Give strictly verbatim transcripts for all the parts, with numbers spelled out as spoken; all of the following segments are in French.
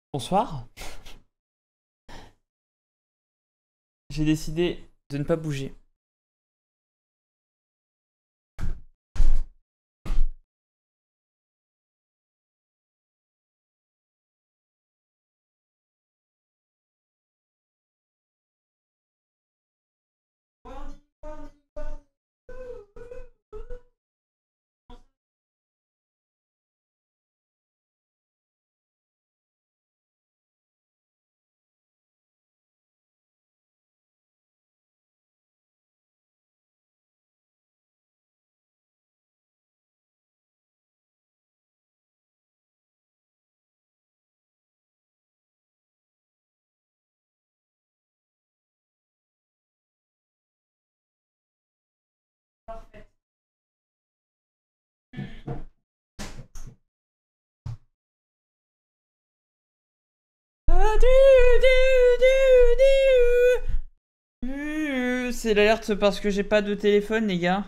Bonsoir. J'ai décidé de ne pas bouger. C'est l'alerte parce que j'ai pas de téléphone, les gars.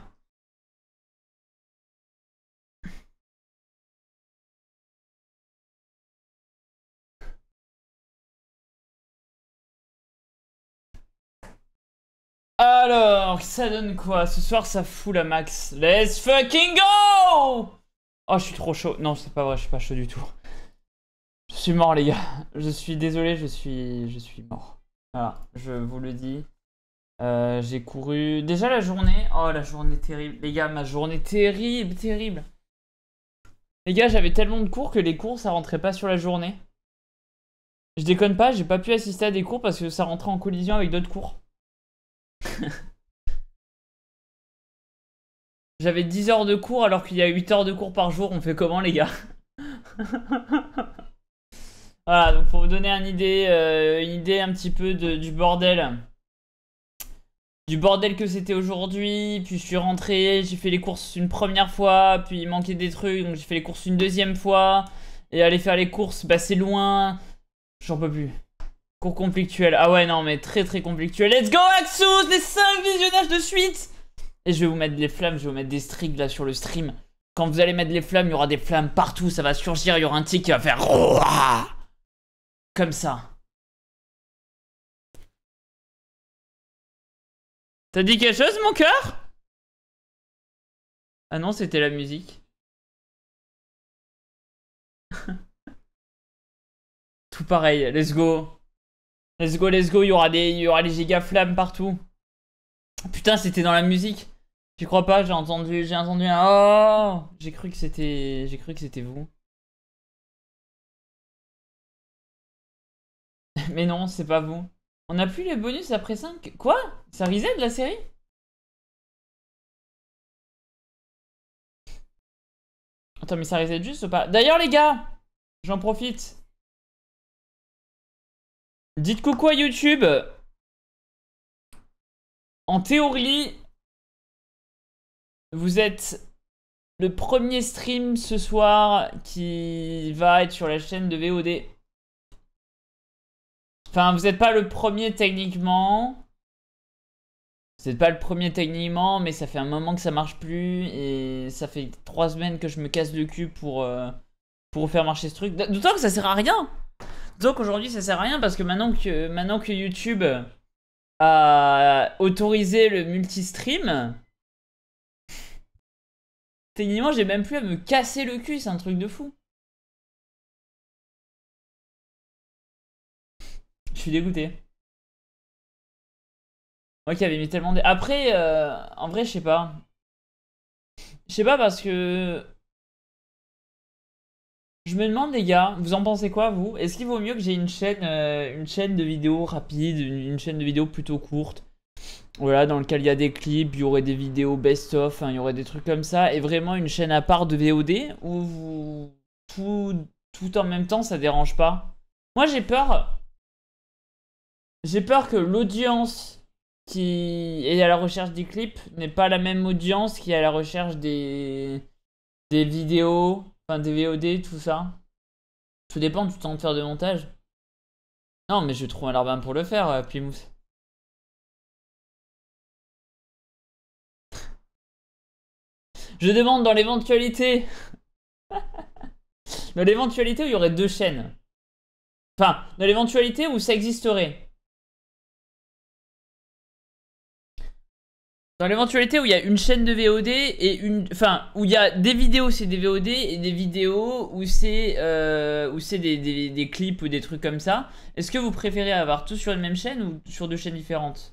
Alors, ça donne quoi? Ce soir, ça fout la max. Let's fucking go! Oh, je suis trop chaud. Non, c'est pas vrai, je suis pas chaud du tout. Je suis mort, les gars. Je suis désolé, je suis, je suis mort. Voilà, je vous le dis. Euh, j'ai couru... Déjà, la journée... Oh, la journée terrible. Les gars, ma journée terrible, terrible. Les gars, j'avais tellement de cours que les cours, ça rentrait pas sur la journée. Je déconne pas, j'ai pas pu assister à des cours parce que ça rentrait en collision avec d'autres cours. J'avais dix heures de cours alors qu'il y a huit heures de cours par jour. On fait comment, les gars? Voilà, donc pour vous donner une idée, euh, une idée un petit peu de, du bordel. Du bordel que c'était aujourd'hui. Puis je suis rentré, j'ai fait les courses une première fois. Puis il manquait des trucs, donc j'ai fait les courses une deuxième fois. Et aller faire les courses, bah c'est loin. J'en peux plus. Cours conflictuel. Ah ouais, non, mais très très conflictuel. Let's go, Axos! Les cinq visionnages de suite! Et je vais vous mettre des flammes, je vais vous mettre des streaks là sur le stream. Quand vous allez mettre les flammes, il y aura des flammes partout, ça va surgir, il y aura un tic qui va faire... Comme ça. T'as dit quelque chose, mon cœur? Ah non, c'était la musique. Tout pareil, let's go. Let's go, let's go, il y aura des, il y aura les giga flammes partout. Putain, c'était dans la musique. Tu crois pas? J'ai entendu, j'ai entendu un oh. J'ai cru que c'était, j'ai cru que c'était vous. Mais non, c'est pas vous. On a plus les bonus après cinq. Quoi? Ça reset de la série? Attends, mais ça reset juste ou pas? D'ailleurs, les gars, j'en profite. Dites coucou à YouTube. En théorie, vous êtes le premier stream ce soir qui va être sur la chaîne de V O D. Enfin, vous n'êtes pas le premier techniquement. Vous n'êtes pas le premier techniquement, mais ça fait un moment que ça marche plus. Et ça fait trois semaines que je me casse le cul pour, euh, pour faire marcher ce truc. D'autant que ça sert à rien. D'autant qu'aujourd'hui ça sert à rien parce que maintenant que, maintenant que YouTube a autorisé le multi-stream, techniquement j'ai même plus à me casser le cul, c'est un truc de fou. Je suis dégoûté. Moi qui avais mis tellement de... Après, euh, en vrai, je sais pas. Je sais pas parce que... Je me demande, les gars, vous en pensez quoi, vous? Est-ce qu'il vaut mieux que j'ai une chaîne, euh, une chaîne de vidéos rapide, une, une chaîne de vidéos plutôt courte? Voilà, dans lequel il y a des clips, il y aurait des vidéos best-of, hein, il y aurait des trucs comme ça. Et vraiment une chaîne à part de V O D où vous... Tout, tout en même temps, ça dérange pas. Moi, j'ai peur... J'ai peur que l'audience qui est à la recherche des clips n'est pas la même audience qui est à la recherche des, des vidéos, enfin des V O D, tout ça. Tout dépend du temps de faire de montage. Non, mais je vais trouver un larbin pour le faire, euh, Plymouth. Je demande dans l'éventualité... dans l'éventualité où il y aurait deux chaînes. Enfin, dans l'éventualité où ça existerait. Dans l'éventualité où il y a une chaîne de V O D et une... Enfin, où il y a des vidéos, c'est des V O D, et des vidéos où c'est euh, où c'est des, des, des clips ou des trucs comme ça. Est-ce que vous préférez avoir tout sur une même chaîne ou sur deux chaînes différentes?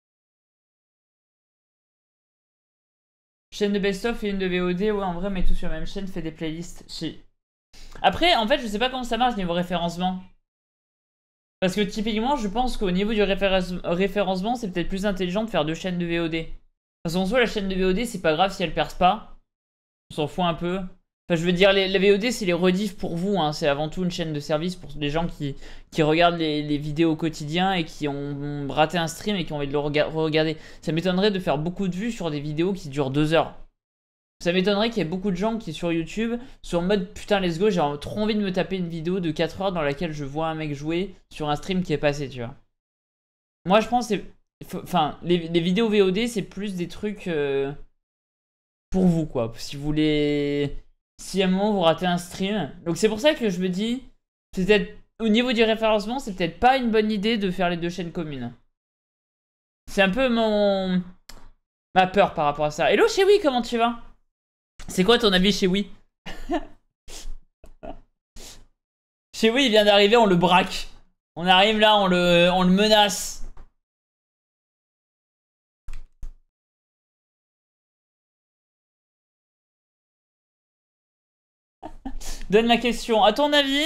Chaîne de best-of et une de V O D, ouais, en vrai, mais tout sur la même chaîne, fait des playlists. Si. Après, en fait, je sais pas comment ça marche niveau référencement. Parce que typiquement, je pense qu'au niveau du référence- référencement, c'est peut-être plus intelligent de faire deux chaînes de V O D. Parce qu'en soi, la chaîne de V O D, c'est pas grave si elle perce pas. On s'en fout un peu. Enfin, je veux dire, les, la V O D, c'est les rediffs pour vous. Hein. C'est avant tout une chaîne de service pour les gens qui, qui regardent les, les vidéos au quotidien et qui ont, ont raté un stream et qui ont envie de le re-regarder. Ça m'étonnerait de faire beaucoup de vues sur des vidéos qui durent deux heures. Ça m'étonnerait qu'il y ait beaucoup de gens qui, sur YouTube, soient en mode putain, let's go, j'ai trop envie de me taper une vidéo de quatre heures dans laquelle je vois un mec jouer sur un stream qui est passé, tu vois. Moi, je pense que c'est. Enfin, les, les vidéos V O D, c'est plus des trucs euh, pour vous, quoi. Si vous voulez. Si à un moment vous ratez un stream. Donc, c'est pour ça que je me dis. C'est peut-être. Au niveau du référencement, c'est peut-être pas une bonne idée de faire les deux chaînes communes. C'est un peu mon. Ma peur par rapport à ça. Hello, chez Oui, comment tu vas? C'est quoi ton avis chez Oui? Chez Oui, il vient d'arriver, on le braque. On arrive là, on le, on le menace. Donne la question. À ton avis,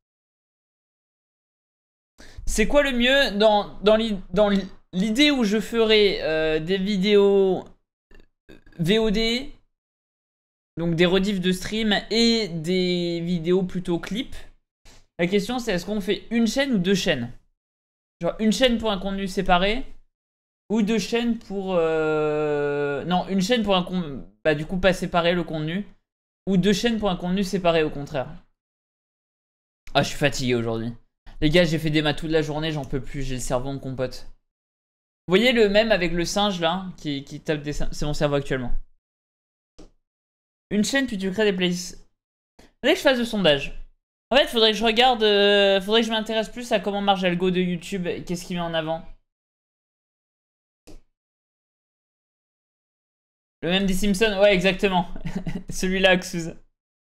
c'est quoi le mieux dans, dans l'idée où je ferais euh, des vidéos V O D, donc des rediffs de stream et des vidéos plutôt clips? La question c'est est-ce qu'on fait une chaîne ou deux chaînes? Genre une chaîne pour un contenu séparé ou deux chaînes pour... Euh... Non, une chaîne pour un contenu... Bah du coup pas séparer le contenu. Ou deux chaînes pour un contenu séparé au contraire. Ah, je suis fatigué aujourd'hui. Les gars, j'ai fait des maths toute la journée, j'en peux plus, j'ai le cerveau en compote. Vous voyez le même avec le singe là, qui, qui tape des... C'est mon cerveau actuellement. Une chaîne puis tu crées des playlists. Faudrait que je fasse le sondage. En fait, faudrait que je regarde... Euh... Faudrait que je m'intéresse plus à comment marche l'algo de YouTube et qu'est-ce qu'il met en avant. Le même des Simpsons, ouais exactement. Celui-là, Axus.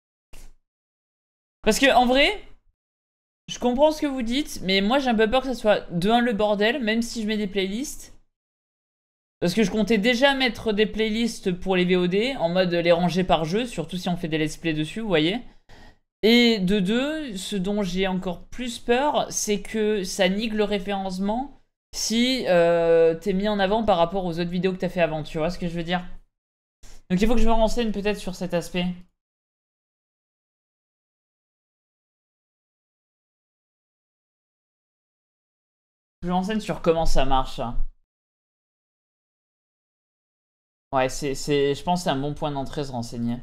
Parce que en vrai, je comprends ce que vous dites, mais moi j'ai un peu peur que ça soit de un le bordel, même si je mets des playlists. Parce que je comptais déjà mettre des playlists pour les V O D, en mode les ranger par jeu, surtout si on fait des let's play dessus, vous voyez. Et de deux, ce dont j'ai encore plus peur, c'est que ça nique le référencement si euh, t'es mis en avant par rapport aux autres vidéos que t'as fait avant, tu vois ce que je veux dire? Donc il faut que je me renseigne peut-être sur cet aspect. Je me renseigne sur comment ça marche. Ça. Ouais, c'est, c'est, je pense que c'est un bon point d'entrée se renseigner.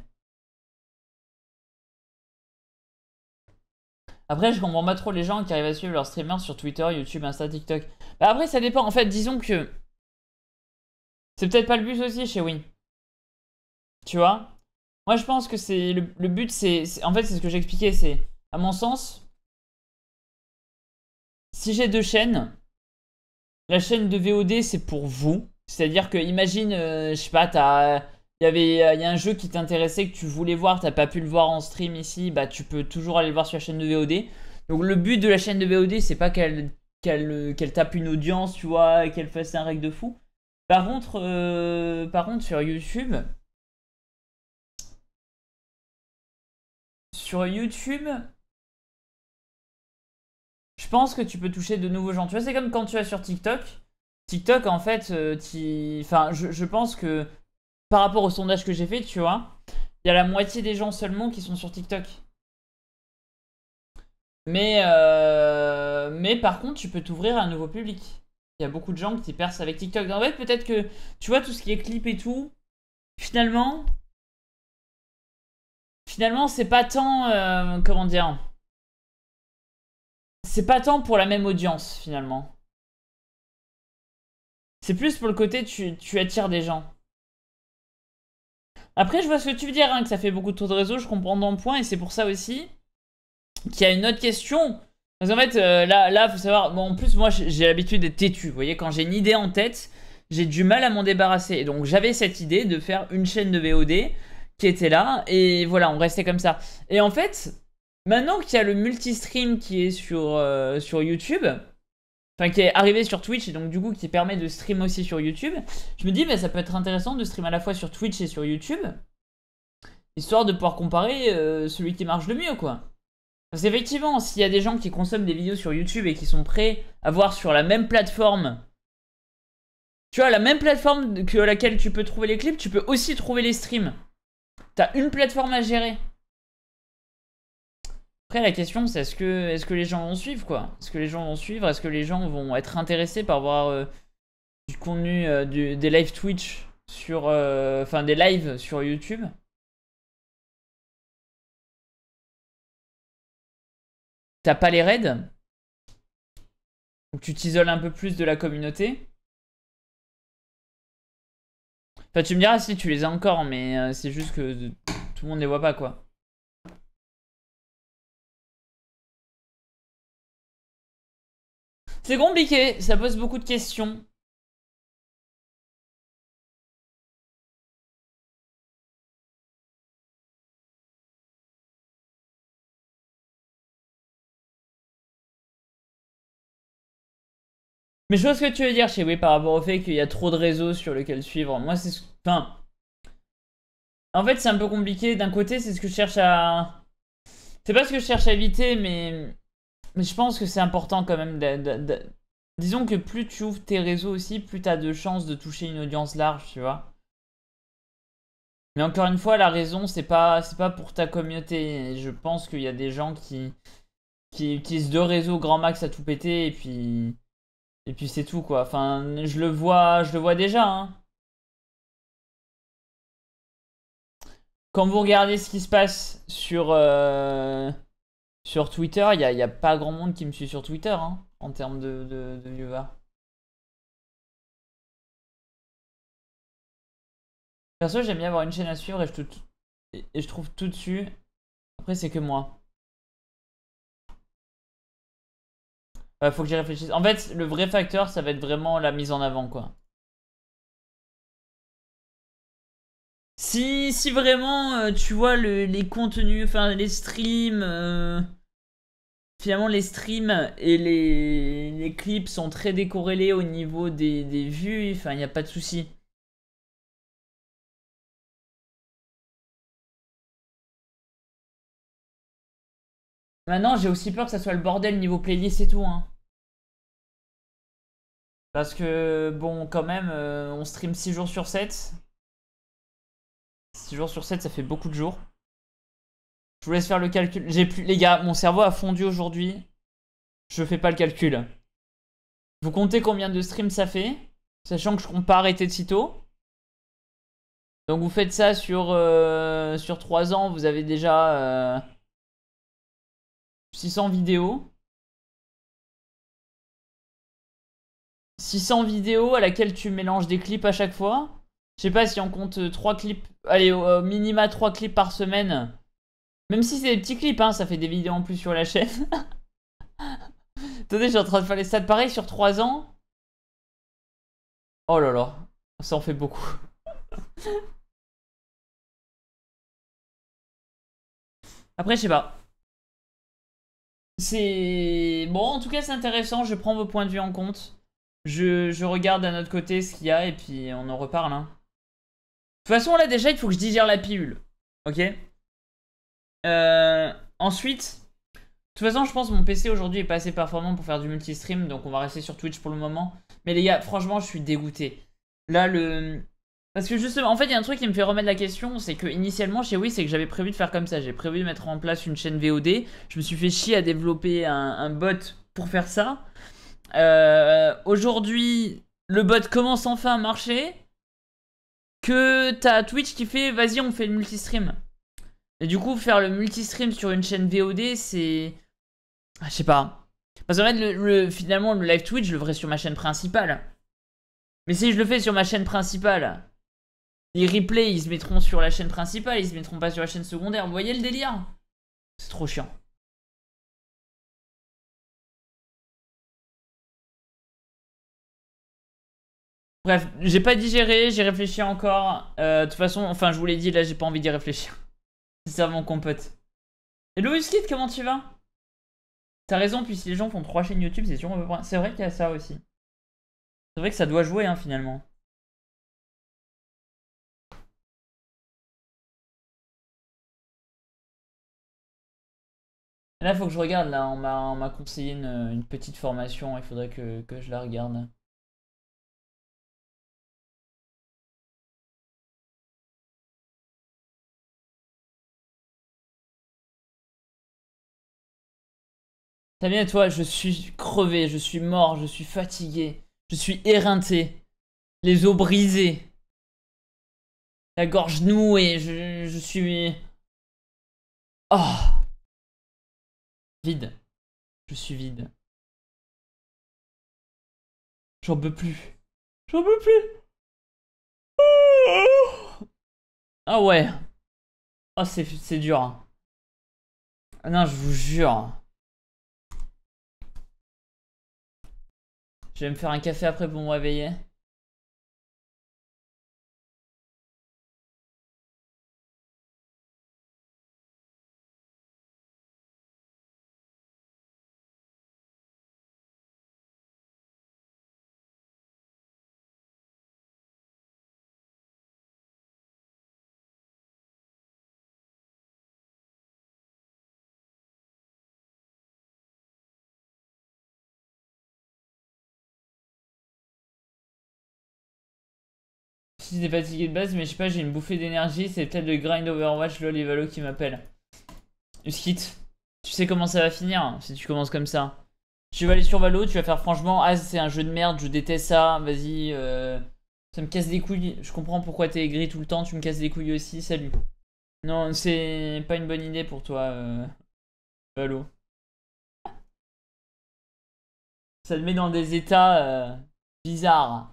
Après, je comprends pas trop les gens qui arrivent à suivre leurs streamers sur Twitter, YouTube, Insta, TikTok. Bah après, ça dépend. En fait, disons que c'est peut-être pas le but aussi chez Win. Tu vois? Moi, je pense que c'est le, le but, c'est... En fait, c'est ce que j'expliquais, c'est... À mon sens, si j'ai deux chaînes, la chaîne de V O D, c'est pour vous. C'est-à-dire que, imagine, euh, je sais pas, t'as... Il y avait euh, il y a un jeu qui t'intéressait, que tu voulais voir, t'as pas pu le voir en stream ici, bah tu peux toujours aller le voir sur la chaîne de V O D. Donc le but de la chaîne de V O D, c'est pas qu'elle qu'elle qu'elle tape une audience, tu vois, et qu'elle fasse un règle de fou. Par contre, euh, par contre sur YouTube, sur YouTube, je pense que tu peux toucher de nouveaux gens. Tu vois, c'est comme quand tu vas sur TikTok. TikTok, en fait, euh, tu... enfin, je, je pense que par rapport au sondage que j'ai fait, tu vois, il y a la moitié des gens seulement qui sont sur TikTok. Mais, euh, mais par contre, tu peux t'ouvrir à un nouveau public. Il y a beaucoup de gens qui percent avec TikTok. En fait, peut-être que, tu vois, tout ce qui est clip et tout, finalement, finalement, c'est pas tant, euh, comment dire, c'est pas tant pour la même audience, finalement. C'est plus pour le côté, tu, tu attires des gens. Après, je vois ce que tu veux dire, hein, que ça fait beaucoup de tours de réseau, je comprends ton point, et c'est pour ça aussi qu'il y a une autre question Parce qu'en fait, euh, là, là, faut savoir. Bon, en plus, moi, j'ai l'habitude d'être têtu. Vous voyez, quand j'ai une idée en tête, j'ai du mal à m'en débarrasser. Et donc, j'avais cette idée de faire une chaîne de V O D qui était là. Et voilà, on restait comme ça. Et en fait, maintenant qu'il y a le multistream qui est sur, euh, sur YouTube, enfin, qui est arrivé sur Twitch, et donc, du coup, qui permet de stream aussi sur YouTube, je me dis, bah, ça peut être intéressant de stream à la fois sur Twitch et sur YouTube, histoire de pouvoir comparer euh, celui qui marche le mieux, quoi. Parce qu'effectivement, s'il y a des gens qui consomment des vidéos sur YouTube et qui sont prêts à voir sur la même plateforme, tu vois, la même plateforme que laquelle tu peux trouver les clips, tu peux aussi trouver les streams. T'as une plateforme à gérer. Après, la question, c'est est-ce que, est-ce que les gens vont suivre, quoi? Est-ce que les gens vont suivre? Est-ce que les gens vont être intéressés par voir euh, du contenu, euh, du, des live Twitch sur... euh, Enfin, des lives sur YouTube? T'as pas les raids? Donc tu t'isoles un peu plus de la communauté? Enfin, tu me diras si tu les as encore, mais euh, c'est juste que tout le monde les voit pas, quoi. C'est compliqué, ça pose beaucoup de questions. Mais je vois ce que tu veux dire, chez oui, par rapport au fait qu'il y a trop de réseaux sur lesquels suivre. Moi, c'est... Enfin... En fait, c'est un peu compliqué. D'un côté, c'est ce que je cherche à... C'est pas ce que je cherche à éviter, mais... Mais je pense que c'est important quand même de, de, de... Disons que plus tu ouvres tes réseaux aussi, plus t'as de chances de toucher une audience large, tu vois. Mais encore une fois, la raison, c'est pas, c'est pas pour ta communauté. Je pense qu'il y a des gens qui, qui utilisent deux réseaux grand max à tout péter, et puis... Et puis c'est tout, quoi. Enfin, je le vois, je le vois déjà, hein. Quand vous regardez ce qui se passe sur, euh, sur Twitter, il n'y a, y a pas grand monde qui me suit sur Twitter, hein, en termes de, de, de viewers. Perso, j'aime bien avoir une chaîne à suivre et je, tout, et, et je trouve tout dessus. Après, c'est que moi. Ouais, faut que j'y réfléchisse. En fait, le vrai facteur, ça va être vraiment la mise en avant, quoi. Si, si vraiment, euh, tu vois, le, les contenus, enfin, les streams... euh, Finalement, les streams et les, les clips sont très décorrélés au niveau des, des vues. Enfin, il n'y a pas de souci. Maintenant, j'ai aussi peur que ça soit le bordel niveau playlist et tout, hein. Parce que, bon, quand même, euh, on stream six jours sur sept. six jours sur sept, ça fait beaucoup de jours. Je vous laisse faire le calcul. J'ai plus... Les gars, mon cerveau a fondu aujourd'hui. Je fais pas le calcul. Vous comptez combien de streams ça fait? Sachant que je compte pas arrêter de sitôt. Donc vous faites ça sur, euh, sur trois ans, vous avez déjà euh, six cents vidéos. six cents vidéos à laquelle tu mélanges des clips à chaque fois. Je sais pas si on compte trois clips. Allez, au minima trois clips par semaine. Même si c'est des petits clips, hein, ça fait des vidéos en plus sur la chaîne. Attendez, je suis en train de faire les stats pareil sur trois ans. Oh là là, ça en fait beaucoup. Après, je sais pas. C'est... Bon, en tout cas, c'est intéressant. Je prends vos points de vue en compte. Je, je regarde à notre côté ce qu'il y a et puis on en reparle, hein. De toute façon, là, déjà, il faut que je digère la pilule. Ok. euh, Ensuite... De toute façon, je pense que mon P C aujourd'hui est pas assez performant pour faire du multistream. Donc, on va rester sur Twitch pour le moment. Mais les gars, franchement, je suis dégoûté. Là, le... Parce que justement, en fait, il y a un truc qui me fait remettre la question, c'est que initialement chez Wii, c'est que j'avais prévu de faire comme ça. J'ai prévu de mettre en place une chaîne V O D. Je me suis fait chier à développer un, un bot pour faire ça. Euh, Aujourd'hui, le bot commence enfin à marcher. Que t'as Twitch qui fait, vas-y, on fait le multistream. Et du coup, faire le multistream sur une chaîne V O D, c'est... Ah, je sais pas. Parce qu'en fait, le, le, finalement, le live Twitch, je le ferai sur ma chaîne principale. Mais si je le fais sur ma chaîne principale... Les replays, ils se mettront sur la chaîne principale, ils se mettront pas sur la chaîne secondaire. Vous voyez le délire? C'est trop chiant. Bref, j'ai pas digéré, j'ai réfléchi encore. Euh, De toute façon, enfin, je vous l'ai dit, là, j'ai pas envie d'y réfléchir. C'est ça mon compote. Hello Uskit, comment tu vas? T'as raison, puis si les gens font trois chaînes YouTube, c'est sûr. C'est vrai qu'il y a ça aussi. C'est vrai que ça doit jouer, hein, finalement. Là, faut que je regarde. Là, on m'a conseillé une, une petite formation. Il faudrait que, que je la regarde. T'as bien, toi, je suis crevé, je suis mort, je suis fatigué, je suis éreinté, les os brisés, la gorge nouée, je, je suis... Oh, vide, je suis vide. J'en peux plus, j'en peux plus. Ah ouais, oh c'est dur. Hein. Ah non, je vous jure. Je vais me faire un café après pour me réveiller. Si t'es fatigué de base, mais je sais pas, j'ai une bouffée d'énergie, c'est peut-être le grind Overwatch lol et Valo qui m'appelle. Uskit, tu sais comment ça va finir hein, si tu commences comme ça. Tu vas aller sur Valo, tu vas faire franchement, ah c'est un jeu de merde, je déteste ça, vas-y, euh, ça me casse des couilles, je comprends pourquoi t'es aigri tout le temps, tu me casses des couilles aussi, salut. Non, c'est pas une bonne idée pour toi, euh, Valo. Ça te met dans des états euh, bizarres.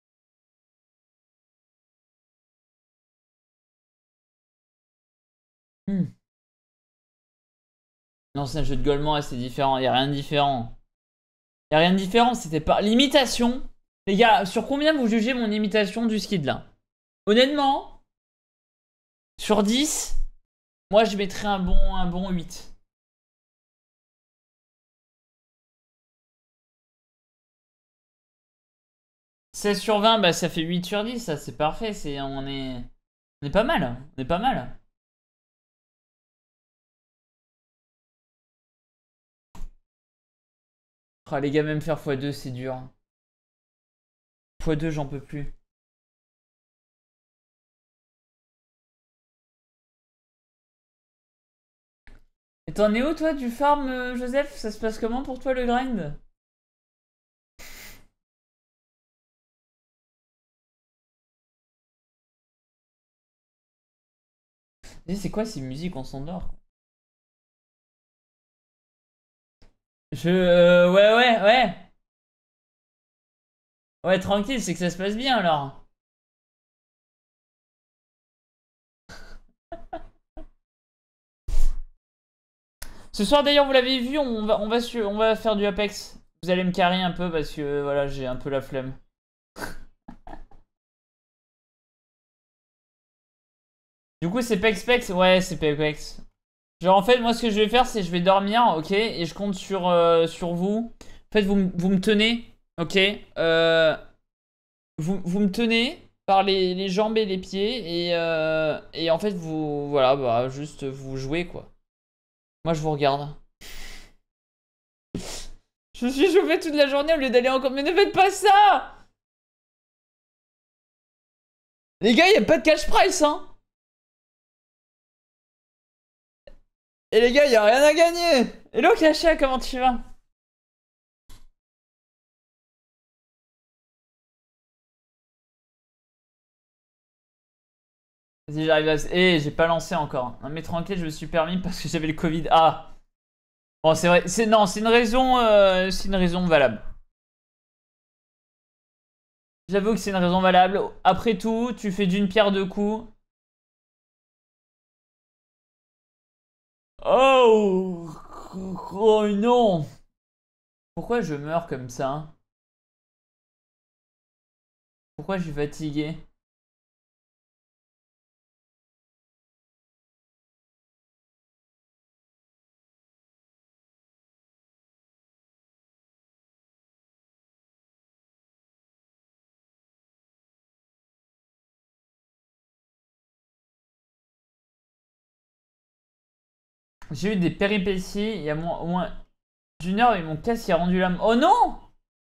Hmm. Non, c'est un jeu de Golemon, c'est différent, y a rien de différent. Y a rien de différent, c'était pas... L'imitation. Les gars, sur combien vous jugez mon imitation du skid là? Honnêtement, sur dix, moi je mettrais un bon, un bon huit. seize sur vingt, bah ça fait huit sur dix, ça c'est parfait, c'est on est on est pas mal, on est pas mal. Oh, les gars, même faire fois deux c'est dur. fois deux j'en peux plus. Et t'en es où toi du farm euh, Joseph? Ça se passe comment pour toi le grind? C'est quoi ces musiques, on s'endort quoi. Je... euh, ouais ouais ouais. Ouais tranquille, c'est que ça se passe bien alors. Ce soir d'ailleurs vous l'avez vu, on va, on, va sur, on va faire du Apex. Vous allez me carrer un peu parce que voilà j'ai un peu la flemme. Du coup c'est Pex Pex? Ouais c'est Pex Pex. Genre en fait moi ce que je vais faire c'est je vais dormir ok et je compte sur, euh, sur vous. En fait vous, vous me tenez ok euh, vous, vous me tenez par les, les jambes et les pieds et, euh, et en fait vous voilà bah juste vous jouez quoi. Moi je vous regarde. Je me suis chauffé toute la journée au lieu d'aller encore. Mais ne faites pas ça! Les gars, y a pas de cash price, hein! Et les gars, y a rien à gagner! Hello Clacha, comment tu vas? Vas-y, j'arrive à. Eh, j'ai pas lancé encore. Non, mais tranquille, je me suis permis parce que j'avais le Covid. Ah! Bon, c'est vrai. C'est non, c'est une raison. Euh, c'est une raison valable. J'avoue que c'est une raison valable. Après tout, tu fais d'une pierre deux coups. Oh! Oh non! Pourquoi je meurs comme ça? Pourquoi je suis fatigué? J'ai eu des péripéties, il y a moins, au moins d'une heure et mon casque a rendu l'âme. Oh non!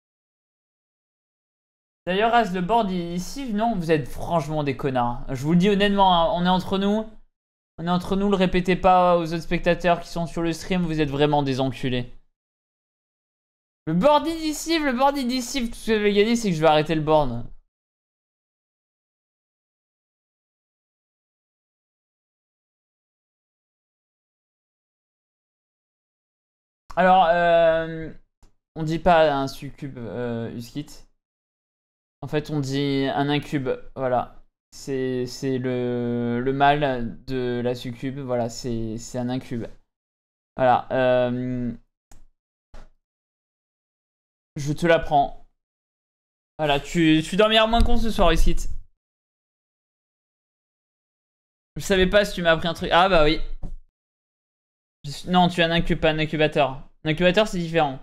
D'ailleurs, As, le board ici, non, vous êtes franchement des connards. Je vous le dis honnêtement, hein, on est entre nous. On est entre nous, le répétez pas aux autres spectateurs qui sont sur le stream, vous êtes vraiment des enculés. Le board ici, le board ici, tout ce que je vais gagner, c'est que je vais arrêter le board. Alors, euh, on dit pas un succube euh, Uskit. En fait, on dit un incube, voilà. C'est le, le mal de la succube, voilà, c'est un incube. Voilà. Euh, je te l'apprends. Voilà, tu, tu dormiras moins con ce soir, Uskit. Je savais pas si tu m'as appris un truc. Ah bah oui. Non, tu es un incube, pas un incubateur. Un incubateur, c'est différent.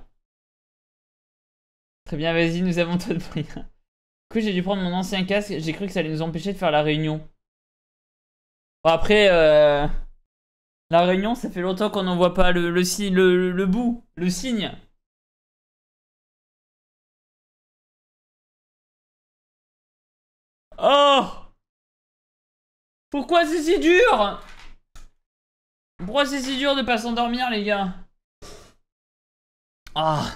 Très bien, vas-y, nous avons tout pris. Du coup, j'ai dû prendre mon ancien casque. J'ai cru que ça allait nous empêcher de faire la réunion. Bon, après, euh... la réunion, ça fait longtemps qu'on n'en voit pas le, le, le, le bout, le signe. Oh! Pourquoi c'est si dur? Pourquoi c'est si dur de pas s'endormir, les gars? Ah!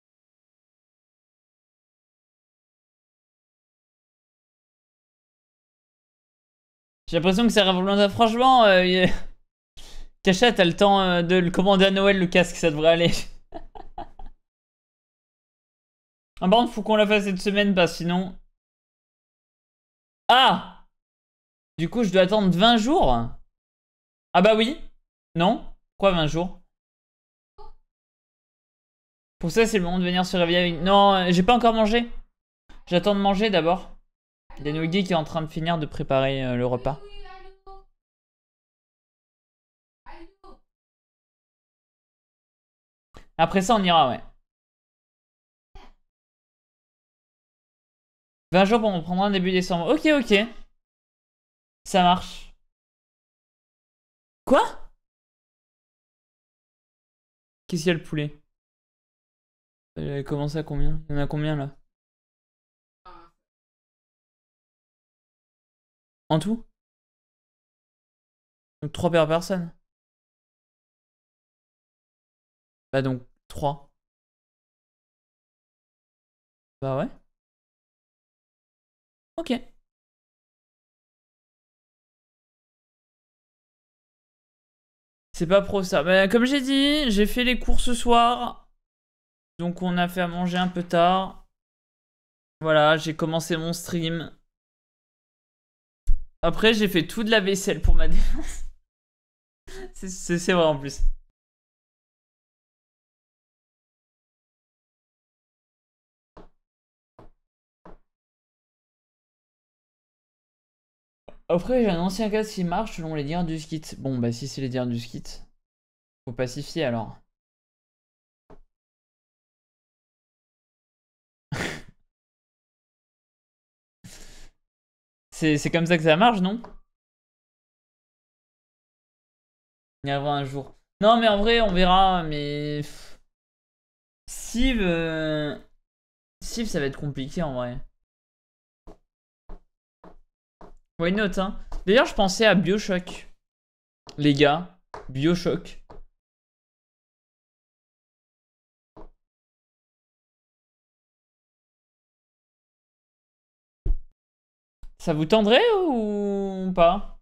J'ai l'impression que c'est révolutionnaire. Franchement, euh, Kacha, t'as le temps euh, de le commander à Noël, le casque, ça devrait aller. Ah, par contre, faut qu'on la fasse cette semaine, parce que sinon... Ah! Du coup, je dois attendre vingt jours? Ah bah oui. Non? Quoi vingt jours? Pour ça, c'est le moment de venir se réveiller avec... Non, euh, j'ai pas encore mangé. J'attends de manger d'abord. Il y a Nougui qui est en train de finir de préparer euh, le repas. Après ça, on ira, ouais. vingt jours pour me prendre un début décembre. Ok, ok. Ça marche. Quoi? Qu'est-ce qu'il y a le poulet? Euh, comment ça, combien? Il y en a combien là? En tout? Donc trois par personne? Bah donc trois. Bah ouais. Ok. C'est pas pro ça. Bah, comme j'ai dit, j'ai fait les cours ce soir. Donc on a fait à manger un peu tard. Voilà, j'ai commencé mon stream. Après, j'ai fait tout de la vaisselle pour ma défense. C'est vrai en plus. Après, j'ai un ancien casque qui marche selon les dires du skit. Bon, bah si c'est les dires du skit, faut pacifier alors. C'est comme ça que ça marche, non? Il y aura un jour. Non, mais en vrai, on verra, mais... Civ... Euh... Civ, ça va être compliqué en vrai. Why not, hein? D'ailleurs, je pensais à Bioshock. Les gars, Bioshock. Ça vous tendrait ou pas?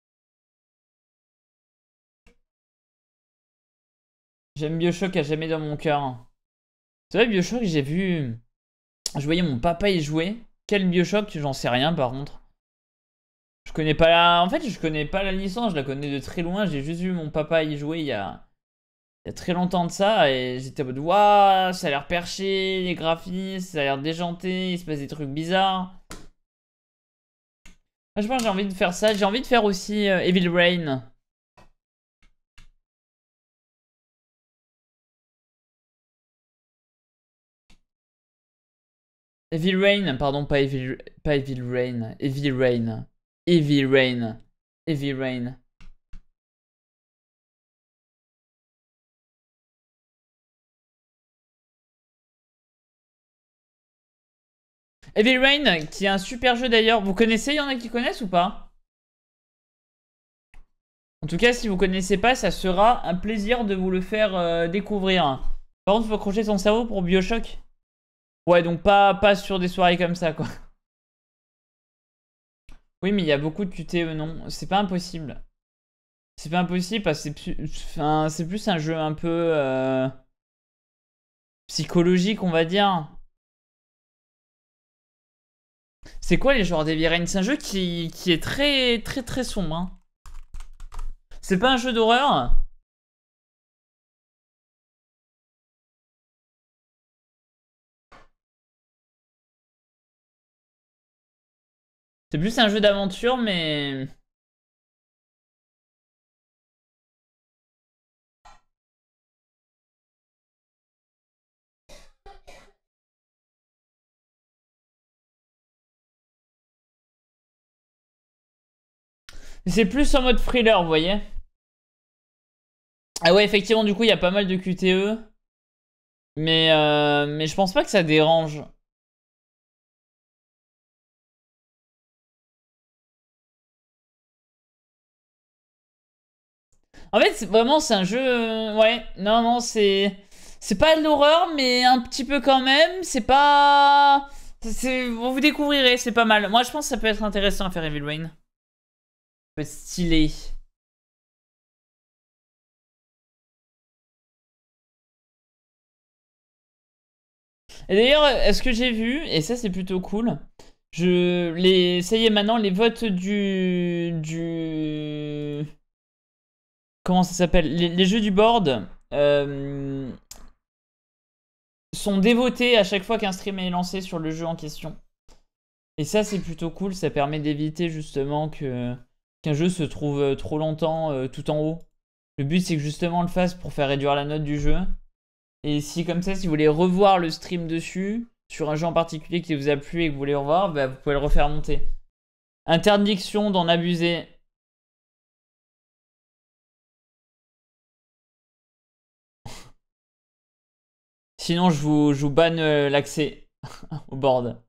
J'aime Bioshock à jamais dans mon cœur. C'est vrai, Bioshock, j'ai vu... Je voyais mon papa y jouer. Quel Bioshock, j'en sais rien par contre. Je connais pas la... En fait, je connais pas la licence, je la connais de très loin. J'ai juste vu mon papa y jouer il y a... Il y a très longtemps de ça. Et j'étais en mode, waouh, ça a l'air perché, les graphismes, ça a l'air déjanté, il se passe des trucs bizarres. Franchement, j'ai envie de faire ça. J'ai envie de faire aussi euh, Evil Rain. Evil Rain, pardon, pas Evil, pas Evil Rain. Evil Rain. Evil Rain. Evil Rain. Evil Rain, qui est un super jeu d'ailleurs. Vous connaissez, il y en a qui connaissent ou pas? En tout cas, si vous connaissez pas, ça sera un plaisir de vous le faire euh, découvrir. Par contre, il faut accrocher son cerveau pour Bioshock. Ouais, donc pas, pas sur des soirées comme ça, quoi. Oui, mais il y a beaucoup de Q T E, non. C'est pas impossible. C'est pas impossible parce que c'est plus, enfin, c'est plus un jeu un peu euh, psychologique, on va dire. C'est quoi les genres d'Heavy Rain? C'est un jeu qui, qui est très très très sombre. Hein. C'est pas un jeu d'horreur. C'est plus un jeu d'aventure, mais... C'est plus en mode thriller, vous voyez. Ah ouais, effectivement, du coup, il y a pas mal de Q T E. Mais, euh, mais je pense pas que ça dérange. En fait, vraiment, c'est un jeu... euh, ouais, non, non, c'est... C'est pas de l'horreur, mais un petit peu quand même. C'est pas... Vous découvrirez, c'est pas mal. Moi, je pense que ça peut être intéressant à faire Evil Rain. Ça peut être stylé. Et d'ailleurs, est-ce que j'ai vu, et ça c'est plutôt cool, je... Les... ça y est, maintenant, les votes du... du... Comment ça s'appelle les, les jeux du board euh, sont dévotés à chaque fois qu'un stream est lancé sur le jeu en question. Et ça, c'est plutôt cool. Ça permet d'éviter justement que qu'un jeu se trouve trop longtemps euh, tout en haut. Le but, c'est que justement on le fasse pour faire réduire la note du jeu. Et si comme ça, si vous voulez revoir le stream dessus, sur un jeu en particulier qui vous a plu et que vous voulez revoir, bah, vous pouvez le refaire monter. Interdiction d'en abuser. Sinon, je vous, je vous banne euh, l'accès au board.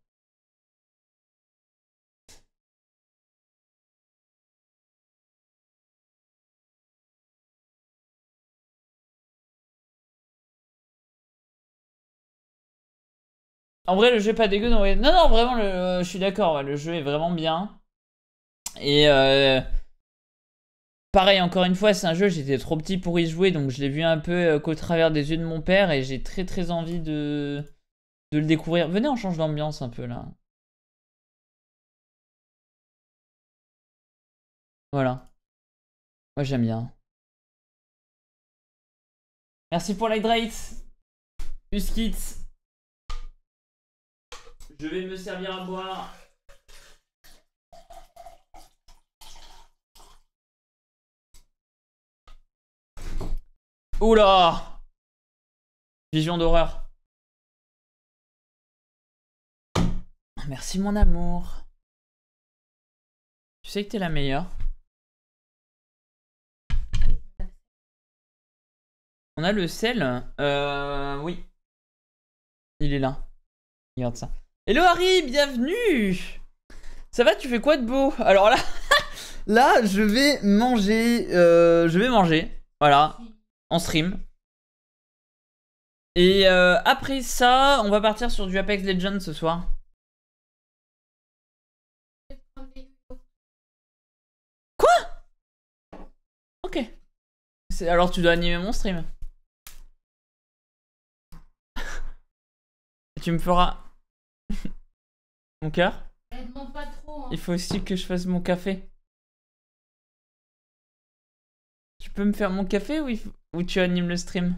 En vrai, le jeu est pas dégueu. Non, ouais. non, non, vraiment, le, je suis d'accord. Ouais, le jeu est vraiment bien. Et euh, pareil, encore une fois, c'est un jeu, j'étais trop petit pour y jouer. Donc, je l'ai vu un peu euh, qu'au travers des yeux de mon père. Et j'ai très, très envie de, de le découvrir. Venez, on change d'ambiance un peu là. Voilà. Moi, j'aime bien. Merci pour l'hydrate. Uskit. Je vais me servir à boire. Oula! Vision d'horreur. Merci mon amour. Tu sais que t'es la meilleure. On a le sel. Euh... Oui. Il est là. Regarde ça. Hello Harry, bienvenue! Ça va, tu fais quoi de beau? Alors là, là, je vais manger. Euh, je vais manger. Voilà. En stream. Et euh, après ça, on va partir sur du Apex Legends ce soir. Quoi? Ok. Alors tu dois animer mon stream. Tu me feras mon cœur. Pas trop, hein. Il faut aussi que je fasse mon café. Tu peux me faire mon café ou, il faut... ou tu animes le stream?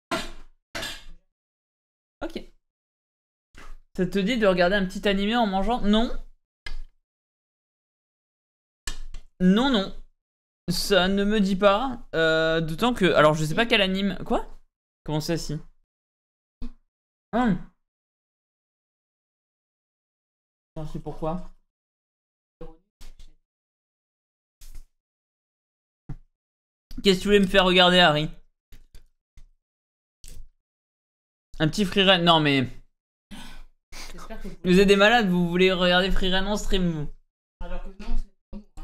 Ok. Ça te dit de regarder un petit animé en mangeant? Non. Non, non. Ça ne me dit pas. Euh, D'autant que. Alors, je sais pas quel anime. Quoi? Comment ça, si? Hum. C'est pourquoi? Qu'est-ce que tu voulais me faire regarder, Harry? Un petit freerun. Non, mais. Vous êtes des malades, vous voulez regarder freerun en stream, vous? Alors que non, c'est pas bon,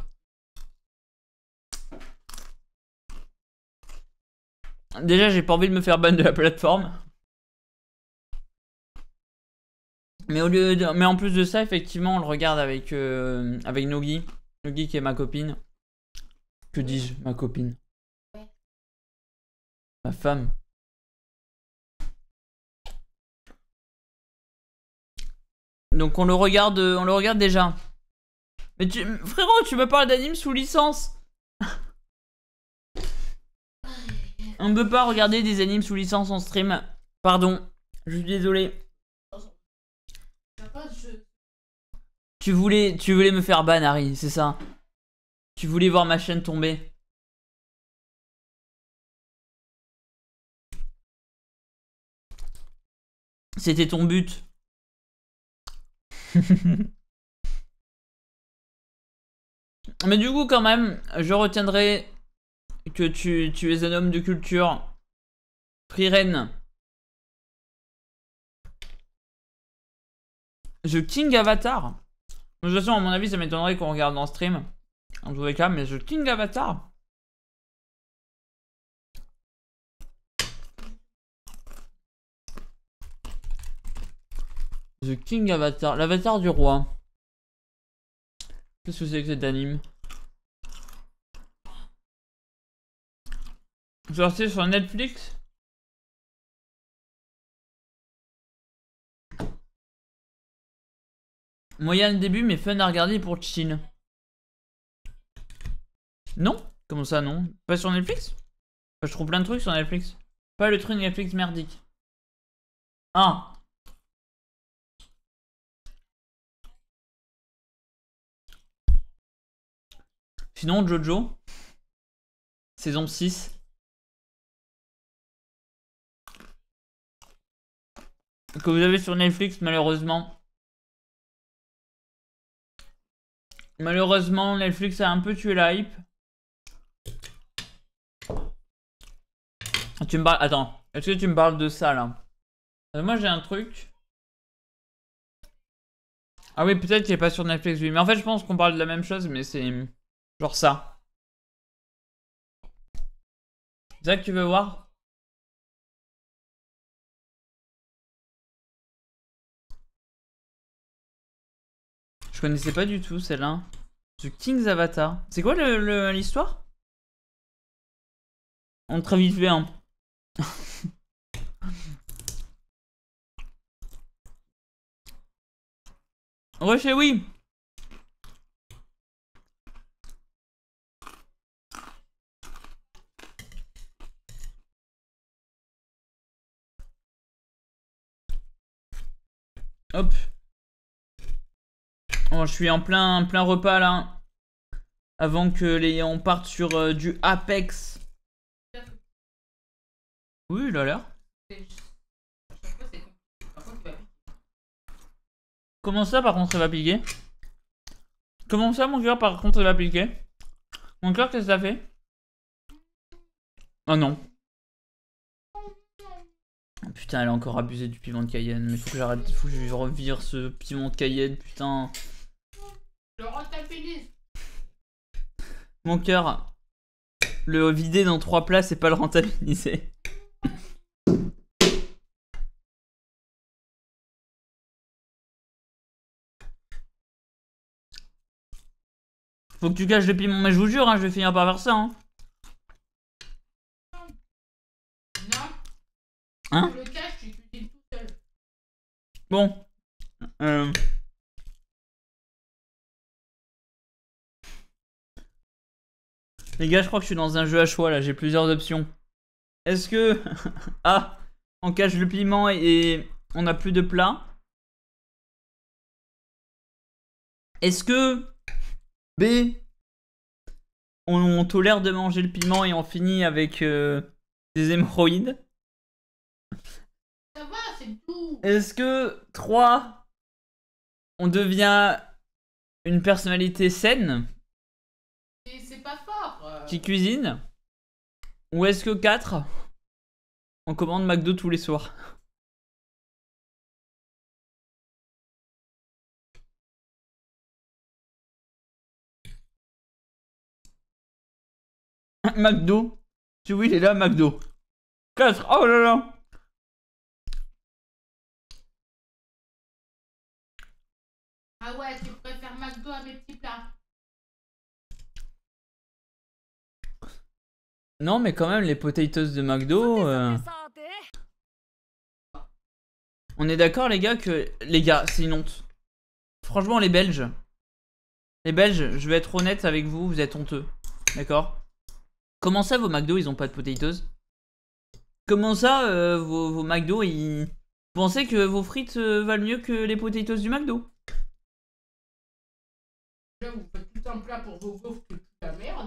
hein. Déjà, j'ai pas envie de me faire ban de la plateforme. Mais, au lieu de... mais en plus de ça, effectivement, on le regarde avec, euh, avec Nogi. Nogi qui est ma copine. Que dis-je, ma copine? Ma femme. Donc on le regarde, on le regarde déjà. Mais tu, frérot, tu me parles d'anime sous licence. On ne peut pas regarder des animes sous licence en stream. Pardon, je suis désolé. Tu voulais, tu voulais me faire ban, Harry, c'est ça? Tu voulais voir ma chaîne tomber. C'était ton but. Mais du coup, quand même, je retiendrai que tu, tu es un homme de culture. Freerun. The King Avatar. De toute façon, à mon avis, ça m'étonnerait qu'on regarde en stream. En tous les cas, mais The King Avatar. The King Avatar. L'avatar du roi. Qu'est-ce que c'est que cet anime? Sorti sur Netflix? Moyen début, mais fun à regarder pour chill. Non? Comment ça, non? Pas sur Netflix? Je trouve plein de trucs sur Netflix. Pas le truc Netflix merdique. Ah! Sinon, Jojo. Saison six. Que vous avez sur Netflix, malheureusement. Malheureusement, Netflix a un peu tué la hype. Tu me parles... Attends, est-ce que tu me parles de ça, là? euh, Moi, j'ai un truc. Ah oui, peut-être qu'il est pas sur Netflix, oui. Mais en fait, je pense qu'on parle de la même chose, mais c'est... genre ça. C'est ça que tu veux voir? Je connaissais pas du tout celle-là. The King's Avatar. C'est quoi l'histoire? On très vite fait, hein. Rocher, oui. Hop. Oh, je suis en plein, plein repas là. Avant que les, on parte sur euh, du Apex. Oui, il a l'air. Comment ça, par contre, il va piquer? Comment ça, mon cœur, par contre, il va piquer? Mon cœur, qu'est-ce que ça fait? Oh non. Putain, elle a encore abusé du piment de Cayenne. Mais faut que j'arrête, faut que je revire ce piment de Cayenne, putain. Je rentabilise. Mon cœur, le vider dans trois plats, c'est pas le rentabiliser. Faut que tu caches le piment, mais je vous jure, hein, je vais finir par faire ça. Hein. Non. Hein? Je le cache, tu cuisines tout seul. Bon. Euh... Les gars, je crois que je suis dans un jeu à choix là, j'ai plusieurs options. Est-ce que... A. On cache le piment et on n'a plus de plat. Est-ce que... B. on, on tolère de manger le piment et on finit avec euh, des hémorroïdes. Ça va, c'est tout. Est-ce que trois, on devient une personnalité saine C'est pas fort. Euh... qui cuisine? Ou est-ce que quatre, on commande McDo tous les soirs? McDo. Si oui, il est là, McDo. quatre. Oh là là. Ah ouais, tu préfères McDo à mes petits plats. Non, mais quand même, les potatoes de McDo... Euh... On est d'accord, les gars, que... Les gars, c'est une honte. Franchement, les Belges... Les Belges, je vais être honnête avec vous, vous êtes honteux. D'accord? Comment ça, vos McDo, ils ont pas de potatoes? Comment ça, euh, vos, vos McDo, ils... Vous pensez que vos frites euh, valent mieux que les potatoes du McDo? Là, vous faites tout un plat pour vos gaufres que toute la merde.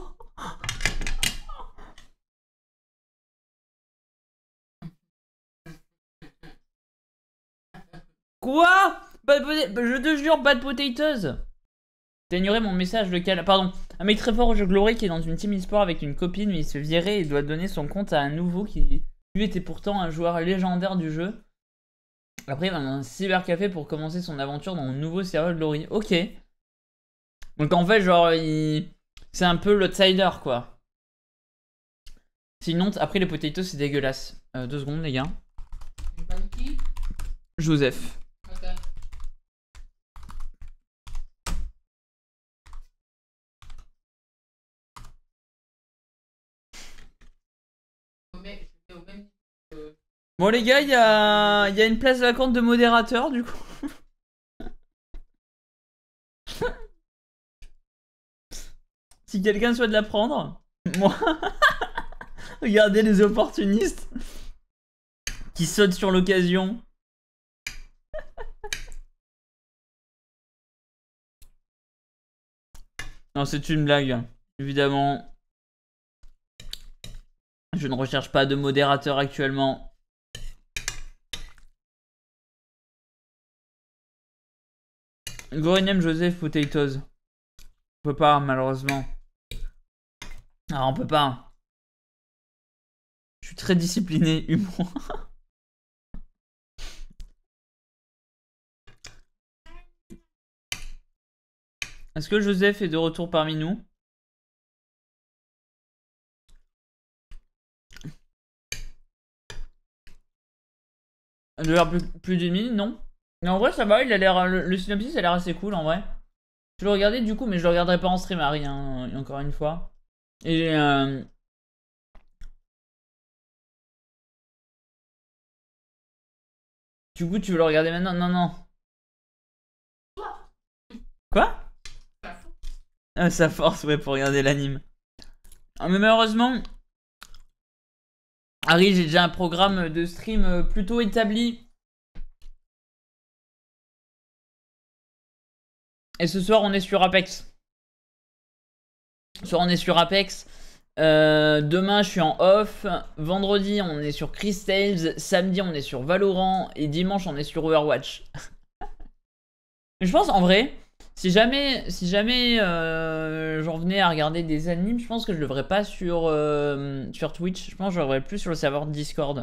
Quoi? Bad Je te jure, bad potatoes. T'as ignoré mon message, lequel? Pardon. Un mec très fort au jeu Glory qui est dans une team e-sport avec une copine, mais il se fait virer et doit donner son compte à un nouveau qui, lui, était pourtant un joueur légendaire du jeu. Après, il va dans un cybercafé pour commencer son aventure dans un nouveau serveur Glory. Ok. Donc en fait, genre, il... c'est un peu l'outsider, quoi. Sinon, après les potatoes, c'est dégueulasse. Euh, deux secondes, les gars. Qui? Joseph. Ok. Mais, au même... euh... Bon les gars, il y a... y a une place vacante de modérateur du coup. Si quelqu'un souhaite la prendre, moi. Regardez les opportunistes qui sautent sur l'occasion. Non, c'est une blague, évidemment. Je ne recherche pas de modérateur actuellement. Gorinem Joseph Potatoes. On peut pas, malheureusement. Ah, on peut pas. Je suis très discipliné, humour. Est-ce que Joseph est de retour parmi nous? Il doit y avoir plus, plus d'une minute, non? Mais en vrai, ça va, il a l'air. Le, le synopsis a l'air assez cool en vrai. Je le regardais du coup, mais je le regarderai pas en stream, Harry, hein, encore une fois. Et euh... du coup, tu veux le regarder maintenant? Non, non. Quoi? Ah, ça force, ouais, pour regarder l'anime. Ah, mais malheureusement, Harry, j'ai déjà un programme de stream plutôt établi. Et ce soir, on est sur Apex. Ce soir, on est sur Apex. Euh, demain, je suis en off. Vendredi, on est sur Chris Tales. Samedi, on est sur Valorant. Et dimanche, on est sur Overwatch. Je pense, en vrai, si jamais, si jamais euh, j'en venais à regarder des animes, je pense que je le ferais pas sur, euh, sur Twitch. Je pense que je le ferais plus sur le serveur Discord.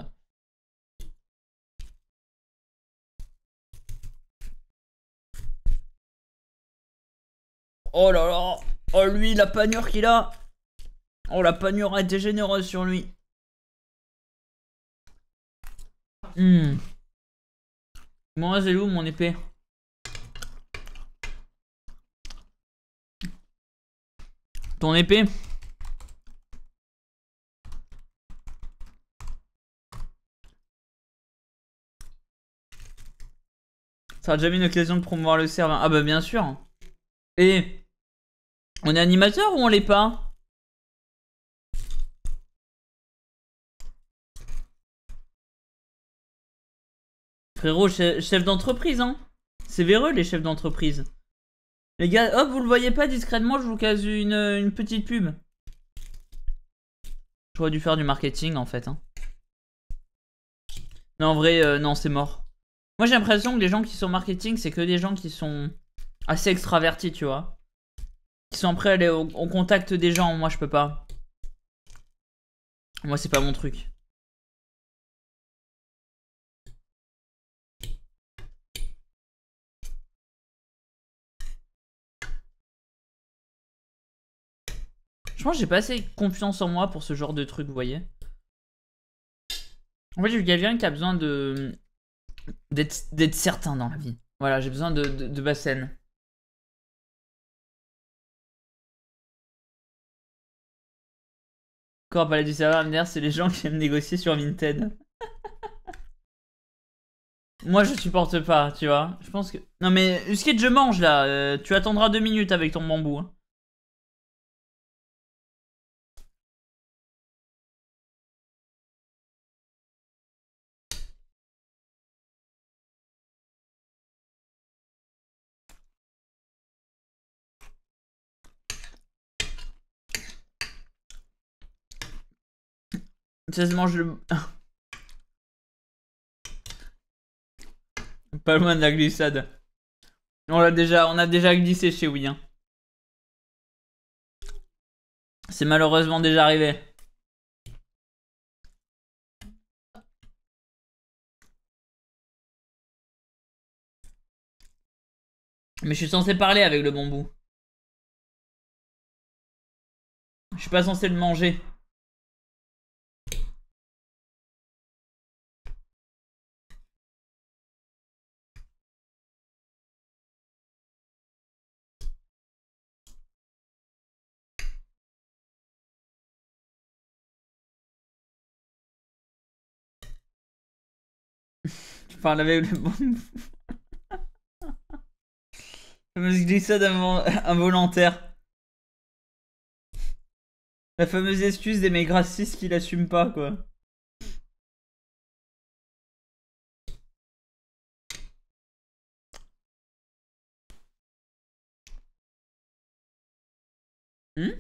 Oh là là. Oh lui, la panure qu'il a. Oh, la panure a été généreuse sur lui. Hmm. Moi, c'est où mon épée? Ton épée? Ça a déjà mis une occasion de promouvoir le serveur. Ah bah bien sûr. Et on est animateur ou on l'est pas? Frérot, chef, chef d'entreprise, hein. C'est véreux les chefs d'entreprise. Les gars, hop, vous le voyez pas discrètement, je vous case une, une petite pub. J'aurais dû faire du marketing en fait. Hein. Non, en vrai, euh, non, c'est mort. Moi j'ai l'impression que les gens qui sont marketing, c'est que des gens qui sont assez extravertis, tu vois. Qui sont prêts à aller au, au contact des gens. Moi je peux pas. Moi c'est pas mon truc. Je pense que j'ai pas assez confiance en moi pour ce genre de truc, vous voyez. En fait, je suis quelqu'un qui a besoin de d'être certain dans la vie. Voilà, j'ai besoin de, de, de bassène. Encore à parler du serveur M D R, c'est les gens qui aiment négocier sur Vinted. Moi, je supporte pas, tu vois. Je pense que... Non mais, Uskit, je mange là. Euh, tu attendras deux minutes avec ton bambou. Hein. Ça se mange le... Pas loin de la glissade. On l'a déjà, on a déjà glissé chez Wii. Hein. C'est malheureusement déjà arrivé. Mais je suis censé parler avec le bambou. Je suis pas censé le manger. Tu parles avec le bambou. Fameuse glissade involontaire. La fameuse excuse des mecs racistes qui l'assument pas, quoi. Hmm?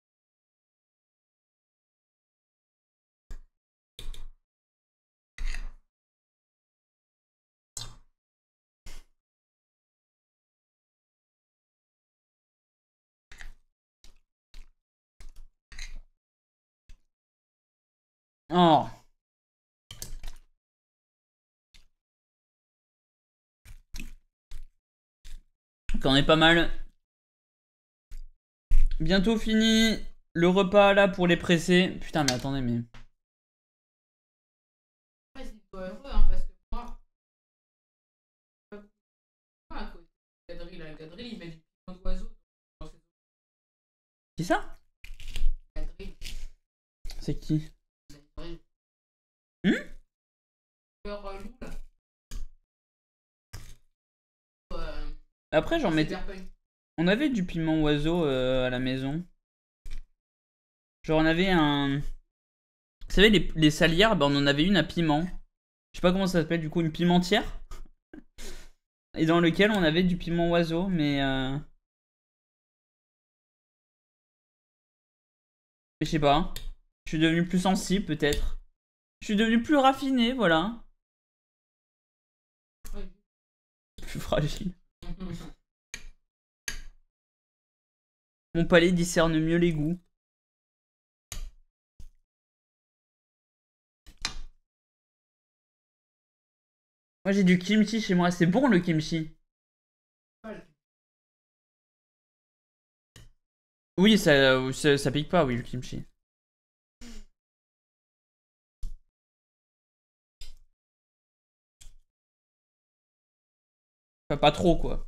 Oh. T'en es pas mal. Bientôt fini le repas là pour les presser. Putain mais attendez mais... Ouais, c'est pas heureux, hein, parce que moi... À côté de la gadrille, la gadrille, il met du piment d'oiseau dans ses Qui ça? gadrilles. C'est qui? Gadrille. Hmm? Leur euh, loup, là. Euh, Après j'en mettais... cyberpunk. On avait du piment oiseau euh, à la maison. Genre on avait un... Vous savez les, les salières, bah on en avait une à piment. Je sais pas comment ça s'appelle du coup, une pimentière. Et dans lequel on avait du piment oiseau, mais... Euh... Je sais pas. Je suis devenu plus sensible peut-être. Je suis devenu plus raffiné, voilà. Ouais. Plus fragile. Mon palais discerne mieux les goûts. Moi j'ai du kimchi chez moi, c'est bon le kimchi. Oui, ça, ça, ça pique pas, oui, le kimchi. Enfin, pas trop, quoi.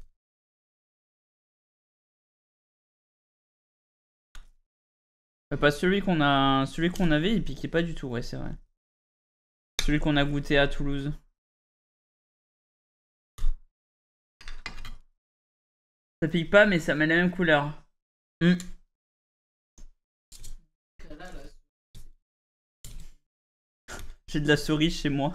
Enfin, pas celui qu'on a, celui qu'on avait, il piquait pas du tout, ouais, c'est vrai. Celui qu'on a goûté à Toulouse. Ça pique pas, mais ça met la même couleur. Mm. J'ai de la cerise chez moi.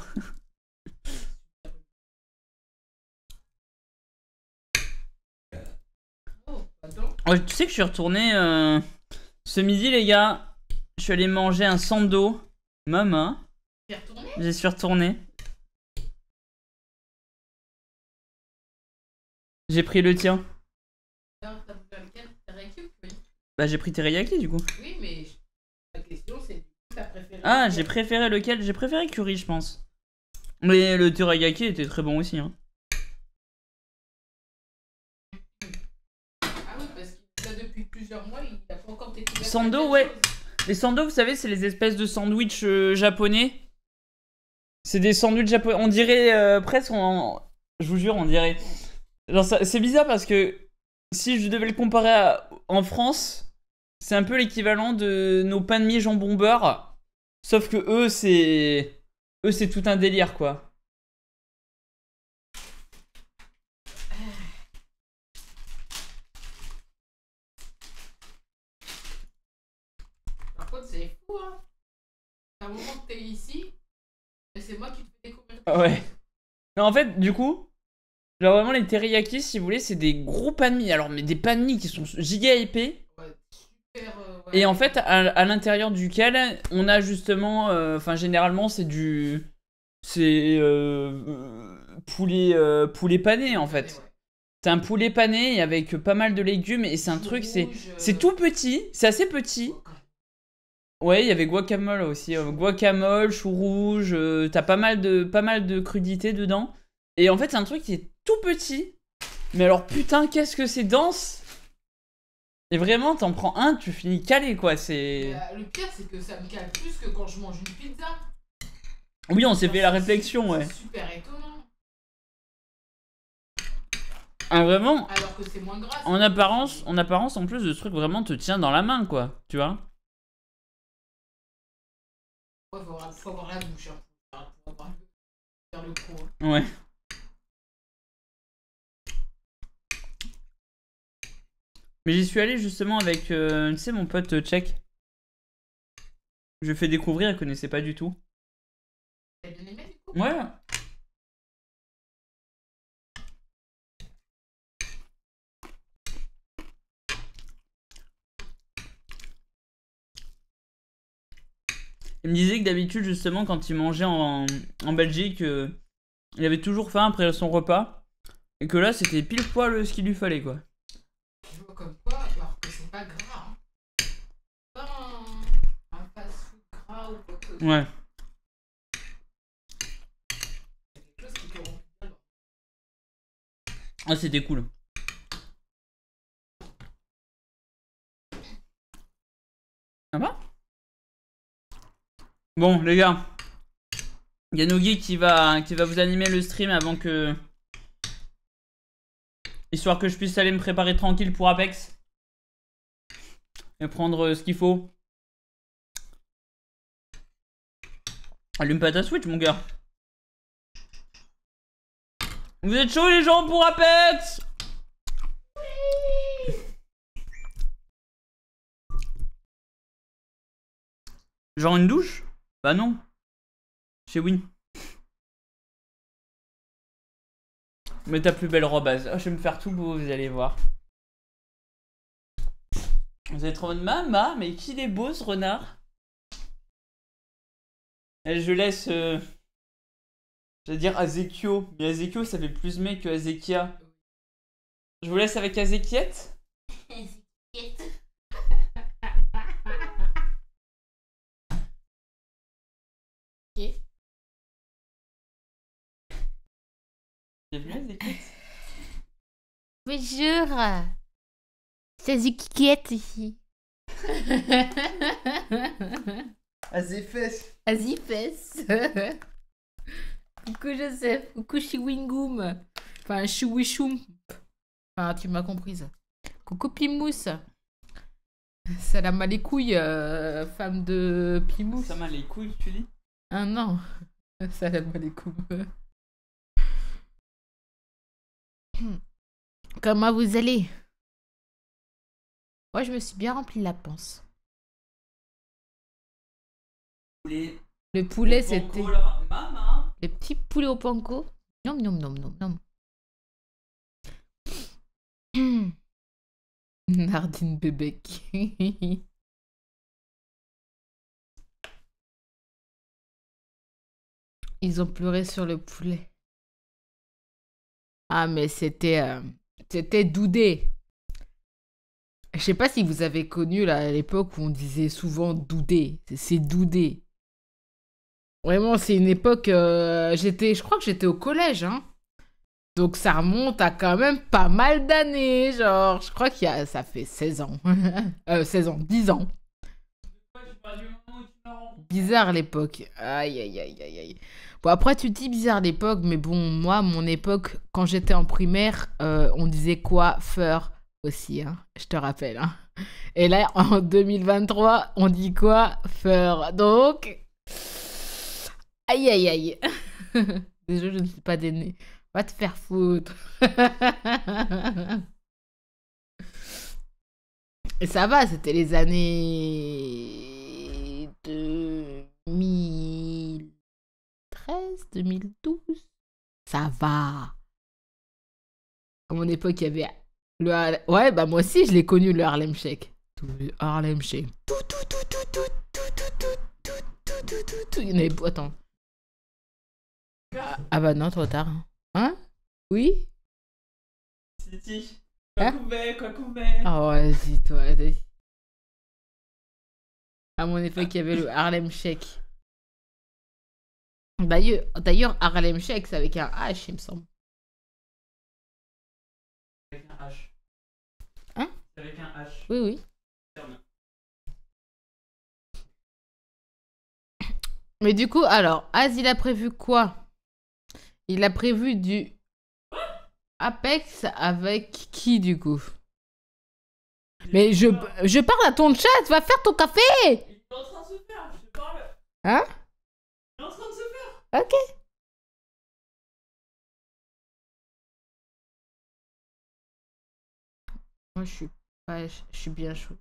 Oh, tu sais que je suis retourné euh, ce midi, les gars. Je suis allé manger un sando. Maman. T'es retourné? J'y suis retourné. J'ai pris le tien. Non, t'as voulu lequel? Teriyaki ou curry? Bah j'ai pris teriyaki du coup. Oui, mais la question c'est t'as préféré. Ah, lequel? j'ai préféré lequel? J'ai préféré curry, je pense. Mais le teriyaki était très bon aussi. Hein. Ah oui, parce qu'il là depuis plusieurs mois, il n'a pas encore découvert. Sando, certaines ouais. choses. Les sando, vous savez, c'est les espèces de sandwichs euh, japonais. C'est des sandwichs japonais. On dirait euh, presque. En... Je vous jure, on dirait. C'est bizarre parce que si je devais le comparer à... en France, c'est un peu l'équivalent de nos pains de mie jambon beurre. Sauf que eux, c'est. Eux, c'est tout un délire, quoi. Par contre, c'est fou, hein. À un moment que t'es ici, et c'est moi qui te fais découvrir. Ah ouais. Non, en fait, du coup, genre vraiment, les teriyaki, si vous voulez, c'est des gros pains de mie. Alors, mais des pains de mie qui sont giga épais. Ouais, super. Euh, ouais. Et en fait, à, à l'intérieur duquel, on a justement. Enfin, euh, généralement, c'est du. C'est. Euh, poulet, euh, poulet pané, en fait. Ouais. C'est un poulet pané avec pas mal de légumes. Et c'est un Chou truc, c'est. rouge, euh, C'est tout petit. C'est assez petit. Ouais, il y avait guacamole aussi. euh, guacamole, chou rouge. euh, T'as pas mal de, pas mal de crudité dedans. Et en fait, c'est un truc qui est tout petit. Mais alors, putain, qu'est-ce que c'est dense! Et vraiment, t'en prends un, tu finis calé, quoi. C'est. Mais, euh, le pire, c'est que ça me cale plus que quand je mange une pizza. Oui, on s'est Genre, fait la c'est réflexion, su- ouais. C'est super étonnant. Ah, vraiment, Alors que c'est moins gras. en c'est- apparence, en apparence, en plus, le truc vraiment te tient dans la main, quoi. Tu vois? Ouais, faut avoir, faut avoir la bouche, hein. Faut avoir le- faire le pro. Hein. Ouais. Mais j'y suis allé justement avec, euh, tu sais, mon pote euh, tchèque. Je lui ai fait découvrir, elle connaissait pas du tout. T'as bien aimé du coup? Ouais. Il me disait que d'habitude, justement, quand il mangeait en, en Belgique, euh, il avait toujours faim après son repas. Et que là, c'était pile poil ce qu'il lui fallait, quoi. Tu vois comme quoi, alors que c'est pas gras. Hein. Pas un, un fast-food gras ou quoi que ce soit. Ouais. C'est quelque chose qui te rend plus mal. Ah, c'était cool. Ça va? Bon, les gars. Il y a Nogi qui va, qui va vous animer le stream avant que... Histoire que je puisse aller me préparer tranquille pour Apex. Et prendre ce qu'il faut. Allume pas ta Switch, mon gars. Vous êtes chauds, les gens, pour Apex? Genre une douche? Bah non. Chez Win. Mais ta plus belle robe, oh, je vais me faire tout beau, vous allez voir. Vous allez trop en mode, maman, mais qu'il est beau ce renard. Et je laisse... Euh... J'allais dire Azekio, mais Azekio ça fait plus mec que Azekia. Je vous laisse avec Azekiette. Ok. Bienvenue Azekiette. Bonjour. C'est Zikiette ici. Azefes. Azifes. Coucou Joseph. Coucou Chiwingoum. Enfin, Chiwishoum. Enfin, tu m'as comprise. Coucou Pimous. Salam à les couilles, euh, femme de Pimous. Ça m'a les couilles, tu dis? Ah non. Salam alaikum. Comment vous allez? Moi, je me suis bien rempli la panse. Les... Le poulet, Au c'était... panko, là. Maman. Les petits poulets au panko. Nom, nom, nom, nom, nom. Nardine Bébéc. Ils ont pleuré sur le poulet. Ah, mais c'était... euh, c'était Doudé. Je sais pas si vous avez connu là, à l'époque où on disait souvent Doudé. C'est- C'est Doudé. Vraiment, c'est une époque... euh, j'étais, je crois que j'étais au collège, hein. Donc ça remonte à quand même pas mal d'années. Genre, je crois qu'il y a... Ça fait seize ans. euh, seize ans, dix ans. Ouais, tu parles du moment où tu l'as rencontré. Bizarre l'époque. Aïe, aïe, aïe, aïe, aïe. Bon, après, tu dis bizarre l'époque, mais bon, moi, mon époque, quand j'étais en primaire, euh, on disait coiffeur aussi, hein. Je te rappelle, hein. Et là, en deux mille vingt-trois, on dit quoi? Feur. Donc... Aïe, aïe, aïe. Déjà, je ne suis pas d'aîné. Va te faire foutre. Et ça va, c'était les années deux mille treize, deux mille douze. Ça va. À mon époque, il y avait le Har- ouais, bah moi aussi, je l'ai connu, le Harlem Shake. Tout le Harlem Shake. Tout, tout, tout, tout, tout, tout, tout, tout, tout, tout, tout, tout, tout. Il y en avait... Attends. Ah, ah bah non, trop tard. Hein, Hein Oui Titi. Hein Quoi qu'on fait, quoi qu'on fait. Oh, vas-y, toi. Vas-y. À mon époque, il y avait le Harlem Shake. D'ailleurs, d'ailleurs, Harlem Shake, c'est avec un H, il me semble. Avec un H. Hein? C'est avec un H. Oui, oui. Ferme. Mais du coup, alors, Az, il a prévu quoi? Il a prévu du Apex avec qui, du coup? Mais je, je parle à ton chat, va faire ton café! Il est en train de se faire, je te parle. Hein? Il est en train de se faire. Ok. Moi, je suis pas... Je suis bien chaud.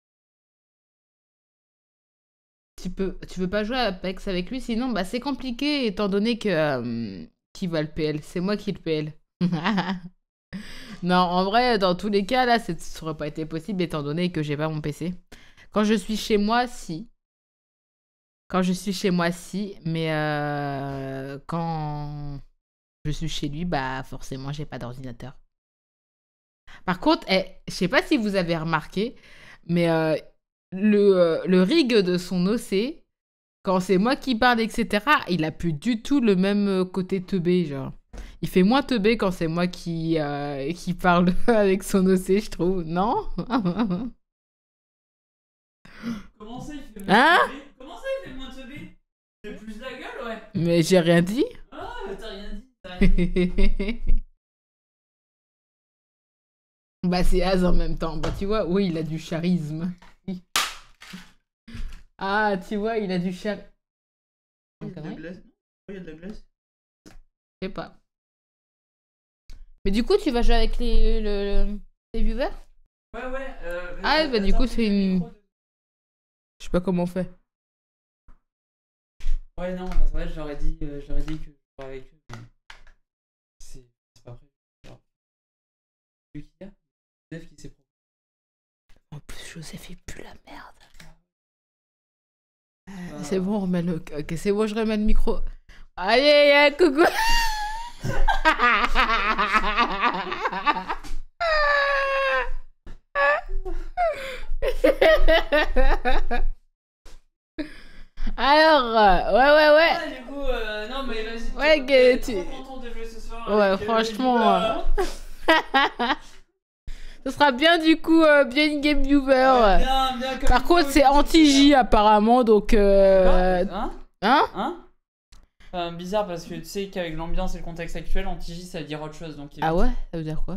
Tu peux, tu veux pas jouer à Apex avec lui, sinon bah c'est compliqué étant donné que euh, qui va le P L? C'est moi qui le P L. Non, en vrai, dans tous les cas, là, ça aurait pas été possible étant donné que j'ai pas mon P C. Quand je suis chez moi, si. Quand je suis chez moi, si. Mais euh, quand je suis chez lui, bah forcément, j'ai pas d'ordinateur. Par contre, eh, je sais pas si vous avez remarqué, mais euh, le, euh, le rig de son O C, quand c'est moi qui parle, et cetera, il a plus du tout le même euh, côté teubé, genre. Il fait moins teubé quand c'est moi qui, euh, qui parle avec son O C, je trouve. Non? Comment ça, il fait moins Hein? teubé? Comment ça, il fait moins teubé? C'est plus la gueule, ouais. Mais j'ai rien dit. Ah, t'as rien dit, t'as rien dit. Bah, c'est Az en même temps. Bah, tu vois, oui, il a du charisme. Ah, tu vois, il a du charisme. Il y a de la glace. Il y a de la glace. Je sais pas. Mais du coup, tu vas jouer avec les, le, le- les viewers? Ouais, ouais. Euh, Ah, euh, bah, du attends, coup, c'est le une- micro de- Je sais pas comment on fait. Ouais, non, parce que ouais, je leur ai dit, euh, je leur ai dit que je jouerais avec eux. mais C'est c'est pas prévu. Alors, celui qui a, Joseph qui s'est proposé. En plus, Joseph, il pue la merde. Euh, Ah. C'est bon, on remet le... Ok, c'est bon, je remets le micro. Allez, allez, coucou. Alors, euh, ouais, ouais, ouais. Ah, du coup, euh, non, mais vas-y. Ouais, tu- que t'es tu- trop content de jouer ce soir. Ouais, avec, euh, franchement, les viewers. Ce sera bien du coup, euh, bien une game viewer. Ouais, bien, bien comme Par il contre, faut, c'est comme anti-J apparemment, donc... Euh... Quoi Hein Hein? Hein Euh, Bizarre parce que tu sais qu'avec l'ambiance et le contexte actuel, anti-J ça veut dire autre chose. Donc Ah ouais? Ça veut dire quoi?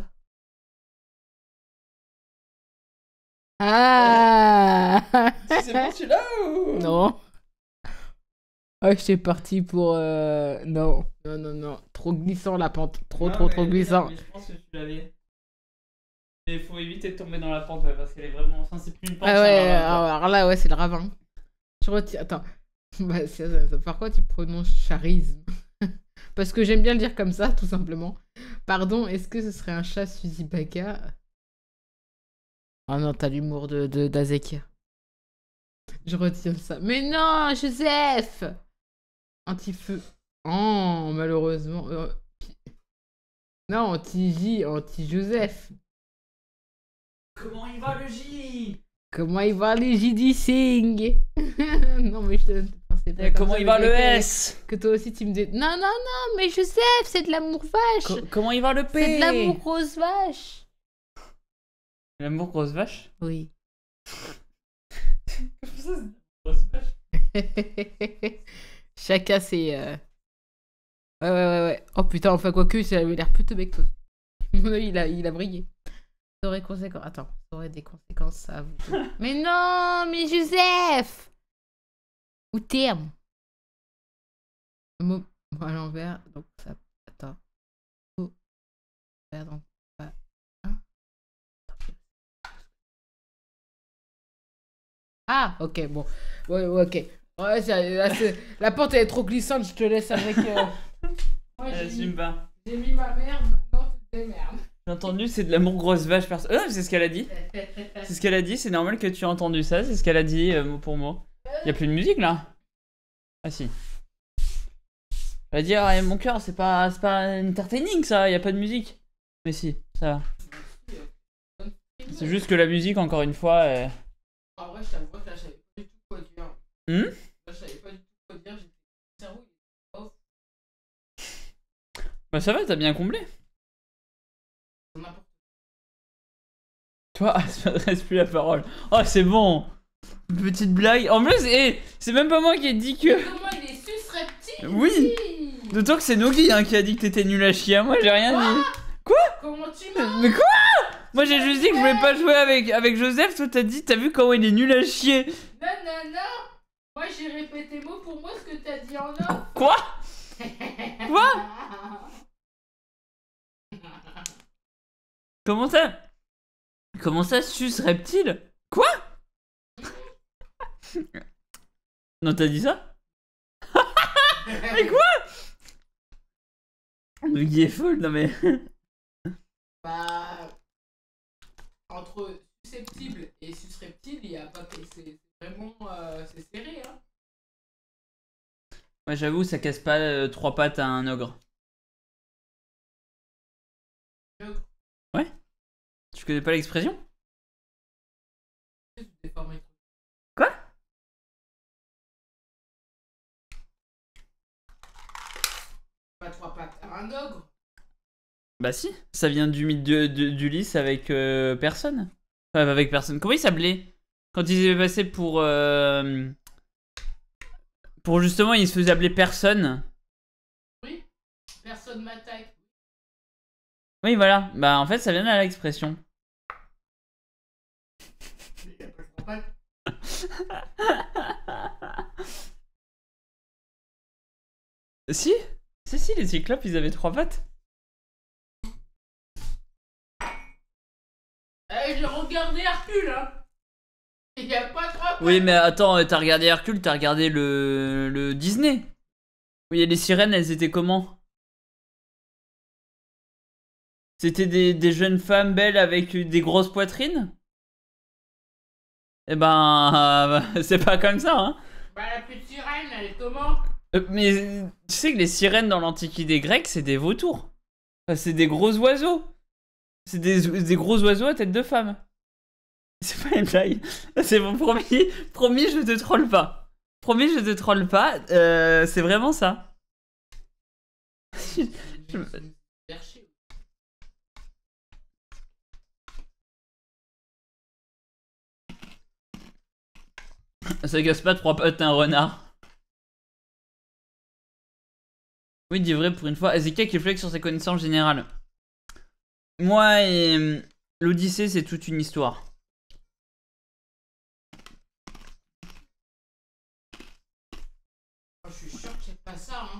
Ah! C'est bon celui-là ou... Non. Ah, j'étais parti pour... euh, Non. Non, non, non. Trop glissant la pente. Trop, Non, trop, mais- trop glissant. mais je pense que tu l'avais. Mais il faut éviter de tomber dans la pente, ouais, parce qu'elle est vraiment. Enfin, c'est plus une pente. Ah c'est un ouais, ravin, quoi. alors là, ouais, c'est le ravin. Je retiens... Attends. Bah, c'est- ça- ça- par quoi tu prononces charisme? Parce que j'aime bien le dire comme ça, tout simplement. Pardon, est-ce que ce serait un chat Suzy Baka? Oh non, t'as l'humour de, de d'Azek. Je retiens ça. Mais non, Joseph! Anti-feu. Oh, malheureusement. Euh, pi- Non, anti-J, anti-Joseph. Comment il va le J? Comment il va les J D Sing? Non, mais je te pensais pas Et comme comment ça, il mais va le que- S? Que toi aussi tu me dis. Non, non, non, mais Joseph, c'est de l'amour vache. Co- comment il va le P? C'est de l'amour rose vache. L'amour grosse vache? Oui. Comment ça, c'est grosse vache? Chacun ses. euh, Ouais, ouais, ouais, ouais. Oh putain, enfin, quoique, ça avait l'air plutôt bec. Mon œil, il a, il a brillé. Ça aurait conséquences. Attends, ça aurait des conséquences, ça. Vous... mais non, mais Joseph! Ou terme. Le mot à l'envers, donc ça. Attends. Oh. Donc. Pas... Hein? Ah, ok, bon. Ouais, ouais, ok. Ouais, ça- là, c'est- la porte elle est trop glissante, je te laisse avec. euh, Moi, j'ai Assume mis... pas. j'ai mis ma merde, maintenant tu te démerdes. J'ai entendu, c'est de l'amour grosse vache. Perso... Ah, c'est ce qu'elle a dit. C'est ce qu'elle a dit, c'est normal que tu aies entendu ça, c'est ce qu'elle a dit euh, mot pour mot. Y a plus de musique là? Ah si. Elle va dire, ah, mon cœur, c'est pas, c'est pas entertaining ça, y a pas de musique. Mais si, ça va. C'est juste que la musique, encore une fois. Est... En vrai, je t'avoue que là, je savais pas du tout quoi dire. Hmm? Là, je savais pas du tout quoi dire. J'étais. Mon cerveau, il est off. Bah ça va, t'as bien comblé. N'importe Toi, elle se m'adresse plus la parole. Oh, c'est bon. Une petite blague. En plus, eh, c'est même pas moi qui ai dit que. Comment il est susceptible? Oui. D'autant que c'est Nogi hein, qui a dit que t'étais nul à chier. Moi, j'ai rien dit. Comment tu m'as? Mais quoi? Moi, j'ai juste dit que je voulais pas jouer avec, avec Joseph. Toi, t'as dit, t'as vu comment il est nul à chier. Non, non, non. Moi, j'ai répété mot pour mot ce que t'as dit en off. Quoi? Quoi? Comment ça? Comment ça, sus reptile? Quoi? Non, t'as dit ça? Mais quoi? Nogi est folle, non mais. Bah. Entre susceptible et susceptible, il y a pas que. C'est vraiment. Euh, c'est serré, hein. Ouais, j'avoue, ça casse pas euh, trois pattes à un ogre. Ogre. Ouais? Tu connais pas l'expression? Déformé. Quoi? Pas trois pattes à un ogre. Bah si, ça vient du mythe de- de- d'Ulysse avec euh, personne. Enfin, avec personne. Comment il s'appelait? Quand ils étaient passés pour... euh, Pour justement, il se faisait appeler personne. Oui. Personne m'attaque. Oui, voilà. Bah en fait, ça vient de l'expression. Il y a pas trois pattes. Si? Si, si, les cyclopes, ils avaient trois pattes. Eh, j'ai regardé Hercule, hein. Il y a pas trois pattes. Oui, mais attends, t'as regardé Hercule, t'as regardé le, le Disney. Oui, et les sirènes, elles étaient comment? C'était des, des jeunes femmes belles avec des grosses poitrines? Eh ben, euh, c'est pas comme ça, hein. Bah, la petite sirène, elle est comment? Euh, mais tu sais que les sirènes dans l'Antiquité grecque, c'est des vautours. Enfin, c'est des gros oiseaux. C'est des, des gros oiseaux à tête de femme. C'est pas une blague. C'est mon promis. Promis, je te troll pas. Promis, je te troll pas. Euh, c'est vraiment ça. Je- Perché. Ça casse pas trois pattes à un renard. Oui, dis vrai pour une fois. Ezekiel qui flex sur ses connaissances générales. Moi et euh, l'Odyssée, c'est toute une histoire. Je suis sûr que c'est pas ça, hein.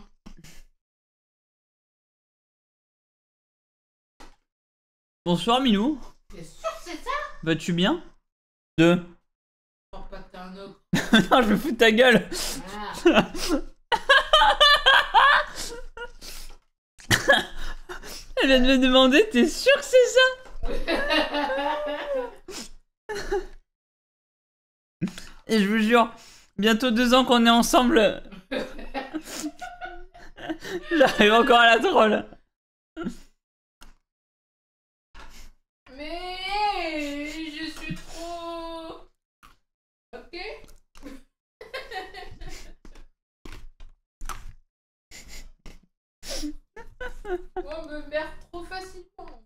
Bonsoir Milou. T'es sûr que c'est ça? Vas-tu bien? Deux. Trois pattes à un ogre. Non, je me fous de ta gueule. Ah. Elle vient de me demander, t'es sûr que c'est ça? Et je vous jure, bientôt deux ans qu'on est ensemble. J'arrive encore à la troll. Mais je suis trop... Ok. Moi, on me merde trop facilement.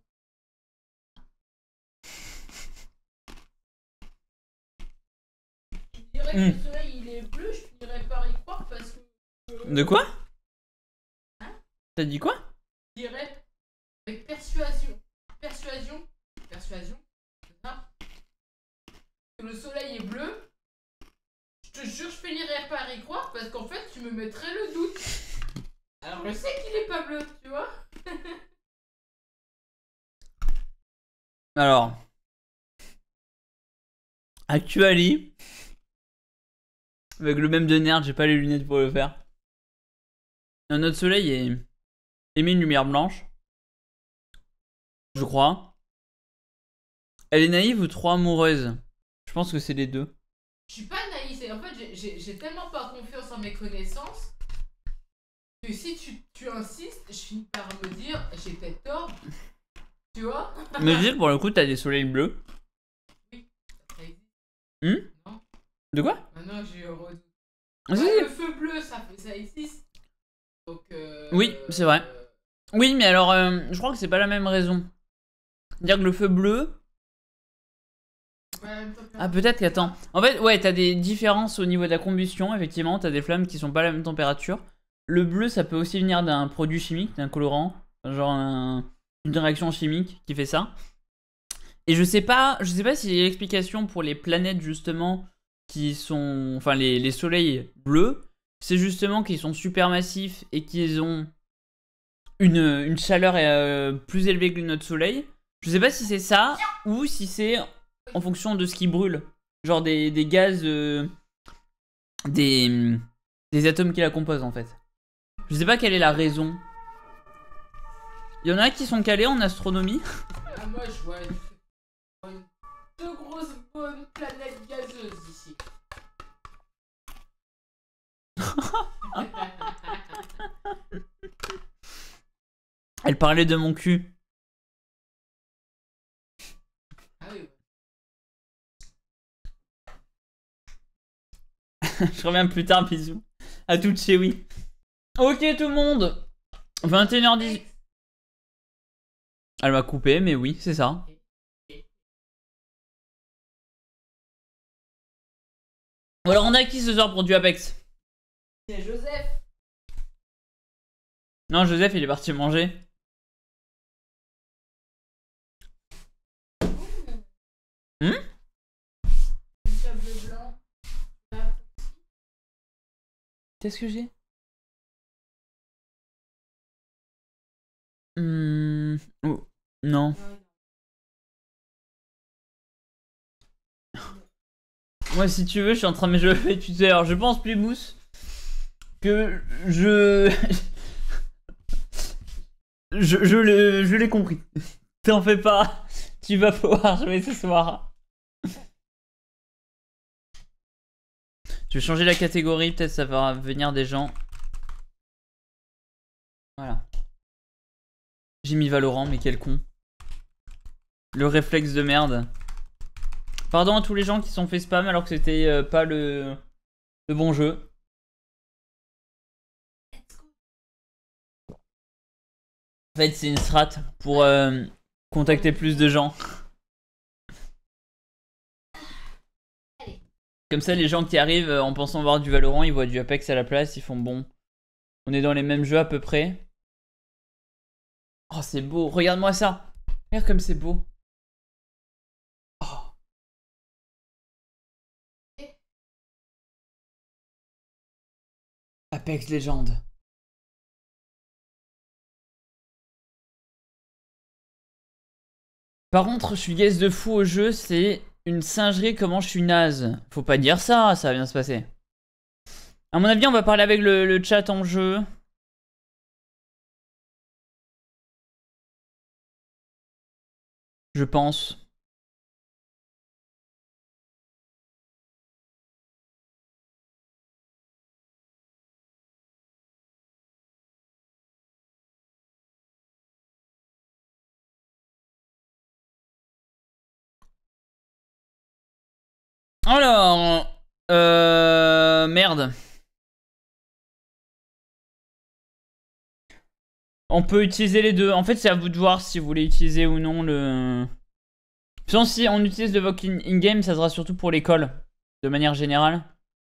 Je dirais que Mm. le soleil il est bleu, je finirais par y croire parce que... euh, De quoi? Hein? T'as dit quoi? Je dirais avec persuasion. Persuasion. Persuasion. C'est ça. Que le soleil est bleu. Je te jure, je finirais par y croire parce qu'en fait, tu me mettrais le doute. Alors, je sais qu'il est pas bleu, tu vois. Alors. Actually. Avec le même de nerd, j'ai pas les lunettes pour le faire. Notre soleil est... émet une lumière blanche. Je crois. Elle est naïve ou trop amoureuse? Je pense que c'est les deux. Je suis pas naïf. Et en fait, j'ai- j'ai j'ai tellement pas confiance en mes connaissances que si tu, tu insistes, je finis par me dire j'ai peut-être tort. Tu vois. Mais je dis, pour le coup, t'as des soleils bleus. Ça existe. Hmm? Non. De quoi? Maintenant, j'ai eu redoute. Ah, si, Ouais, si. le feu bleu, ça, fait- ça existe. Donc, euh, Oui, c'est vrai. euh, Oui, mais alors, euh, je crois que c'est pas la même raison. Dire que le feu bleu... ouais, toi, Ah, peut-être qu'attends. En fait, ouais, t'as des différences au niveau de la combustion, effectivement. T'as des flammes qui sont pas à la même température. Le bleu, ça peut aussi venir d'un produit chimique, d'un colorant. Genre un- une réaction chimique qui fait ça. Et je sais pas, je sais pas s'il y a l'explication pour les planètes, justement, qui sont... Enfin, les, les soleils bleus. C'est justement qu'ils sont supermassifs et qu'ils ont une, une chaleur euh, plus élevée que notre soleil. Je sais pas si c'est ça ou si c'est en fonction de ce qui brûle. Genre des, des gaz, euh, des, des atomes qui la composent en fait. Je sais pas quelle est la raison. Il y en a qui sont calés en astronomie. Ah, moi, je vois une, je vois une- deux grosses bonnes planètes gazeuses ici. Elle parlait de mon cul. Ah oui. Je reviens plus tard, bisous. À toutes chez oui. Ok tout le monde. vingt et une heures dix. Elle m'a coupé, mais oui, c'est ça. Alors on a qui ce soir pour du Apex? C'est Joseph. Non, Joseph il est parti manger. Hmm? Une table blanc. Qu'est-ce que j'ai? Hmm... oh, non. Moi, si tu veux, je suis en train de me jouer tu sais. Alors, je pense, Plébous, que je. je je l'ai je l'ai compris. T'en fais pas. Tu vas pouvoir jouer ce soir. Je vais changer la catégorie. Peut-être ça va venir des gens. Voilà. J'ai mis Valorant, mais quel con. Le réflexe de merde. Pardon à tous les gens qui sont fait spam alors que c'était euh, pas le, le bon jeu. En fait, c'est une strat pour euh, contacter plus de gens. Comme ça, les gens qui arrivent euh, en pensant voir du Valorant, ils voient du Apex à la place, ils font bon. On est dans les mêmes jeux à peu près. Oh, c'est beau. Regarde-moi ça. Regarde comme c'est beau. Oh. Apex Legends. Par contre, je suis guest de fou au jeu, c'est une singerie comment je suis naze. Faut pas dire ça, ça va bien se passer. À mon avis, on va parler avec le, le chat en jeu. Je pense. Alors... Euh... Merde. On peut utiliser les deux. En fait, c'est à vous de voir si vous voulez utiliser ou non le... Sinon, si on utilise le Vogue in-game, ça sera surtout pour l'école, de manière générale.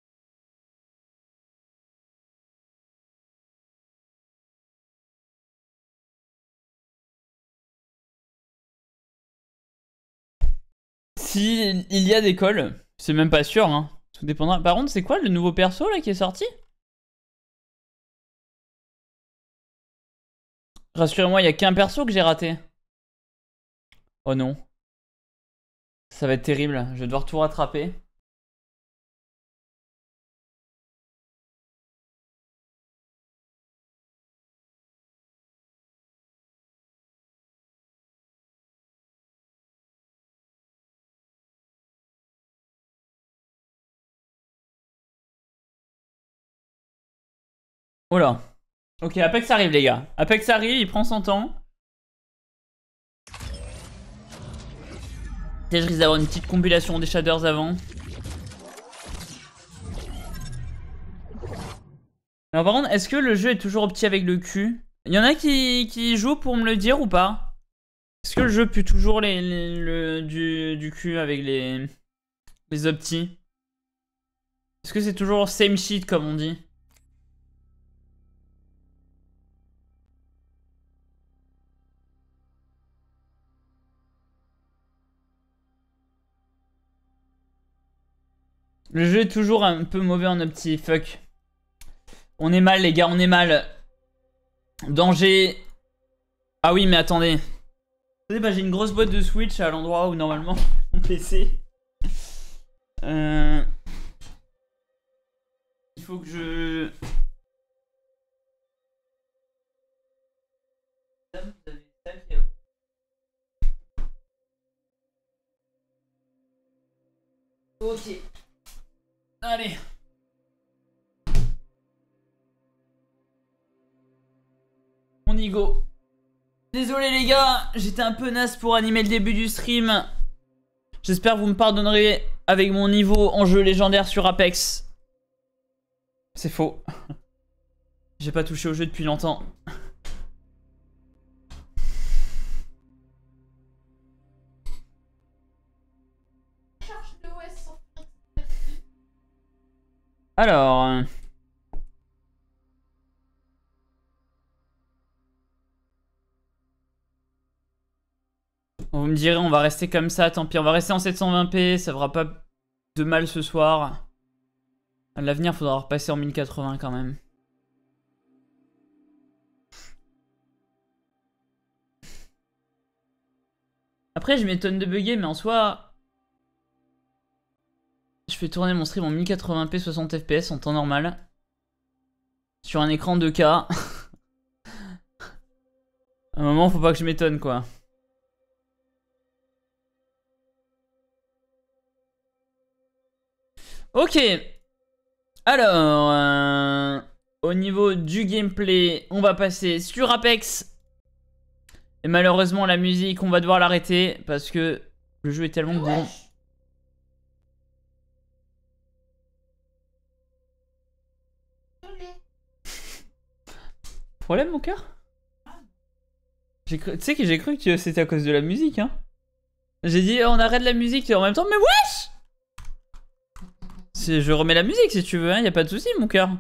Si il y a des calls, c'est même pas sûr, hein. Tout dépendra. Par contre, c'est quoi le nouveau perso là qui est sorti? Rassurez-moi, il y a qu'un perso que j'ai raté. Oh non. Ça va être terrible, je vais devoir tout rattraper. Oh là. Ok, Apex arrive les gars. Apex arrive, il prend son temps. Peut-être je risque d'avoir une petite compilation des shaders avant. Alors par contre, est-ce que le jeu est toujours opti avec le cul? Il y en a qui, qui jouent pour me le dire ou pas? Est-ce que le jeu pue toujours les, les, le, du, du cul avec les, les optis? Est-ce que c'est toujours same shit comme on dit? Le jeu est toujours un peu mauvais en opti, fuck. On est mal les gars, on est mal. Danger. Ah oui mais attendez. Attendez, bah j'ai une grosse boîte de Switch à l'endroit où normalement mon P C. Euh... Il faut que je... Ok. Allez. On y go. Désolé les gars, j'étais un peu naze pour animer le début du stream. J'espère que vous me pardonnerez avec mon niveau en jeu légendaire sur Apex. C'est faux. J'ai pas touché au jeu depuis longtemps. Alors... Vous me direz, on va rester comme ça, tant pis. On va rester en sept cent vingt p, ça fera pas de mal ce soir. À l'avenir, faudra repasser en mille quatre-vingts quand même. Après, je m'étonne de bugger, mais en soi... Je fais tourner mon stream en mille quatre-vingts p soixante F P S en temps normal. Sur un écran deux K. À un moment, faut pas que je m'étonne, quoi. Ok. Alors, euh, au niveau du gameplay, on va passer sur Apex. Et malheureusement, la musique, on va devoir l'arrêter parce que le jeu est tellement bon. Problème, mon cœur? Tu sais que j'ai cru que c'était à cause de la musique, hein. J'ai dit, on arrête la musique et en même temps, mais wesh! Je remets la musique si tu veux, hein, y a pas de souci, mon cœur.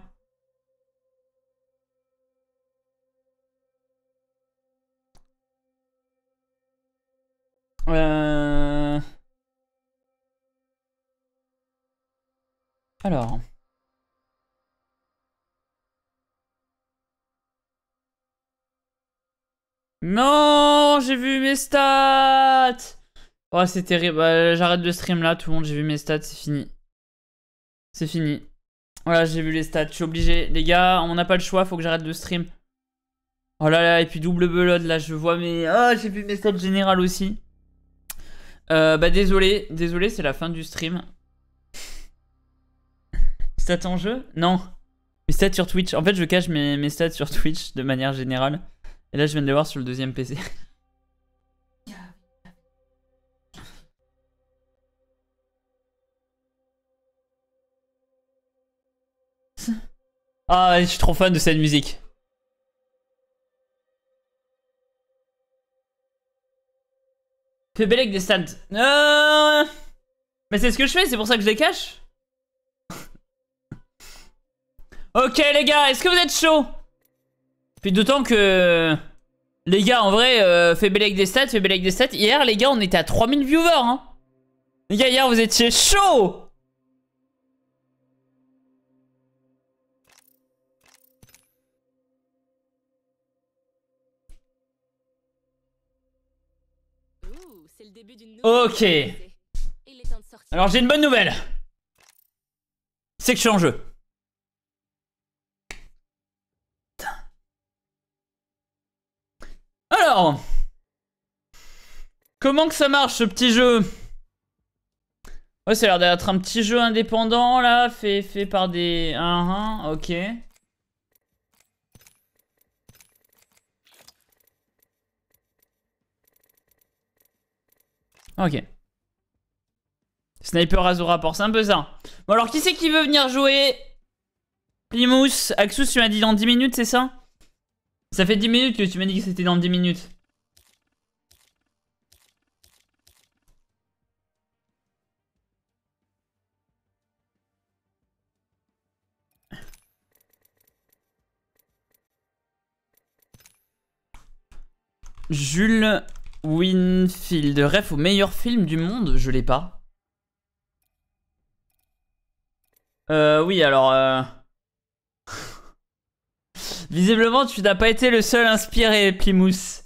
Euh... Alors... Non, j'ai vu mes stats. Oh, c'est terrible. Bah, j'arrête de stream là, tout le monde, j'ai vu mes stats, c'est fini. C'est fini. Voilà, j'ai vu les stats, je suis obligé. Les gars, on n'a pas le choix, faut que j'arrête de stream. Oh là là, et puis double belote, là, je vois mes... Oh, j'ai vu mes stats générales aussi. Euh, bah désolé, désolé, c'est la fin du stream. Stats en jeu? Non. Mes stats sur Twitch. En fait, je cache mes, mes stats sur Twitch de manière générale. Et là, je viens de les voir sur le deuxième P C. Ah, je suis trop fan de cette musique. Fais belle avec des stats. Euh... Mais c'est ce que je fais, c'est pour ça que je les cache. Ok les gars, est-ce que vous êtes chaud? Puis d'autant que... Les gars, en vrai, euh, fais belle avec des stats, fais belle avec des stats. Hier, les gars, on était à trois mille viewers, hein. Les gars, hier, vous étiez chaud. Ok. Alors, j'ai une bonne nouvelle. C'est que je suis en jeu. Alors, comment que ça marche ce petit jeu? Ouais, ça a l'air d'être un petit jeu indépendant là, fait, fait par des... Uh -huh, ok. Ok. Sniper Azura rapport, c'est un peu ça. Bon alors, qui c'est qui veut venir jouer? Plymouth, Axus, tu m'as dit dans dix minutes, c'est ça? Ça fait dix minutes que tu m'as dit que c'était dans dix minutes. Jules Winfield, ref au meilleur film du monde, je l'ai pas. Euh, oui, alors... Euh... Visiblement, tu n'as pas été le seul inspiré, Plymouth.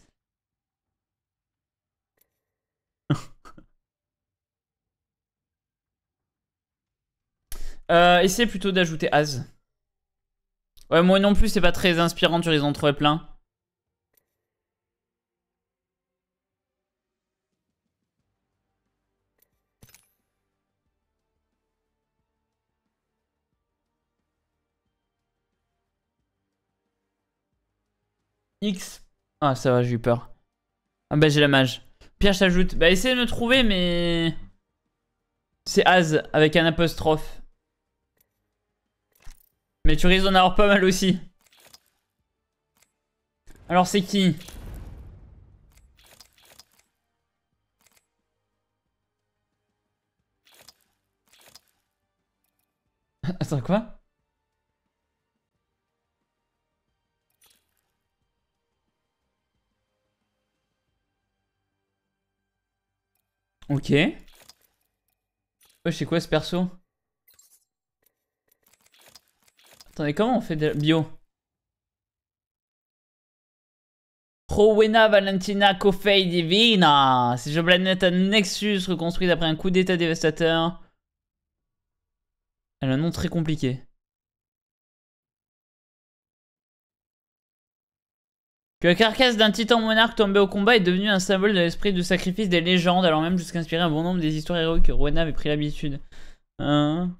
euh, essaie plutôt d'ajouter Az. Ouais, moi non plus, c'est pas très inspirant, tu risques d'en trouver plein. X. Ah, ça va, j'ai eu peur. Ah bah, j'ai la mage. Pierre, je t'ajoute. Bah, essaye de me trouver, mais... C'est Az, avec un apostrophe. Mais tu risques d'en avoir pas mal aussi. Alors, c'est qui? Attends, quoi? Ok. Ouais, c'est quoi ce perso? Attendez, comment on fait de bio? Rowena Valentina Coffey Divina. C'est une planète Nexus reconstruite après un coup d'état dévastateur. Elle a un nom très compliqué. Que la carcasse d'un titan monarque tombé au combat est devenue un symbole de l'esprit de sacrifice des légendes, alors même jusqu'à inspirer un bon nombre des histoires héroïques que Rowena avait pris l'habitude. Hein?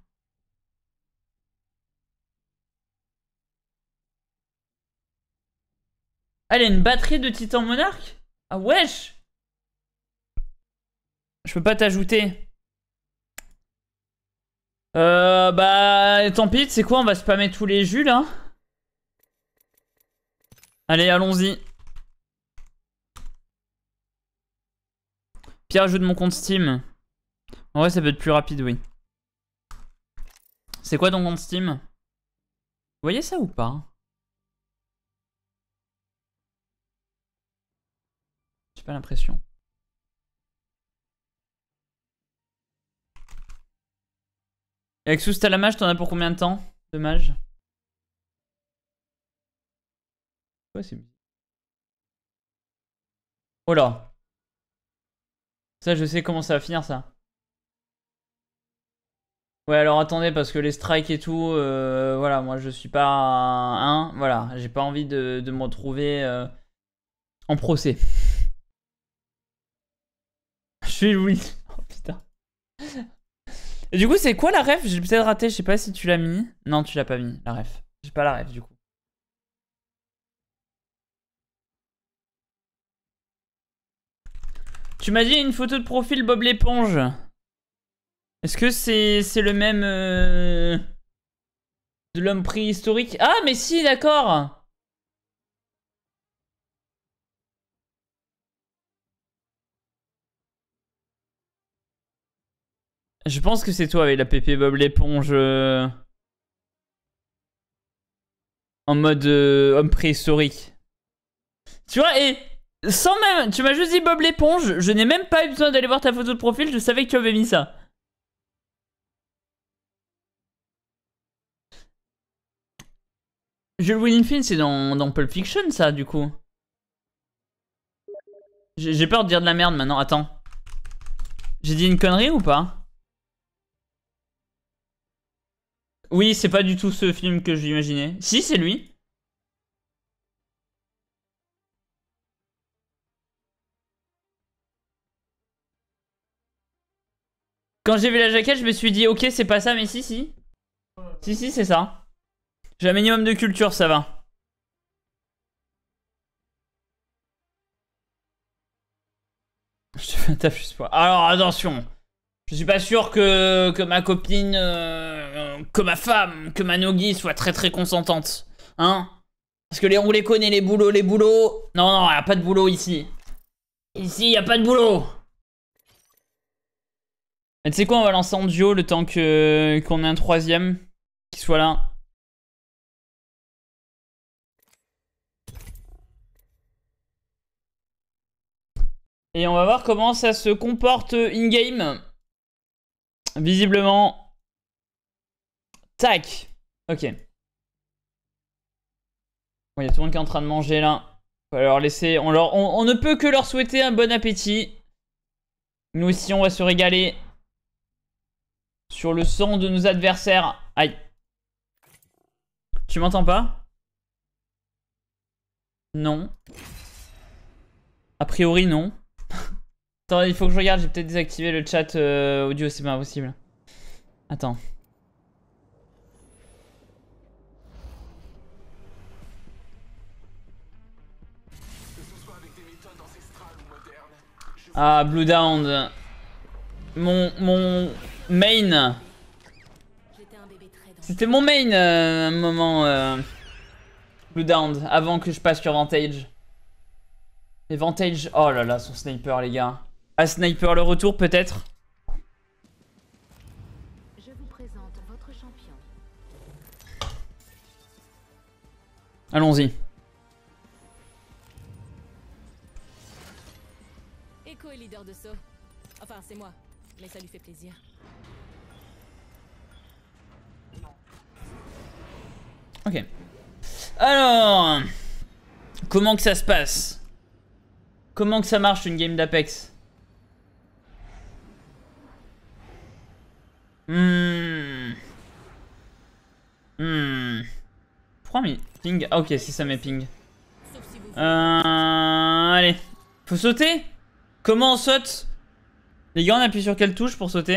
Ah, elle a une batterie de titan monarque? Ah wesh! Je peux pas t'ajouter. Euh, bah, tant pis, c'est quoi, on va spammer tous les jus là. Allez, allons-y. Pierre, ajoute mon compte Steam. En vrai, ça peut être plus rapide, oui. C'est quoi ton compte Steam? Vous voyez ça ou pas? J'ai pas l'impression. Exus, t'as la mage, t'en as pour combien de temps de mage? Ouais, c'est... Oh là. Ça, je sais comment ça va finir, ça. Ouais, alors attendez, parce que les strikes et tout, euh, voilà, moi je suis pas un... Voilà, j'ai pas envie de, de me retrouver euh, en procès. Je suis Louis. Oh putain. Et du coup, c'est quoi la ref? J'ai peut-être raté, je sais pas si tu l'as mis. Non, tu l'as pas mis, la ref. J'ai pas la ref, du coup. Tu m'as dit une photo de profil Bob l'éponge. Est-ce que c'est c'est le même... Euh... De l'homme préhistorique. Ah, mais si, d'accord. Je pense que c'est toi avec la pépé Bob l'éponge. Euh... En mode euh, homme préhistorique. Tu vois, et sans même... Tu m'as juste dit Bob l'éponge, je n'ai même pas eu besoin d'aller voir ta photo de profil, je savais que tu avais mis ça. Jules Willingfield, c'est dans, dans Pulp Fiction, ça, du coup. J'ai peur de dire de la merde maintenant, attends. J'ai dit une connerie ou pas? Oui, c'est pas du tout ce film que j'imaginais. Si, c'est lui. Quand j'ai vu la jaquette, je me suis dit, ok, c'est pas ça, mais si, si. Si, si, c'est ça. J'ai un minimum de culture, ça va. Je te fais un taf juste pour... Alors, attention. Je suis pas sûr que, que ma copine, euh, que ma femme, que ma Nogi soit très très consentante. Hein? Parce que les, on les connaît, les boulots, les boulots. Non, non, y a pas de boulot ici. Ici, y a pas de boulot. Mais tu sais quoi, on va lancer en duo le temps que qu'on ait un troisième qui soit là. Et on va voir comment ça se comporte in-game. Visiblement. Tac. Ok. Bon, il y a tout le monde qui est en train de manger là. On va leur laisser. On, leur, on, on ne peut que leur souhaiter un bon appétit. Nous aussi, on va se régaler. Sur le sang de nos adversaires. Aïe. Tu m'entends pas? Non. A priori, non. Attends, il faut que je regarde, j'ai peut-être désactivé le chat euh, audio, c'est pas possible. Attends. Ah, Bloodhound. Mon, mon main. C'était mon main euh, un moment. Euh, Bloodhound, avant que je passe sur Vantage. Et Vantage, oh là là, son sniper, les gars. Ah, sniper, le retour peut-être. Je vous présente votre champion. Allons-y. Echo est leader de saut. Enfin, c'est moi, mais ça lui fait plaisir. Ok. Alors, comment que ça se passe? Comment que ça marche une game d'Apex? Hmm. Hmm. Pourquoi mais ping? Ah ok, si ça met ping. Euh, allez. Faut sauter? Comment on saute? Les gars, on appuie sur quelle touche pour sauter?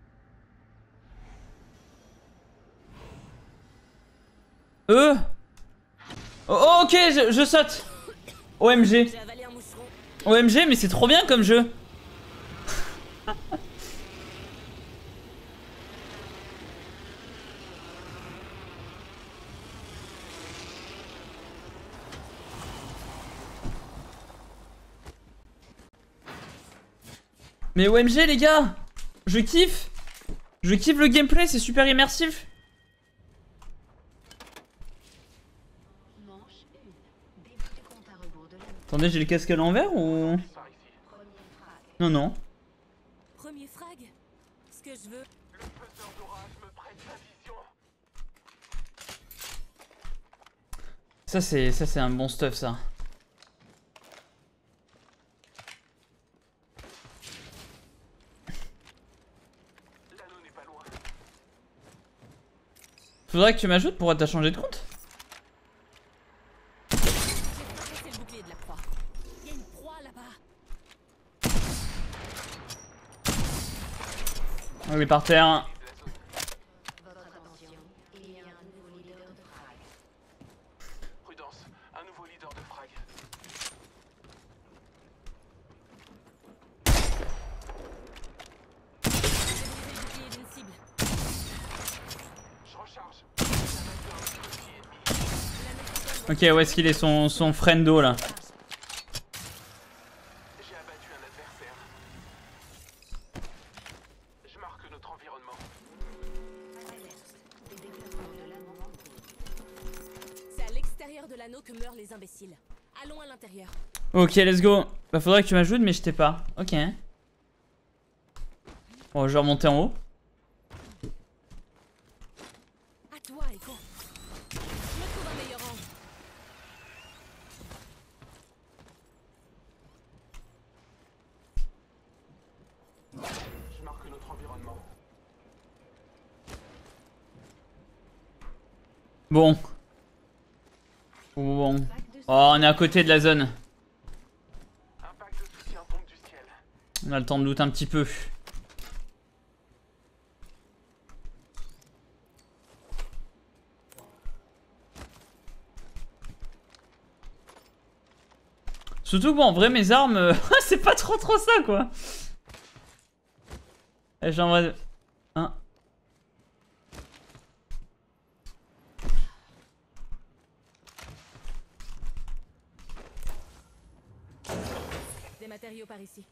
E? Oh, ok, je, je saute. O M G. O M G, mais c'est trop bien comme jeu. Mais O M G les gars, je kiffe. Je kiffe le gameplay, c'est super immersif. Attendez, j'ai le casque à l'envers ou... Non, non. Premier frag. Ce que je veux. Ça c'est ça c'est un bon stuff ça. Faudrait que tu m'ajoutes pour t'as changé de compte. On est par terre. Prudence, un nouveau leader de frag. Je recharge. Ok, où est-ce qu'il est son, son friendo là? J'ai abattu un adversaire. Je marque notre environnement. C'est à l'extérieur de l'anneau que meurent les imbéciles. Allons à l'intérieur. Ok, let's go. Bah faudrait que tu m'ajoutes, mais je t'ai pas. Ok. Bon, je vais remonter en haut. À toi, Echo. Je me trouve un meilleur angle. Je marque notre environnement. Bon. Bon. Oh, on est à côté de la zone. Un pack de soutien tombe du ciel. On a le temps de loot un petit peu. Surtout bon, en vrai mes armes, euh, c'est pas trop trop ça quoi. Et j'envoie de... Hein. Des matériaux par ici.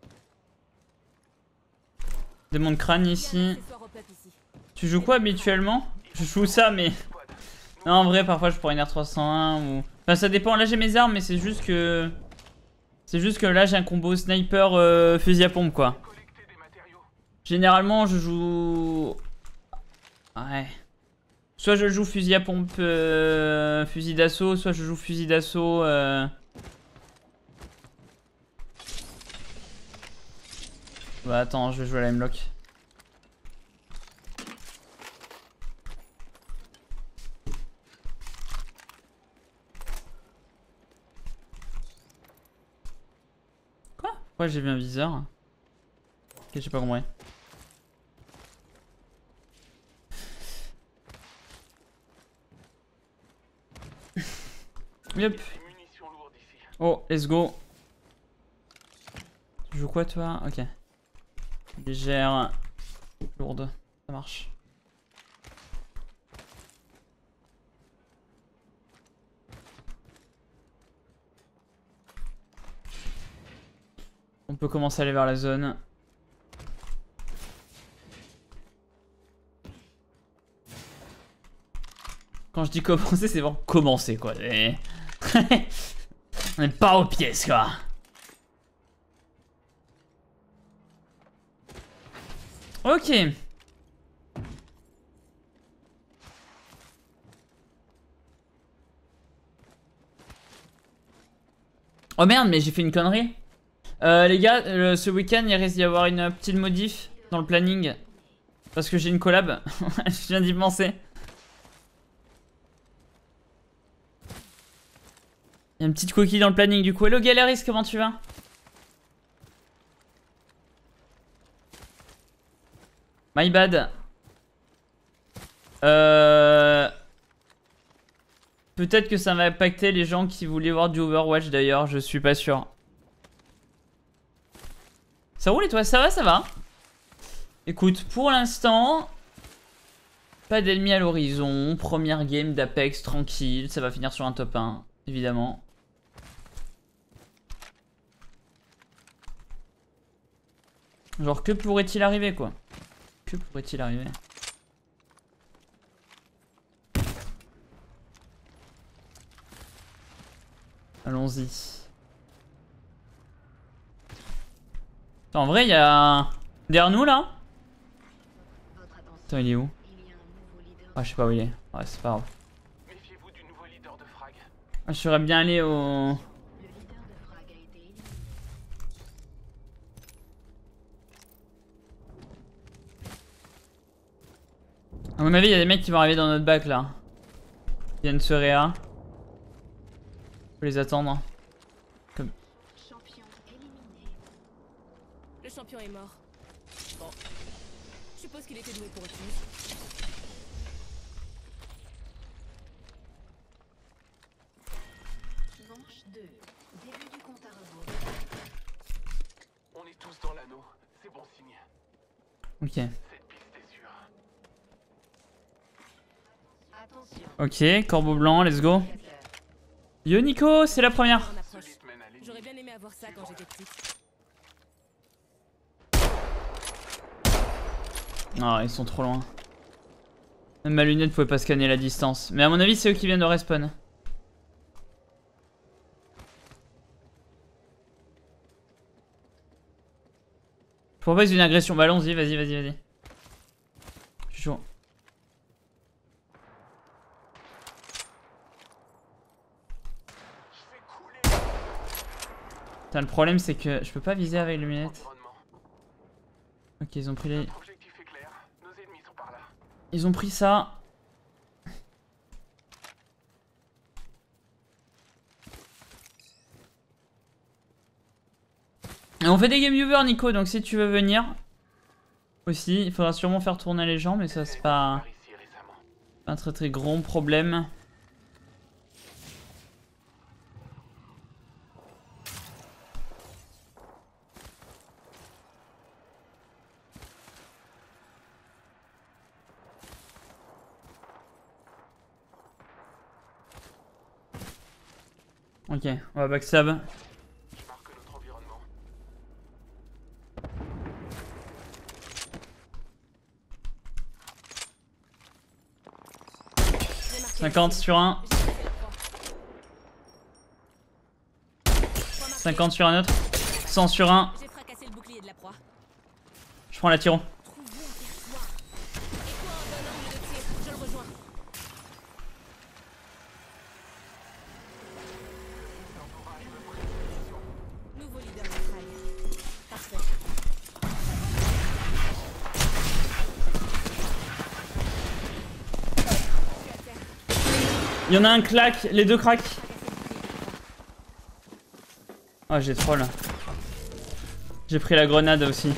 Démon de crâne Il y a un ici. accessoire au peuple ici. Tu joues quoi habituellement? Je joue ça mais... Non en vrai parfois je pourrais une R trois cent un ou... Enfin ça dépend, là j'ai mes armes mais c'est juste que... C'est juste que là j'ai un combo sniper euh, fusil à pompe quoi. Collecter des matériaux. Généralement je joue... Ouais. Soit je joue fusil à pompe euh, fusil d'assaut, soit je joue fusil d'assaut... Euh... Bah attends, je vais jouer à la M-Lock. Quoi? Pourquoi j'ai vu un viseur? Ok, j'ai pas compris. Yep. Des munitions lourdes ici. Oh, let's go. Tu joues quoi toi? Ok. Légère. Lourde. Ça marche. On peut commencer à aller vers la zone. Quand je dis commencer, c'est vraiment commencer quoi. Et... On n'est pas aux pièces quoi. Ok. Oh merde, mais j'ai fait une connerie. Euh, les gars, euh, ce week-end, il risque d'y avoir une petite modif dans le planning. Parce que j'ai une collab. Je viens d'y penser. Il y a une petite coquille dans le planning du coup. Hello Galeris, comment tu vas? My bad. Euh... Peut-être que ça va impacter les gens qui voulaient voir du Overwatch d'ailleurs, je suis pas sûr. Ça roule et toi? Ça va, ça va. Écoute, pour l'instant, pas d'ennemis à l'horizon. Première game d'Apex tranquille, ça va finir sur un top un, évidemment. Genre, que pourrait-il arriver quoi? Que pourrait-il arriver? Allons-y. En vrai, il y a... Derrière nous, là? Attends, il est où? Ah, je sais pas où il est. Ouais, c'est pas grave. Méfiez-vous du nouveau leader de frag. Ah, je serais bien allé au... À mon avis, il y a des mecs qui vont arriver dans notre bac, là. Ils viennent se réa. Faut les attendre. Comme... Le champion est mort. Bon. Je suppose qu'il était doué pour autre chose. Manche deux. Début du compte à rebours. On est tous dans l'anneau. C'est bon signe. Ok. Cette piste est sûre. Attention. Ok, corbeau blanc, let's go. Yo Nico, c'est la première. En approche. J'aurais bien aimé avoir ça quand j'étais petite. Ah, ils sont trop loin. Même ma lunette pouvait pas scanner la distance. Mais à mon avis, c'est eux qui viennent de respawn. Je propose une agression. Bah allons-y, vas-y, vas-y, vas-y. Je suis chaud. Putain, le problème c'est que je peux pas viser avec les lunettes. Ok, ils ont pris les... Ils ont pris ça. Et on fait des game viewers Nico, donc si tu veux venir aussi, il faudra sûrement faire tourner les gens, mais ça c'est pas un très très grand problème. Ok, on va backstab. cinquante sur un. cinquante sur un autre. cent sur un. J'ai fracassé le bouclier de la proie. Je prends la Tyron. Trouve-vous un perçoir. Et toi, un bon angle de tir, je le rejoins. Nouveau leader de trail. Parfait. Il y en a un claque, les deux craquent. Ah, j'ai troll. J'ai pris la grenade aussi.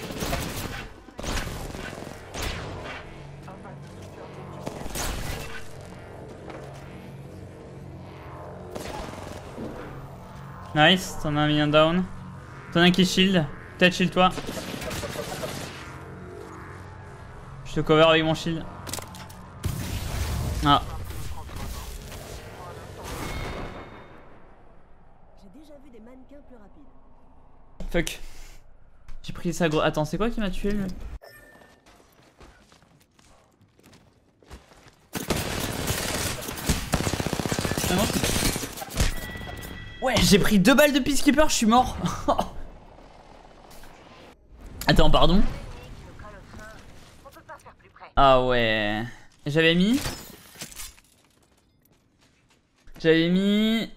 Nice, t'en as mis un down. T'en as un qui shield. Peut-être shield toi. Je te cover avec mon shield. Ah. J'ai déjà vu des mannequins plus rapides. Fuck. J'ai pris sa gros. Attends, c'est quoi qui m'a tué lui? Ah non, c'est- Ouais, j'ai pris deux balles de Peacekeeper, je suis mort. Attends, pardon. Ah ouais. J'avais mis. J'avais mis.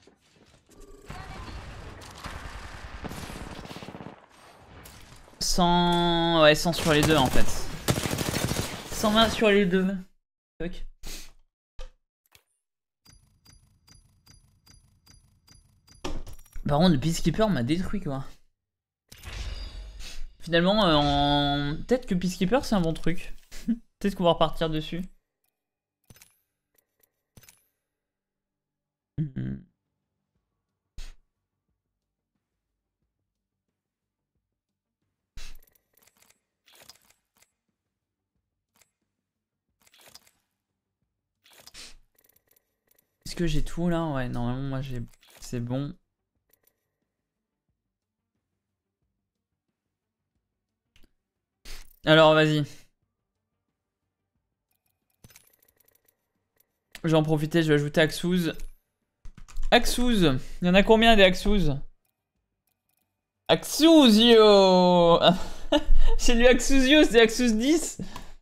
cent... Ouais, cent sur les deux en fait. cent vingt sur les deux. Fuck. Par contre, le Peacekeeper m'a détruit quoi. Finalement, euh, en... peut-être que Peacekeeper c'est un bon truc. Peut-être qu'on va repartir dessus. Mhm. Est-ce que j'ai tout là? Ouais, normalement moi j'ai... C'est bon. Alors vas-y. Je vais en profiter, je vais ajouter Axouz. Axouz, il y en a combien des Axouz? Axouz yo. J'ai lu Axouz yo, c'est Axouz dix.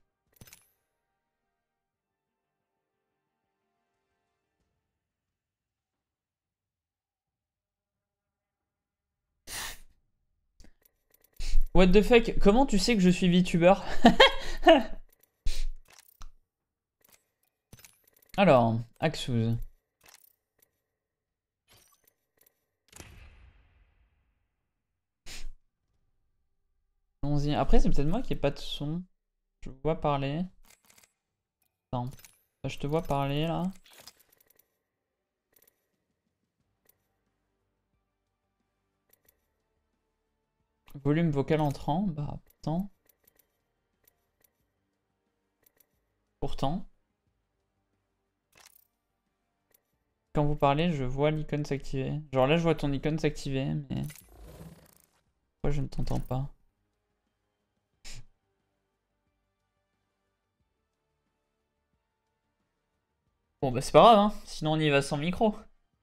What the fuck? Comment tu sais que je suis VTuber? Alors, Axouz. Allons-y. Après, c'est peut-être moi qui ai pas de son. Je vois parler. Attends. Je te vois parler là. Volume vocal entrant. Bah, pourtant. Pourtant. quand vous parlez, je vois l'icône s'activer. Genre là, je vois ton icône s'activer, mais... Pourquoi je ne t'entends pas? Bon bah c'est pas grave, hein. Sinon on y va sans micro.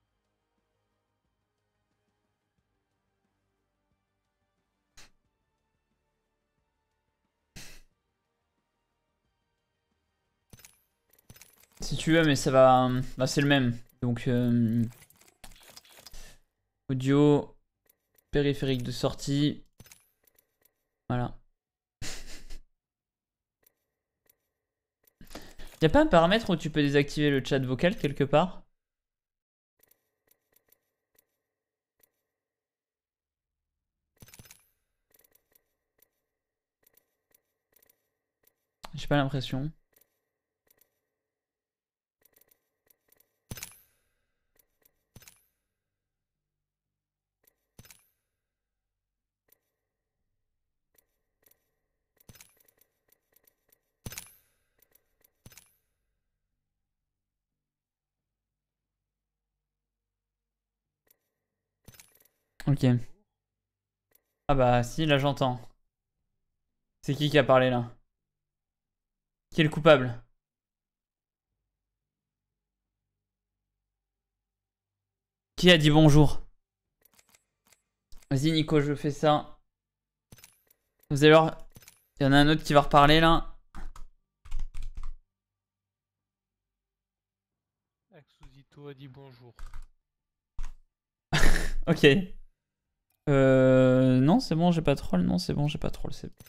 Si tu veux, mais ça va... Bah c'est le même. Donc... Euh... Audio... Périphérique de sortie. Voilà. Y'a pas un paramètre où tu peux désactiver le chat vocal quelque part? J'ai pas l'impression. Ok. Ah bah si, là j'entends. C'est qui qui a parlé là? Qui est le coupable? Qui a dit bonjour? Vas-y Nico, je fais ça. Vous allez voir, il y en a un autre qui va reparler là. Axuzito a dit bonjour. Ok. Euh... Non, c'est bon, j'ai pas troll. Non, c'est bon, j'ai pas troll. C'est...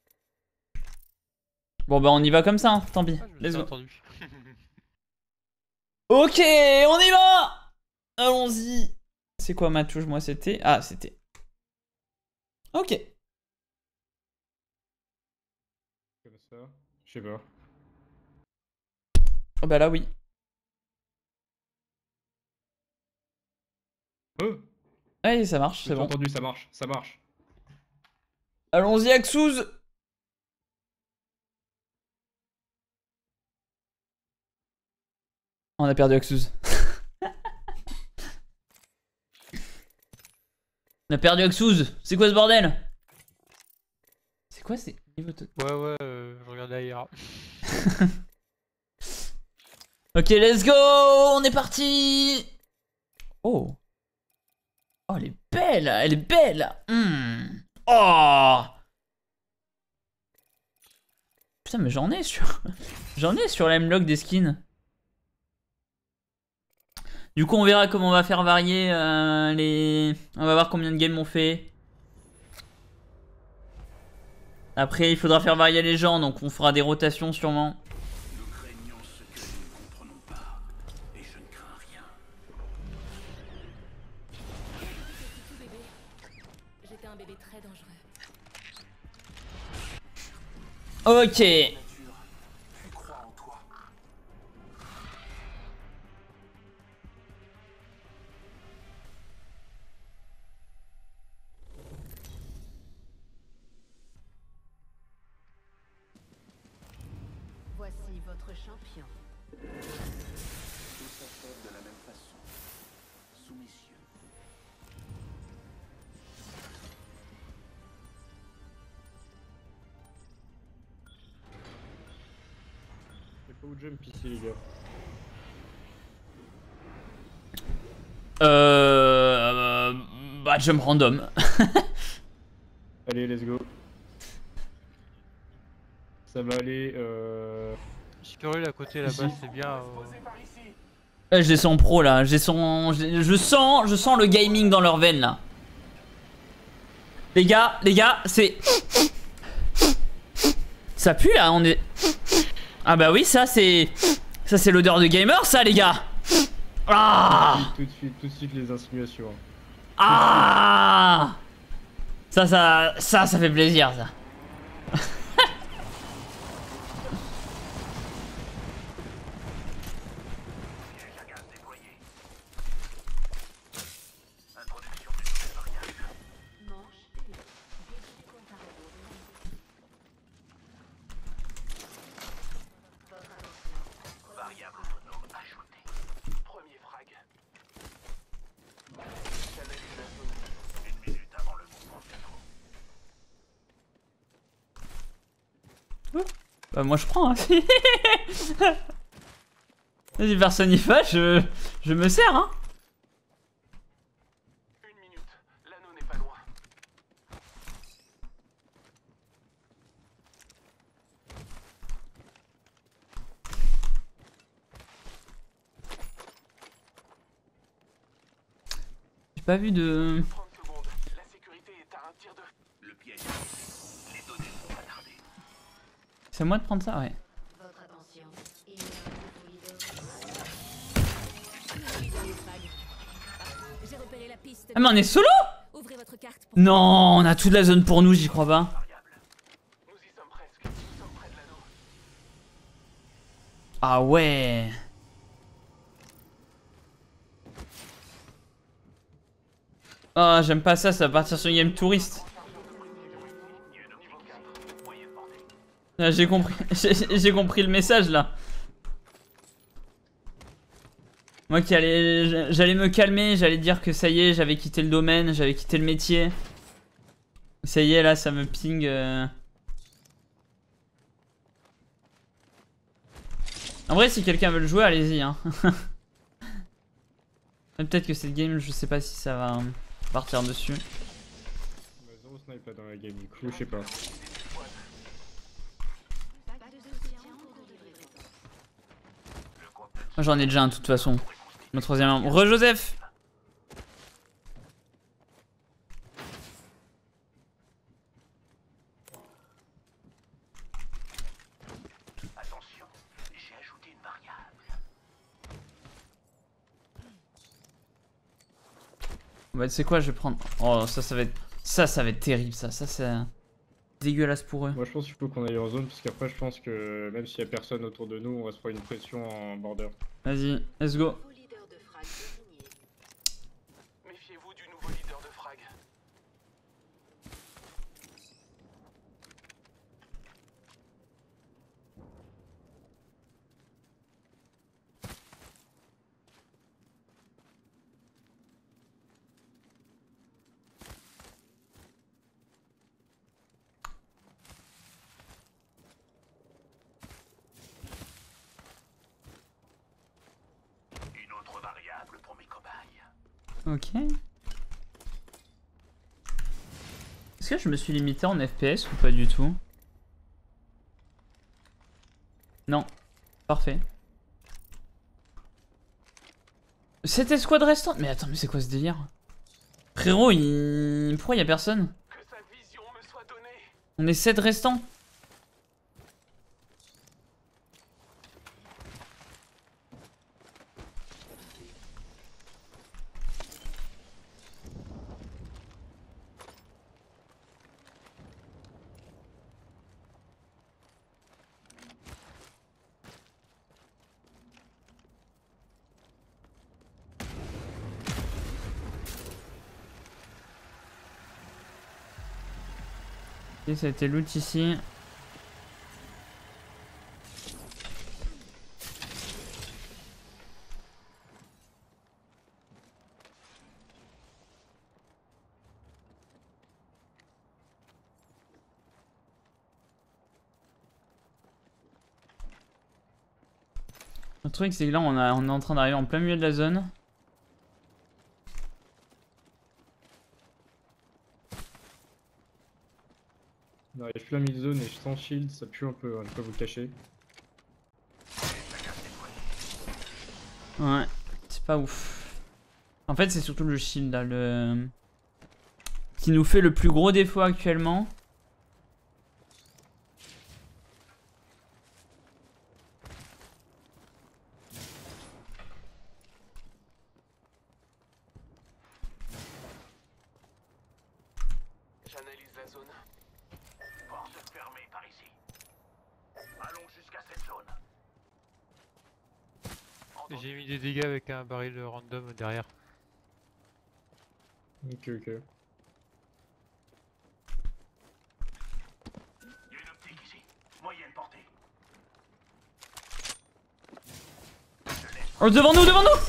Bon, bah, on y va comme ça, hein. Tant pis. Ah, je me Let's suis go. entendu. Ok, on y va. Allons-y. C'est quoi ma touche? Moi, c'était... Ah, c'était... Ok. Comme ça, je sais pas. Oh, bah là, oui. Oh, Allez, ça marche, c'est j'ai bon. entendu, ça marche, ça marche. Allons-y, Axouz. On a perdu Axouz. On a perdu Axouz. C'est quoi ce bordel? C'est quoi c'est... Ouais, ouais, euh, je regarde ailleurs. Ok, let's go. On est parti. Oh. Oh, elle est belle. Elle est belle. Mm. Oh. Putain, mais j'en ai sur... J'en ai sur la M-Log des skins. Du coup, on verra comment on va faire varier euh, les... On va voir combien de games on fait. Après, il faudra faire varier les gens, donc on fera des rotations sûrement. Nous craignons ce que nous ne comprenons pas, et je ne crains rien. J'étais tout bébé. J'étais un bébé très dangereux. Ok. Nature, puis crois en toi. Voici votre champion. Tous s'achèvent de la même façon. Soumission. Y'a pas où jump ici, les gars. Euh... Bah, jump random. Allez, let's go. Ça va aller, euh... Squirrel à côté là-bas, c'est bien. euh, Ouais, je les sens pro là. J'ai son... Je je sens... Je sens le gaming dans leurs veines là. Les gars, les gars, c'est... Ça pue là, on est... Ah bah oui, ça c'est... Ça c'est l'odeur de gamer ça les gars. Ah. tout de suite, tout de suite les insinuations. Ah. Ça, ça... Ça, ça fait plaisir ça. Piège à gaz déployé. Introduction d'une nouvelle variable. Manche et début du compte à rebours. Votre attention. Variable autonome ajoutée. Premier frag. Bah moi je prends, hein. Vas-y, personne n'y va, je... je me sers, hein. Une minute, l'anneau n'est pas loin. J'ai pas vu de... trente secondes, la sécurité est à un tir de... Le piège. Les données vont pas tarder. C'est à moi de prendre ça, ouais. Votre attention. Il y a un nouveau leader. J'ai repéré la piste. Ah mais on est solo? Ouvrez votre carte pour... Non, on a toute la zone pour nous, j'y crois pas. Nous y sommes presque. Nous sommes près de l'anneau. Ah ouais. Ah, j'aime pas ça, ça va partir sur une game touriste. Ah, j'ai compris, j'ai compris le message là. Moi qui allais, j'allais me calmer, j'allais dire que ça y est, j'avais quitté le domaine, j'avais quitté le métier. Ça y est, là, ça me ping. Euh... En vrai, si quelqu'un veut le jouer, allez-y. Hein. Peut-être que cette game, je sais pas si ça va partir dessus. Bah, zéro snipe là dans la game, du coup, je sais pas. Moi, j'en ai déjà un de toute façon. Mon troisième arme. Re-Joseph! Attention, j'ai ajouté une variable. Bah, tu sais quoi, je vais prendre. Oh, ça, ça va être. Ça, ça va être terrible, ça. Ça, c'est dégueulasse pour eux. Moi, je pense qu'il faut qu'on aille en zone, parce qu'après, je pense que même s'il y a personne autour de nous, on va se prendre une pression en border. Vas-y, let's go. Nouveau leader de frag désigné. Méfiez-vous du nouveau leader de frag. Une autre variable pour mes cobayes. Ok. Est-ce que je me suis limité en F P S ou pas du tout? Non. Parfait. Cette escouade restante? Mais attends, mais c'est quoi ce délire? Frérot, il... pourquoi y a personne? Que sa vision me soit donnée. On est sept restants. Ok, ça a été loot ici. Le truc c'est que là on, a, on est en train d'arriver en plein milieu de la zone. On arrive plein mid-zone et sans shield, ça pue un peu, hein, je peux vous le cacher. Ouais, c'est pas ouf. En fait c'est surtout le shield là, le... qui nous fait le plus gros défaut actuellement. J'analyse la zone. Porte fermée par ici. Allons jusqu'à cette zone. J'ai mis des dégâts avec un baril random derrière. Ok, ok. Il y a une optique ici. Moyenne portée. Oh, devant nous, devant nous!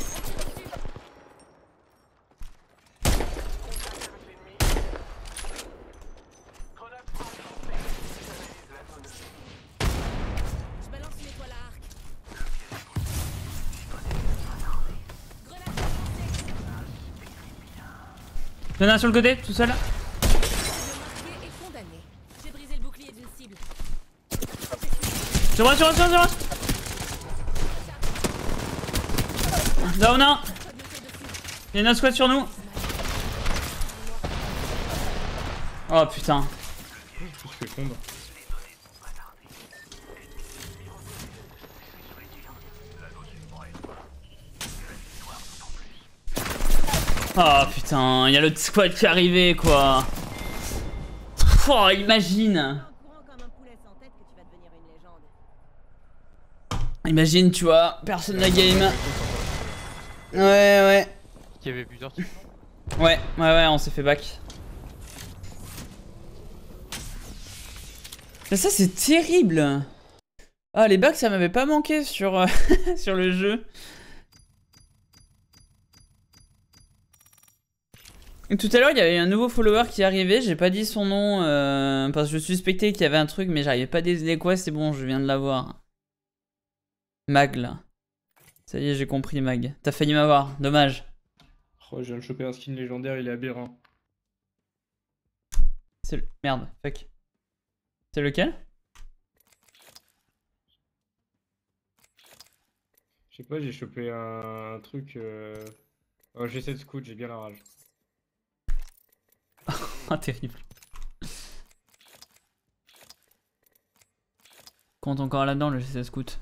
Il y en a un sur le côté, tout seul. Le meurtrier est condamné. J'ai brisé le bouclier d'une cible. Sur moi, sur moi, sur moi, sur moi. Down un. Il y a un squad sur nous. Oh putain. Je fais fondre. Oh putain, il y a l'autre squad qui est arrivé quoi. Oh, imagine. Imagine, tu vois, personne la game. Ouais, ouais. Il y avait plusieurs trucs. Ouais, ouais, ouais, on s'est fait back. Mais ça, c'est terrible. Ah, les backs, ça m'avait pas manqué sur, euh, sur le jeu. Et tout à l'heure, il y avait un nouveau follower qui est arrivé. J'ai pas dit son nom euh, parce que je suspectais qu'il y avait un truc, mais j'arrivais pas à décider quoi. C'est bon, je viens de l'avoir. Mag, là. Ça y est, j'ai compris, Mag. T'as failli m'avoir, dommage. Oh, je viens de choper un skin légendaire, il est aberrant. C'est le... Merde, fuck. C'est lequel? Je sais pas, j'ai chopé un, un truc... Euh... Oh, j'essaie de scout, j'ai bien la rage. Ah, terrible. Compte encore là-dedans, le G C Scout.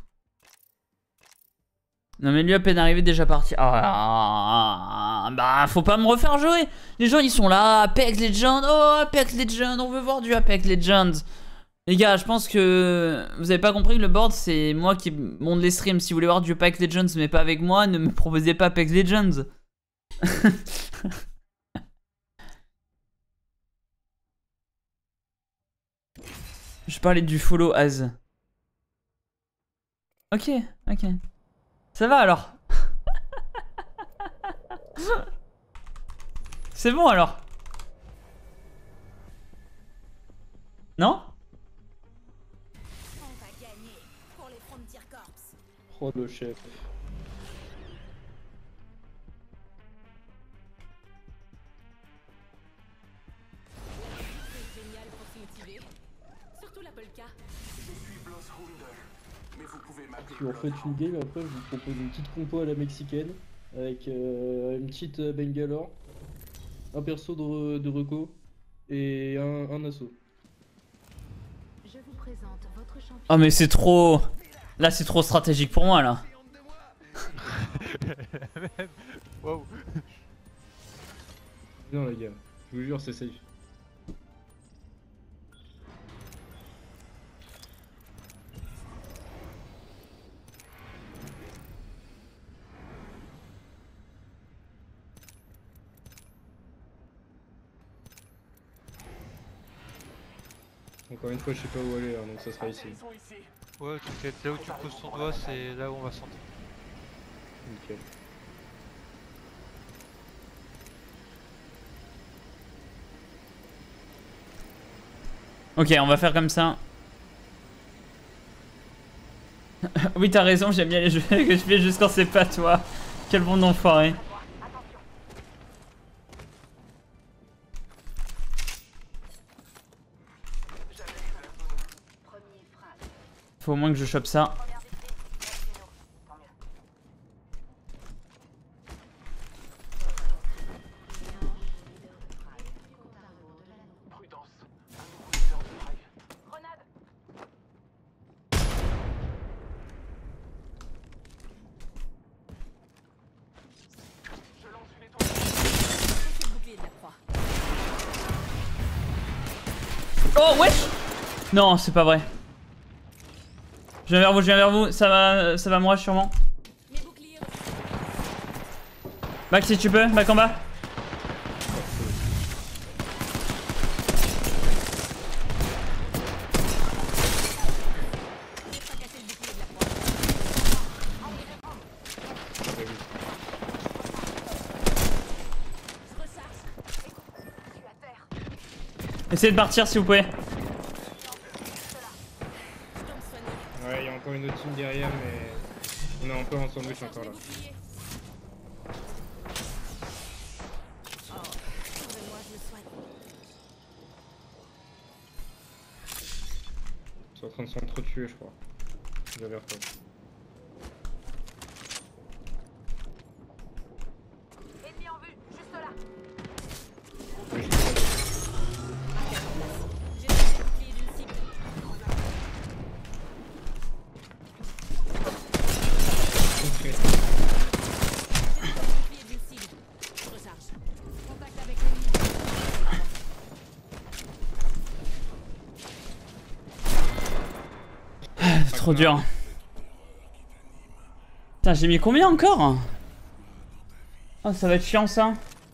Non mais lui à peine arrivé déjà parti. Ah, bah faut pas me refaire jouer. Les gens ils sont là, Apex Legends, oh Apex Legends, on veut voir du Apex Legends. Les gars, je pense que vous avez pas compris, le board c'est moi qui monte les streams. Si vous voulez voir du Apex Legends mais pas avec moi, ne me proposez pas Apex Legends. Je parlais du follow as. Ok, ok. Ça va alors. C'est bon alors. Non? On va gagner pour les Frontier Corps. Oh le chef. C'est génial pour se motiver. Surtout la polka. Si on fait une game, après je vous propose une petite compo à la mexicaine avec euh, une petite euh, Bangalore, un perso de, de reco et un, un assaut. Je vous présente votre champion. Oh mais c'est trop... Là c'est trop stratégique pour moi là. Wow. Non les gars, je vous jure c'est safe. Encore une fois, je sais pas où aller, hein, donc ça sera ici. Ouais, t'inquiète, là où tu poses ton doigt, c'est là où on va sentir. Nickel. Ok, on va faire comme ça. Oui, t'as raison, j'aime bien les jeux que je fais juste quand c'est pas toi. Quel bon enfoiré. Faut au moins que je chope ça. Oh wesh. Non, c'est pas vrai. Je viens vers vous, je viens vers vous, ça va, ça va me rush sûrement. Back si tu peux, back en bas. Essayez de partir si vous pouvez. Ouais, il y a encore une autre team derrière, mais on est un peu en sandwich encore là. train de s'entretuer, je crois. J'avais retenu. Ennemi en vue, juste là. J'ai lancé le bouclier d'une cible. Ok. Bouclier d'une cible. Je recharge. Contact avec l'ennemi. Trop dur. Putain, j'ai mis combien encore? Oh, ça va être chiant ça.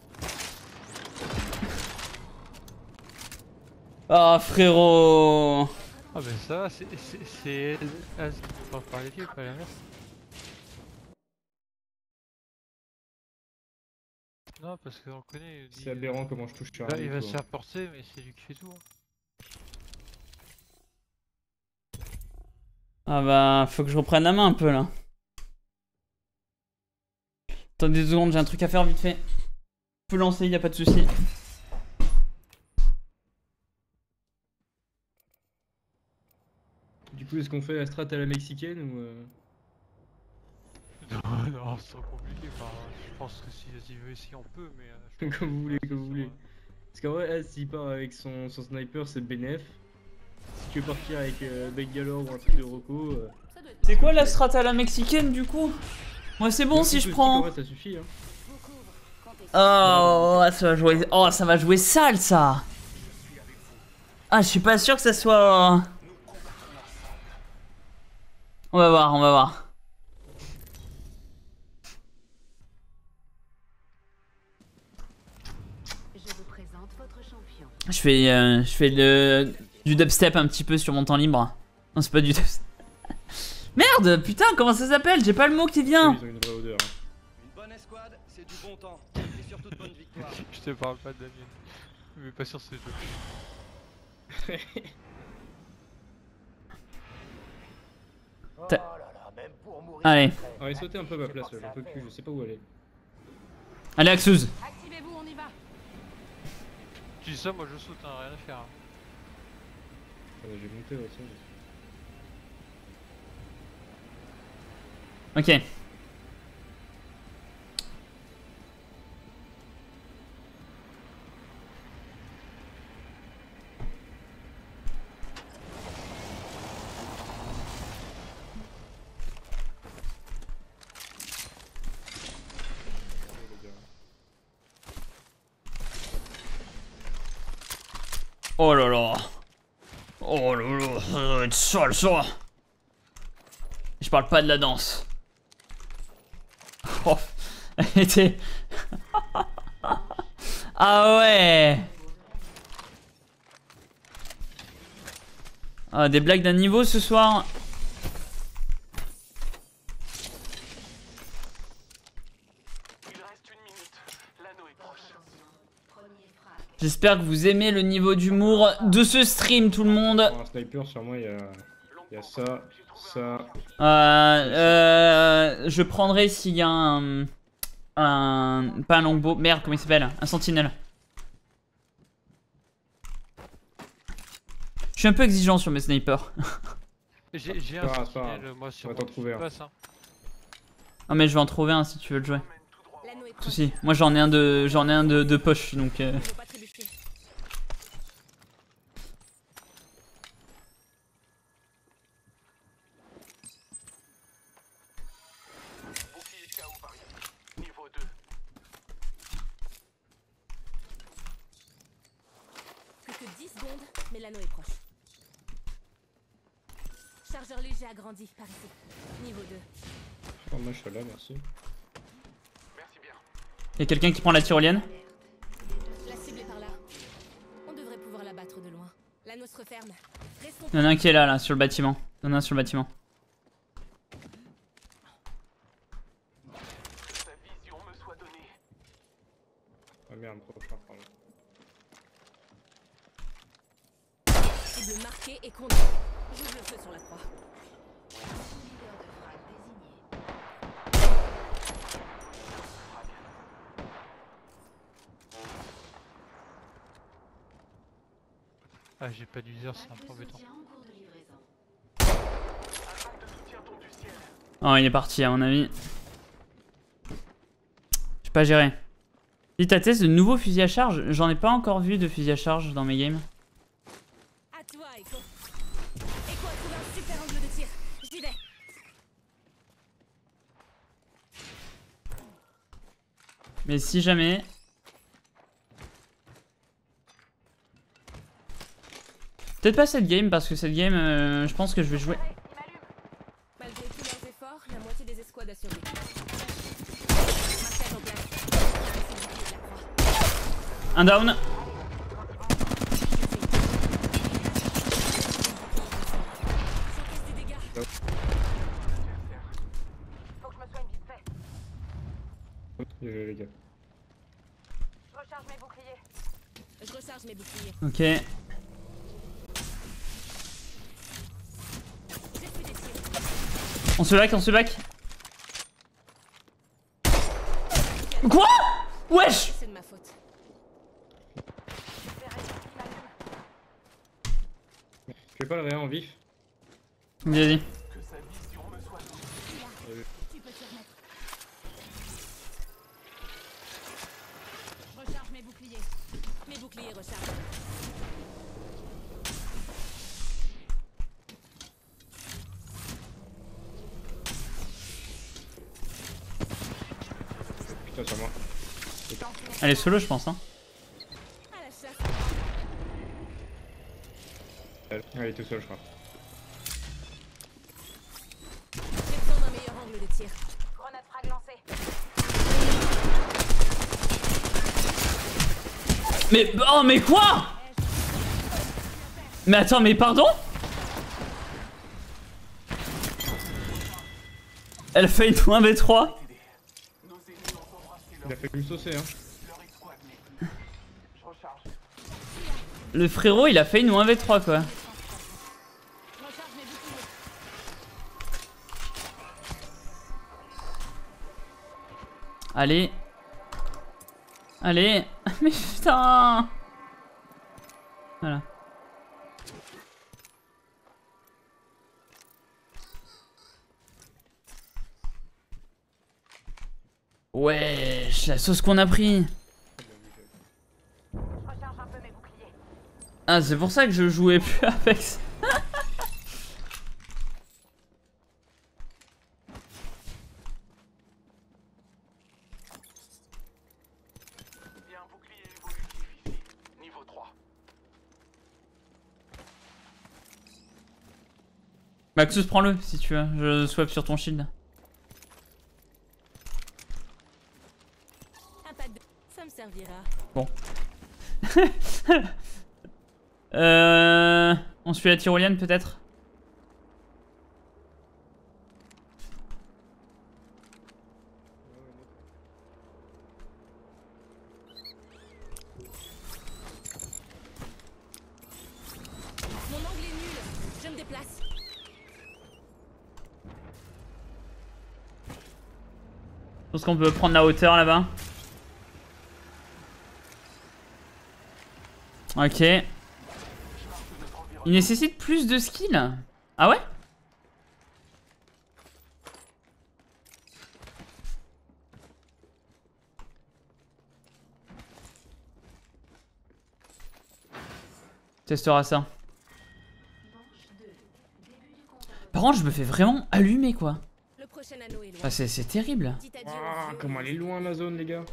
Oh frérot. Ah ben ça, c'est c'est- c'est elle qui peut pas parler dessus, pas l'inverse. Non, parce qu'on le connaît. il dit, C'est aberrant comment je touche sur Bah, un il va mytho, se hein. faire porter, mais c'est lui qui fait tout. hein. Ah bah, faut que je reprenne la main un peu là. Attendez deux secondes, j'ai un truc à faire vite fait. Je peux lancer, y a pas de souci. Du coup, est-ce qu'on fait la strat à la mexicaine ou. Euh... Non, non, c'est trop compliqué. Enfin, je pense que si s'il veut essayer, on peut, mais. euh, je pense Comme que vous voulez, c'est comme vous sur, voulez. euh, Parce qu'en vrai, là, s'il part avec son, son sniper, c'est bénef. Si tu veux partir avec euh, Bangalore ou un truc de Rocco. Euh... Ça doit être C'est quoi la strat à la mexicaine du coup? Moi c'est bon le si coup je de prends. stick, en vrai, ça suffit, hein. Je vous couvre. Comptez. Oh, ça va jouer. Oh, ça va jouer sale ça. Ah, je suis pas sûr que ça soit. On va voir, on va voir. Je vous présente votre champion. Je fais, euh, je fais le, du dubstep un petit peu sur mon temps libre. Non, c'est pas du dubstep. Merde, putain, comment ça s'appelle? J'ai pas le mot qui vient. Ils ont une vraie odeur. hein. Une bonne escouade, c'est du bon temps. Et surtout de bonnes victoires. Je te parle pas de la mienne. Mais pas sur ce jeu. Oh T'as- là là, même pour mourir. Allez, Allez, sautez un peu à ma place, là, j'en peux plus, je sais pas où aller. allez, Axeuse. Activez-vous, on y va. Tu dis ça, moi je saute, hein, rien à faire. hein. Ah, bah, j'ai monté aussi. Ok. Oh là là. Oh là là, ça va être sale ça. Je parle pas de la danse. Oh, elle était... Ah ouais. Ah, des blagues d'un niveau ce soir. Il reste une minute. L'anneau est proche. J'espère que vous aimez le niveau d'humour de ce stream, tout le monde. Pour un sniper, sur moi, il y a, il y a ça, ça. Euh, euh, je prendrai s'il y a un, un... Pas un longbow, merde, comment il s'appelle? Un sentinelle. Je suis un peu exigeant sur mes snipers. J'ai j'ai un Ah, ça, sentinelle, moi sur on va t'en mon trouver un. passe, hein. Ah mais je vais en trouver un si tu veux le jouer. L'anneau est proche. Souci. Moi j'en ai un de j'en ai un de, de poche donc. Euh... Il faut pas trébucher. Bouclier K O par ici. Niveau deux. Plus que dix secondes, mais l'anneau est proche. Chargeur léger agrandi par ici. Niveau deux. Oh, moi, je suis là, merci. Merci bien. Y'a quelqu'un qui prend la tyrolienne? La cible est par là. On devrait pouvoir la battre de loin. L'anneau se referme. Restons. Il y en a un qui est là là sur le bâtiment. Il y en a un sur le bâtiment. Que sa vision me soit donnée. Ah merde, prochain, pardon. Cible marquée et condamnée. J'ouvre le feu sur la croix. Leader de frappe désigné. Ah, j'ai pas d'user, c'est un peu embêtant. Soutien en cours de livraison. Oh, il est parti à mon avis. J'ai pas géré. Si t'as testé de nouveaux fusils à charge, j'en ai pas encore vu de fusils à charge dans mes games. À toi, Echo. Echo a trouvé un super angle de tir. J'y vais. Mais si jamais... Peut-être pas cette game, parce que cette game, euh, je pense que je vais jouer... Malgré tous leurs efforts, la moitié des escouades a survécu. Marquage en place. Un down. J'encaisse des dégâts. Faut que je me soigne vite fait. Euh, les gars. Je recharge mes boucliers. Je recharge mes boucliers. Ok. J'essuie des tirs. On se back, on se back. Quoi? Wesh! C'est de ma faute. Je fais pas le réa en vif. Vas-y. Tu peux t'y remettre. Je recharge mes boucliers. Mes boucliers rechargent. Putain, sur moi. Elle est solo, je pense. Hein. À la chasse. Elle, elle est tout seule, je crois. J'ai besoin d'un meilleur angle de tir. Grenade frag lancée. Mais... Oh, mais quoi? Mais attends, mais pardon? Elle fait une un v trois. Il a fait me saucer, hein. Le frérot, il a fait une un v trois, quoi. Je recharge mes boucliers. Allez. Allez. Mais putain. Voilà. Wesh, la sauce qu'on a pris. Je recharge un peu mes boucliers. Ah, c'est pour ça que je jouais plus avec ça. Il y a un bouclier évolutif ici. Niveau trois. Maxus, prends-le si tu veux. Je swap sur ton shield. Un pack de... Ça me servira. Bon. euh... On suit la tyrolienne peut-être? Mon angle est nul. Je me déplace. Je pense qu'on peut prendre la hauteur là-bas. Ok. Il nécessite plus de skill. Ah ouais? Testera ça. Par contre, je me fais vraiment allumer quoi. Le prochain anneau est loin. Enfin, c'est c'est terrible. Dites adieu aux Ah, vieux comment elle est loin la zone, les gars.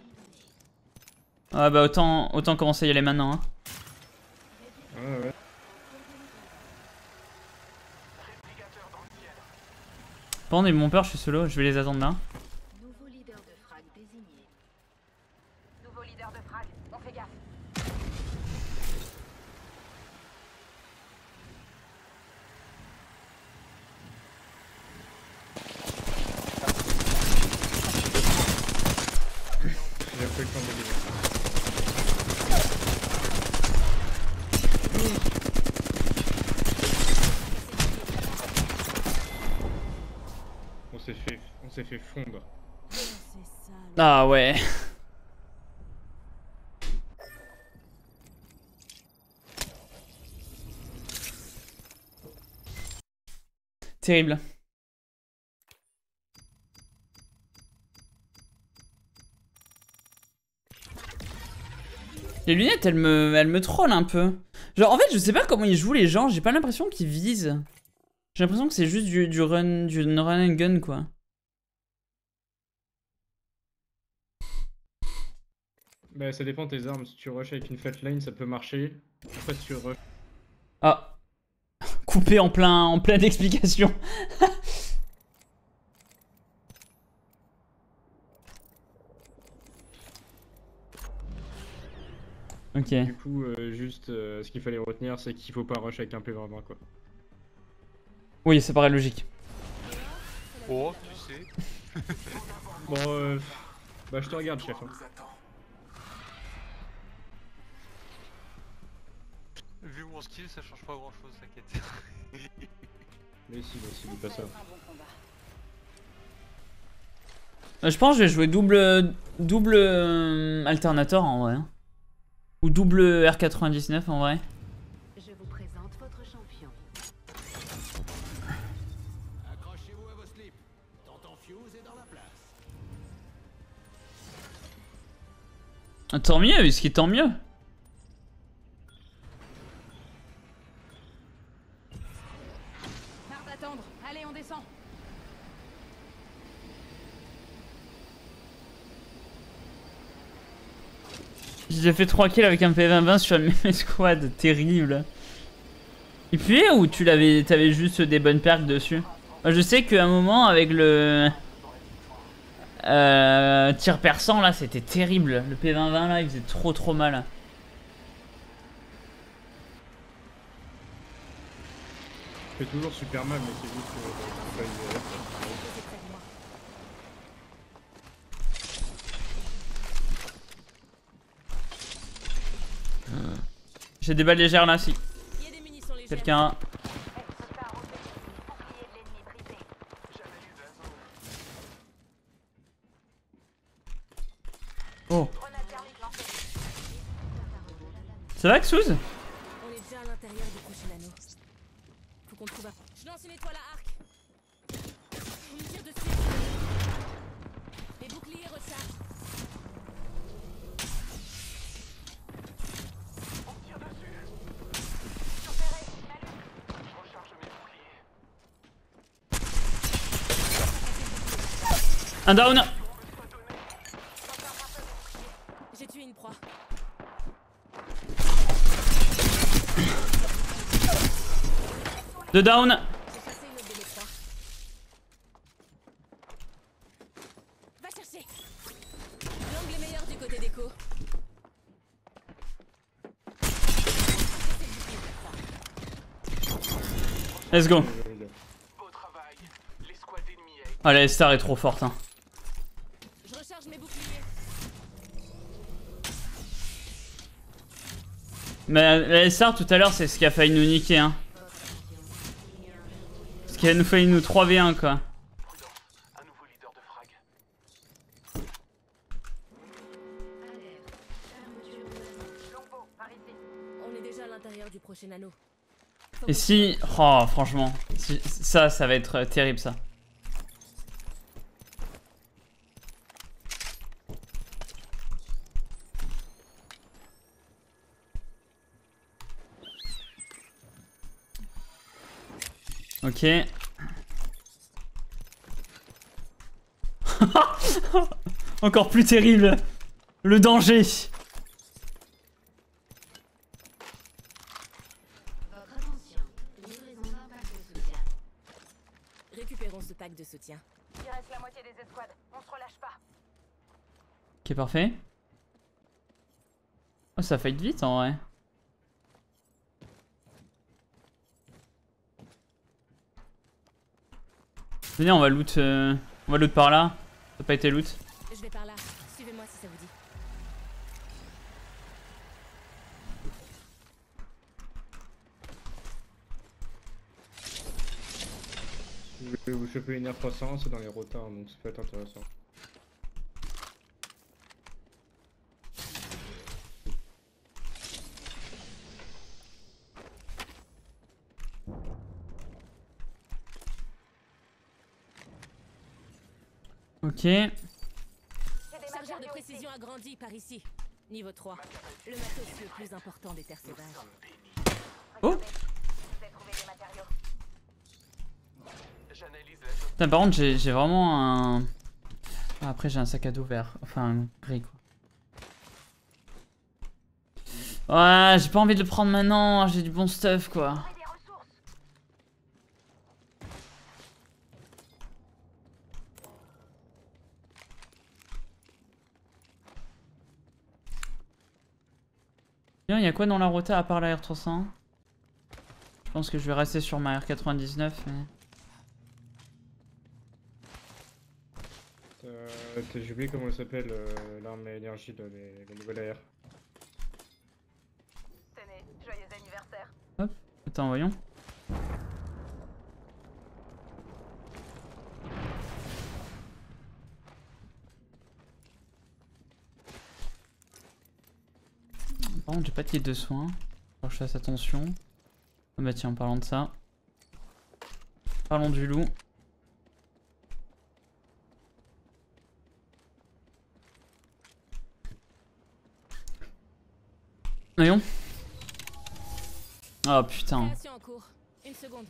Ah bah autant, autant commencer à y aller maintenant. Hein. Ouais, ouais. Pendant ils m'ont peur, je suis solo, je vais les attendre là. Nouveau leader de frag désigné. Nouveau leader de frag. On fait gaffe. J'ai pas eu le temps de dégainer. On s'est fait, on s'est fait fondre. C'est ça. Ah ouais. Terrible. Les lunettes, elles me, elles me trollent un peu. Genre, en fait, je sais pas comment ils jouent les gens. J'ai pas l'impression qu'ils visent. J'ai l'impression que c'est juste du, du run, du run and gun, quoi. Bah, ça dépend de tes armes. Si tu rush avec une flatline, ça peut marcher. Après, si tu rush. Ah. Coupé en plein, en pleine explication. Ok. Du coup, euh, juste euh, ce qu'il fallait retenir, c'est qu'il faut pas rush avec un P vingt, quoi. Oui, ça paraît logique. Oh, tu sais. Bon, euh, bah, je te regarde, chef. Hein. Vu mon skill, ça change pas grand chose, t'inquiète. Mais si, mais si, dis pas ça. Euh, je pense que je vais jouer double, double euh, alternator en vrai. Ou double R quatre-vingt-dix-neuf en vrai. Je vous présente votre champion. Accrochez-vous à vos slips. Tonton Fuse est dans la place. Ah, tant mieux, whisky, tant mieux. Marre d'attendre. Allez, on descend. J'ai fait trois kills avec un P vingt vingt sur une même squad, terrible. Il puait ou tu l'avais, t'avais juste des bonnes perks dessus? Moi, je sais qu'à un moment avec le euh, tir perçant là, c'était terrible. Le P vingt vingt là, il faisait trop trop mal. Ça fait toujours super mal, mais c'est juste que c'est pas une... J'ai des balles légères là, si. Il y a des munitions légères. Quelqu'un. Oh. Ça va, Xouz? On est déjà à l'intérieur du prochain anneau. Faut qu'on trouve un... Je lance une étoile à arc. On me tire dessus. Les boucliers rechargent. Un down. J'ai tué une proie. Deux down. J'ai chassé une autre de mes proies. Va chercher. L'angle est meilleur du côté d'écho. Let's go. Beau travail. L'escouade ennemie est... Ah, la S-Star est trop forte. Hein. Je recharge mes boucliers. Mais la S-Star tout à l'heure, c'est ce qui a failli nous niquer. Hein. Ce qui a nous failli nous trois v un quoi. Prudence. Un nouveau leader de frag. On est déjà à l'intérieur du prochain anneau. Et si... Oh, franchement. Si... Ça, ça va être terrible, ça. Ok. Encore plus terrible. Le danger. Récupérons ce pack de soutien. Il reste la moitié des escouades. On se relâche pas. Ok, parfait. Oh, ça fight vite en vrai. Venez, on va loot, euh... on va loot par là. Ça n'a pas été loot. Je vais par là. Suivez-moi si ça vous dit. Je vais vous choper une R trois cents, c'est dans les rotards, donc ça peut être intéressant. Ok. Chargeur de précision agrandi par ici. Niveau trois. Le matos le plus important des terres sauvages. Oh. Vous avez trouvé des matériaux. J'analyse la zone. Putain, par contre, j'ai j'ai vraiment un. Ah, après, j'ai un sac à dos vert. Enfin, gris quoi. Ouais, j'ai pas envie de le prendre maintenant. J'ai du bon stuff quoi. Trouvez des ressources. Bien, il y a quoi dans la rota à part la R trois cents? Je pense que je vais rester sur ma R quatre-vingt-dix-neuf. Mais... Euh, J'ai oublié comment elle s'appelle, euh, l'arme à énergie, là, les, les nouvelles A R. Tenez, joyeux anniversaire. Attends, voyons. Par contre, j'ai pas de kit de soins. Faut que je fasse attention. Ah bah tiens, en parlant de ça. Parlons du loup. Voyons. Oh putain. Création en cours. Une seconde.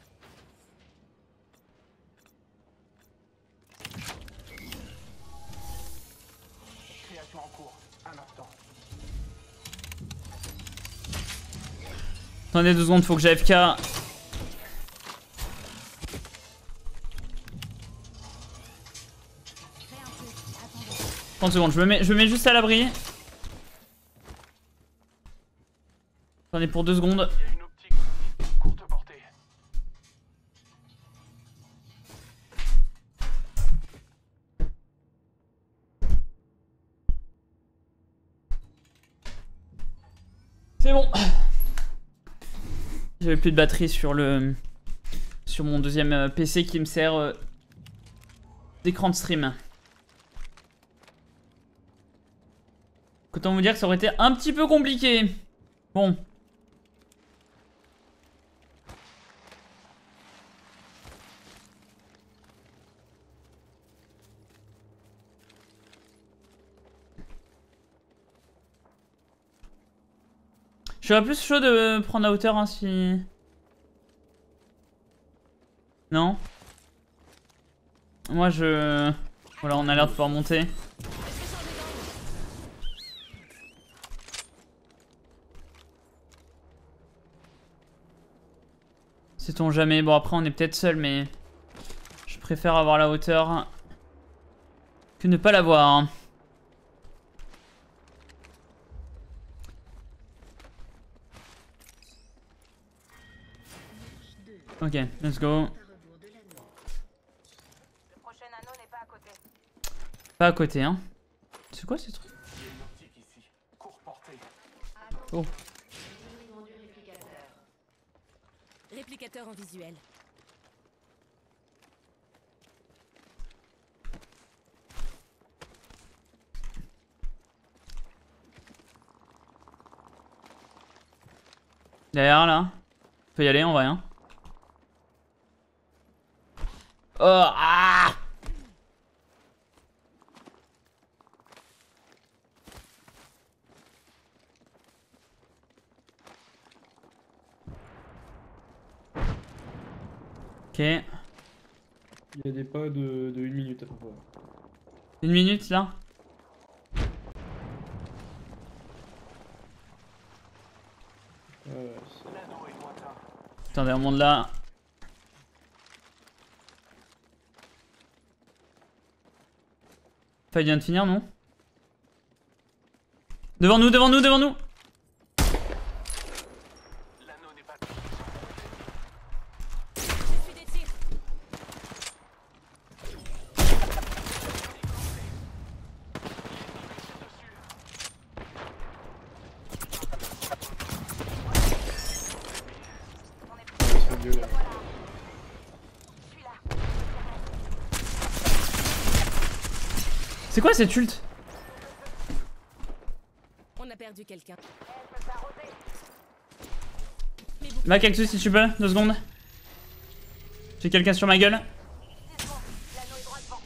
Création en cours. Un instant. Attendez deux secondes, faut que j'A F K. trente secondes, je me mets, je me mets juste à l'abri. Attendez pour deux secondes. Il y a une optique. Courte portée. C'est bon. J'avais plus de batterie sur le sur mon deuxième euh, P C qui me sert euh, d'écran de stream. Autant vous dire que ça aurait été un petit peu compliqué. Bon. Je serais plus chaud de prendre la hauteur hein, si... Non. Moi je... Voilà, on a l'air de pouvoir monter. Sait-on jamais. Bon après on est peut-être seul mais... Je préfère avoir la hauteur que ne pas l'avoir. Ok, let's go. Le prochain anneau n'est pas à côté. Pas à côté, hein. C'est quoi ces trucs? Il y a une optique ici. Courte portée. Oh. Réplicateur en visuel. Derrière là. On peut y aller en vrai, hein. Oh, ah! Ok. Il y a des pas de, de une minute à peu près. Une minute là. Euh, L'anneau est lointain. Attendez, on monte là. Fight vient de finir, non? Devant nous, devant nous, devant nous! L'anneau n'est pas. Je suis des tirs. C'est mieux, là. C'est quoi cette ult? On a perdu quelqu'un. Va Cactus si tu peux, deux secondes. J'ai quelqu'un sur ma gueule. L'anneau est droit devant.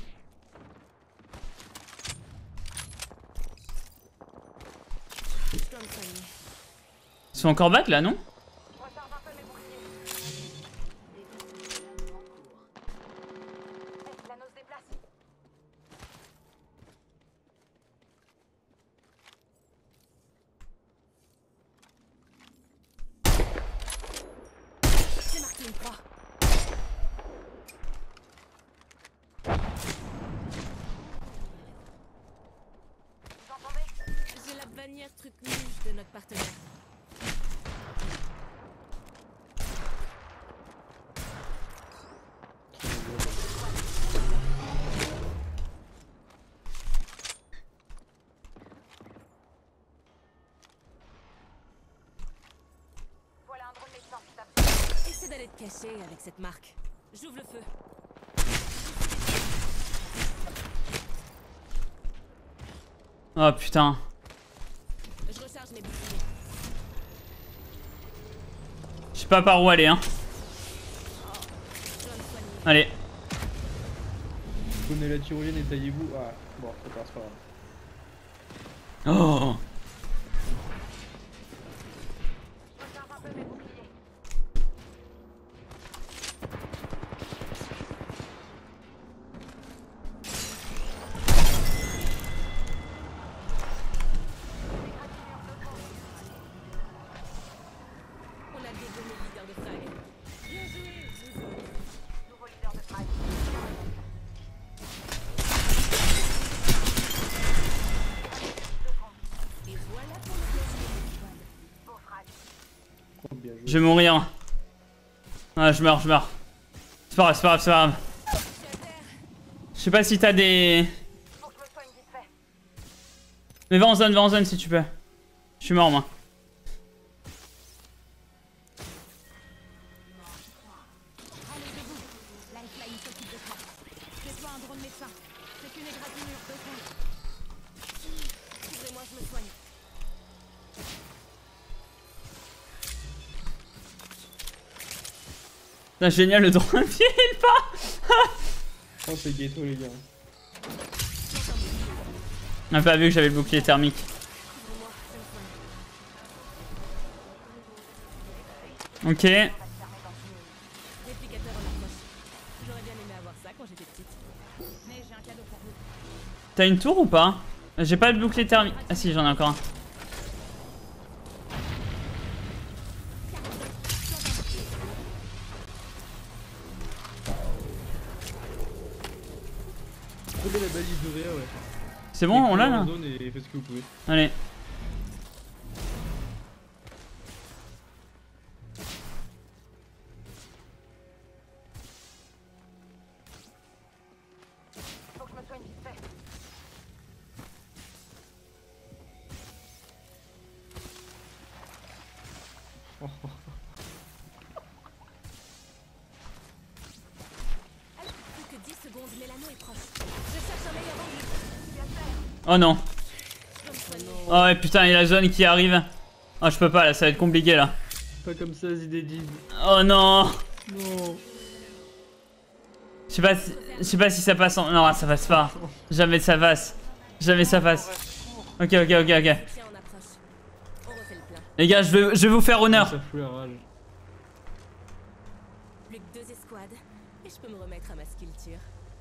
me soigner. Ils sont encore back là, non? Je recharge un peu mes boucliers. En cours. Eh, l'anneau se déplace. J'ai marqué une croix. Vous entendez? J'ai la bannière truc luge de notre partenaire. Voilà un drone médecin qui tape. Essaie d'aller te cacher avec cette marque. J'ouvre le feu. Oh putain. Je recharge mes boucliers. Je sais pas par où aller, hein. Je dois me soigner. Allez. Prenez la tyrolienne et taillez-vous. Ah, bon, ça passe pas grave. Oh. Je recharge un peu mes boucliers. On a dégommé le leader de Frag. Bien joué, Zouzou. Nouveau leader de Frag. Et voilà pour le plaisir. Beau Frag. Oh, bien joué. Je vais mourir. Ah, je meurs, je meurs. C'est pas grave, c'est pas grave, c'est pas grave. Je suis à terre. Je sais pas si t'as des... Faut que je me soigne vite fait. Mais va en zone, va en zone si tu peux. Je suis mort moi. Lifeline s'occupe de toi. Fais-toi un drone médecin. C'est une égratignure, deux secondes. Ouvrez-moi, je me soigne. C'est génial, le drone file pas. Oh, c'est ghetto, les gars. On a pas vu que j'avais le bouclier thermique. Ouvrez-moi, je me soigne. Ok. Réplicateur en approche. J'aurais bien aimé avoir ça quand j'étais petite. Mais j'ai un cadeau pour vous. T'as une tour ou pas? J'ai pas de bouclier thermique. Ah si, j'en ai encore un. Prenez la balise de réa, ouais. C'est bon, on l'a là? En zone et faites ce que vous pouvez. Allez. Faut que je me soigne vite fait. Plus que dix secondes, mais l'anneau est proche. Je cherche un meilleur angle. Oh non. Je dois me soigner. Oh ouais, putain, il y a la zone qui arrive. Oh, je peux pas là, ça va être compliqué là. Pas comme ça, Zinedine. Oh non. Non. Je sais pas si, je sais pas si ça passe en... Non, ça passe pas. Jamais ça passe. Jamais ça passe. Ok, ok, ok, ok. Soutien en approche. On refait le plein. Les gars, je vais, je vais vous faire honneur. Ça fout la rage. Plus que deux escouades. Et je peux me remettre à ma sculpture.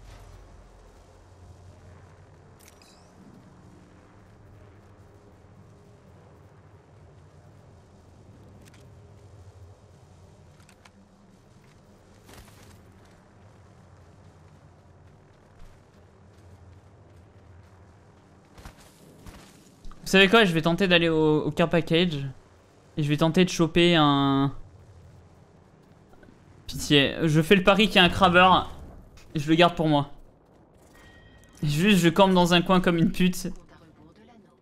Vous savez quoi, je vais tenter d'aller au, au car package. Et je vais tenter de choper un... Pitié, je fais le pari qu'il y a un crabber. Et je le garde pour moi. Et juste, je campe dans un coin comme une pute. Compte à rebours de l'anneau.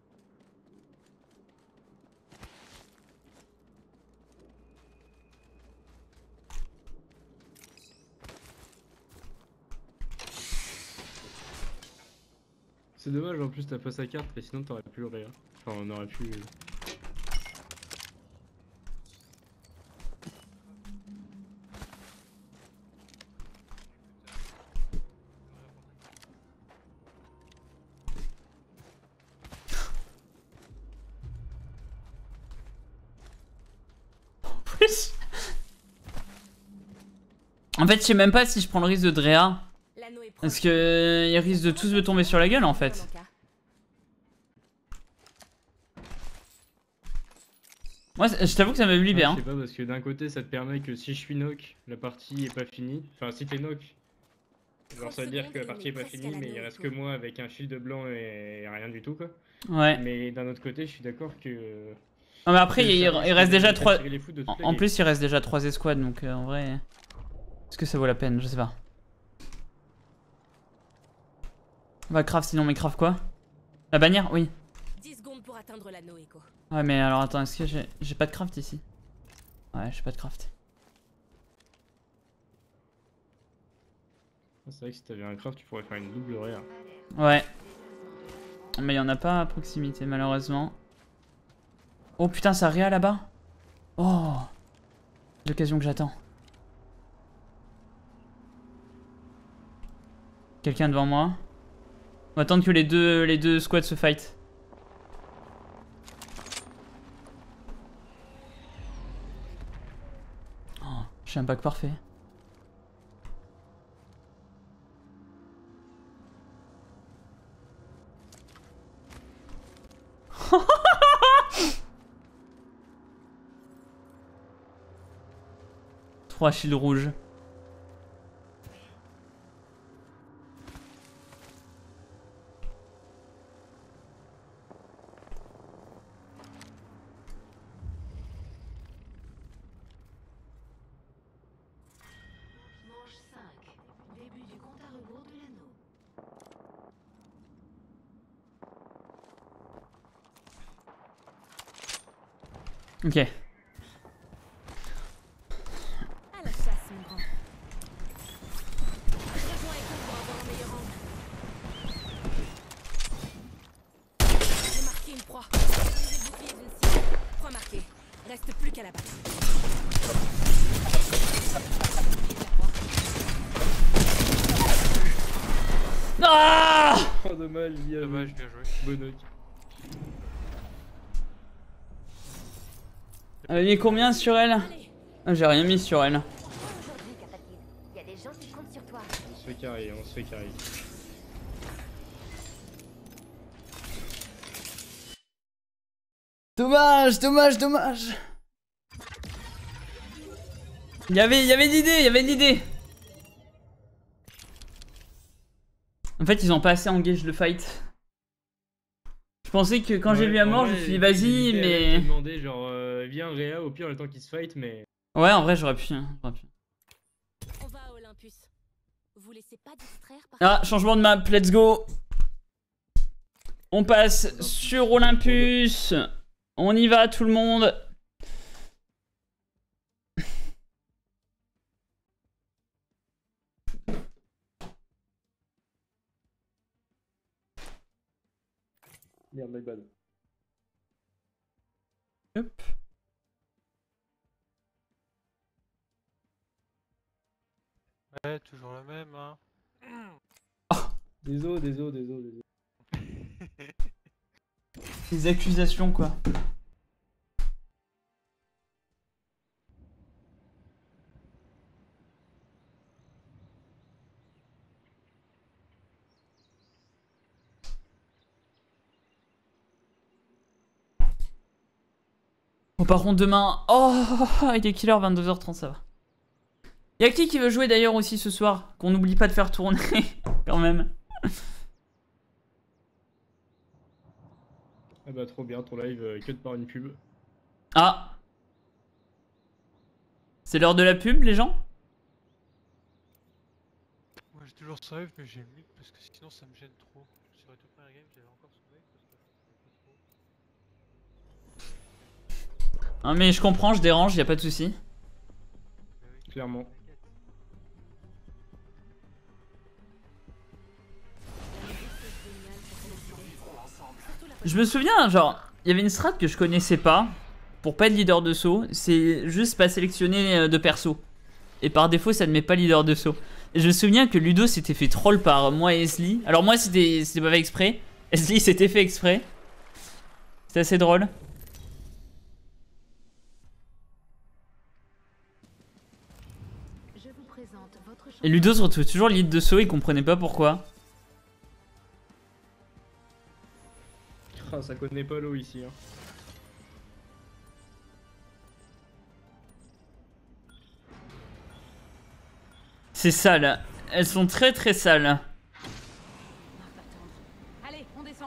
C'est dommage, en plus t'as pas sa carte, et sinon t'aurais pu le réa. Enfin, on aurait pu... En fait, je sais même pas si je prends le risque de Drea. L'anneau est proche. Parce que ils risquent de tous me tomber sur la gueule en fait. Moi, je t'avoue que ça me Ouais, libère. je sais pas, parce que d'un côté, ça te permet que si je suis knock, la partie est pas finie. Enfin, si t'es knock, genre ça veut dire que la partie est pas finie, mais il reste que moi avec un shield blanc et rien du tout, quoi. Ouais. Mais d'un autre côté, je suis d'accord que... Non mais après, que il, ça il risque reste de déjà trois. attirer les foudres de toute En, la en game. plus, il reste déjà trois escouades, donc euh, en vrai. Est-ce que ça vaut la peine? Je sais pas. On va craft sinon, mais craft quoi? La bannière? Oui. dix secondes pour atteindre l'anneau, Echo. Ouais, mais alors attends, est-ce que j'ai j'ai pas de craft ici? Ouais, j'ai pas de craft. C'est vrai que si t'avais un craft, tu pourrais faire une double réa. Ouais. Mais il y en a pas à proximité, malheureusement. Oh putain, ça réa là-bas? Oh! L'occasion que j'attends. Quelqu'un devant moi? On va attendre que les deux, les deux squads se fight. Oh, j'ai un bac parfait. Trois shields rouges. Manche cinq. Début du compte à rebours de l'anneau. Ok. À la chasse, mon grand. Rejoins Echo pour avoir un meilleur angle. J'ai marqué une proie. Utilisez le bouclier d'une cible. Proie marquée. Reste plus qu'à la base. Ah! Oh dommage, bien Dommage, bien joué. Bon knock. Elle a mis combien sur elle? Allez, Ah, j'ai rien mis sur elle. Aujourd'hui, Capatine, il y a des gens qui comptent sur toi. On se fait carré, on se fait carré. Dommage, dommage, dommage. Il y avait, il y avait une idée, il y avait une idée. En fait, ils ont pas assez engagé le fight. Je pensais que quand j'ai vu à mort, je me suis dit vas-y, mais... J'ai demandé genre euh, viens Réa au pire le temps qu'ils se fight, mais... Ouais, en vrai, j'aurais pu, hein, j'aurais pu. on va à Olympus. Vous laissez pas distraire par... Ah, changement de map, let's go. On passe sur Olympus. On y va tout le monde. Merde, my bad. Hop. Ouais, toujours la même, hein. Désolé, désolé, désolé, désolé. Des accusations, quoi. Bon, par contre, demain... Oh, il est quelle heure? vingt-deux heures trente, ça va. Y'a qui qui veut jouer d'ailleurs aussi ce soir? Qu'on n'oublie pas de faire tourner, quand même. Ah bah trop bien, ton live euh, que de par une pub. Ah. C'est l'heure de la pub, les gens? Moi j'ai toujours ce rêve, mais j'ai mute parce que sinon ça me gêne trop. Sur les deux premières games, j'avais encore ce rêve parce que ça me fait trop. Ah, mais je comprends, je dérange, y a pas de souci. Mais oui, Clairement. t'inquiète. Je me souviens, genre, il y avait une strat que je connaissais pas. Pour pas être leader de saut, c'est juste pas sélectionner euh, de perso. Et par défaut, ça ne met pas leader de saut. Et je me souviens que Ludo s'était fait troll par moi et Esli. Alors moi, c'était c'était pas fait exprès. Esli s'était fait exprès. C'était assez drôle. Je vous présente Et Ludo se retrouve toujours lead de saut, il comprenait pas pourquoi. Ah, ça connaît pas l'eau ici. Hein. C'est sale. Elles sont très très sales. Allez, on descend.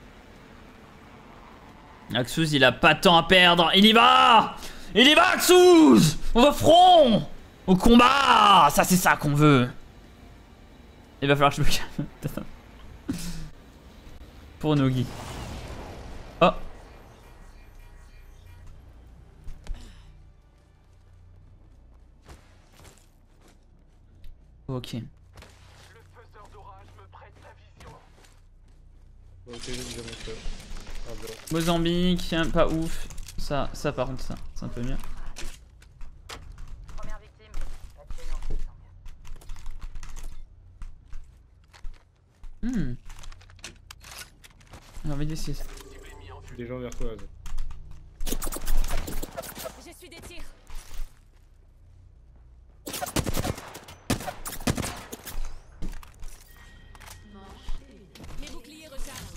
Axus, il a pas de temps à perdre. Il y va! Il y va, Axus! On va front! Au combat! Ça, c'est ça qu'on veut. Il va falloir que je me calme. Pour Nogi. Oh! Ok. Le faiseur d'orage me prête sa vision. Ok, j'ai déjà mon feu. Ah bon. Mozambique, pas ouf. Ça, ça par contre, ça, c'est un peu mieux. Première victime. Pas de prénom, tant mieux. Hmm. J'ai envie d'essayer ça. Des gens vers toi. Je suis des tirs. Mes boucliers rechargent.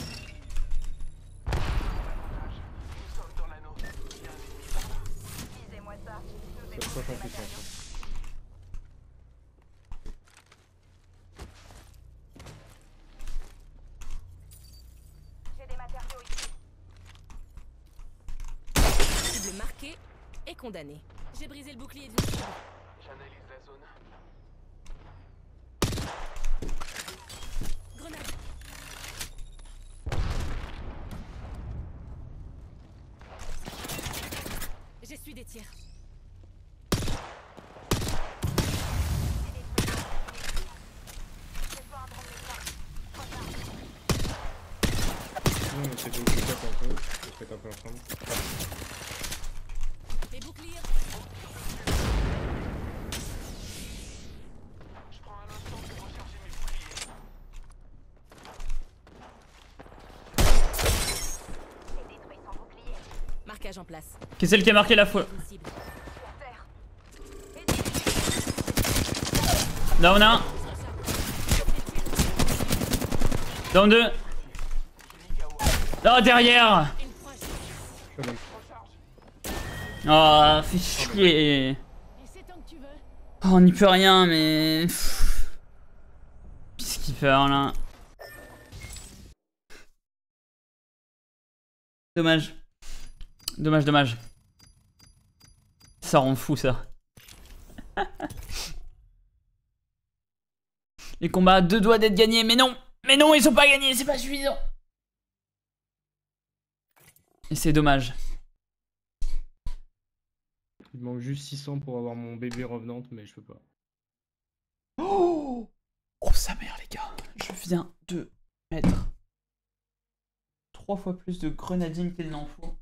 Nous sommes dans l'anneau. Il y a un ennemi là-bas. Disez-moi ça. Nous Ça se passe en puissance. J'ai des matériaux ici. Cible marquée et condamné. J'ai brisé le bouclier d'une cible. J'analyse la zone. Grenade. J'essuie des tirs. Non, mais c'est une petite tape un peu. Je vais peut-être un peu ensemble. Mes boucliers. Je prends un instant pour recharger mes boucliers. C'est détruit sans bouclier. Marquage en place. Qui est celle qui a marqué la fois? Une cible. Sur terre. Down un. Down deux. Oh, derrière! Une proche. Oh, fais chier! Et c'est tant que tu veux. Oh, on n'y peut rien, mais. Peacekeeper là. Dommage. Dommage, dommage. Ça rend fou ça. Les combats à deux doigts d'être gagnés, mais non! Mais non, ils sont pas gagnés, c'est pas suffisant! Et c'est dommage. Il manque juste six cents pour avoir mon bébé revenante, mais je peux pas. Oh, oh sa mère les gars, je viens de mettre trois fois plus de grenadine qu'il n'en faut.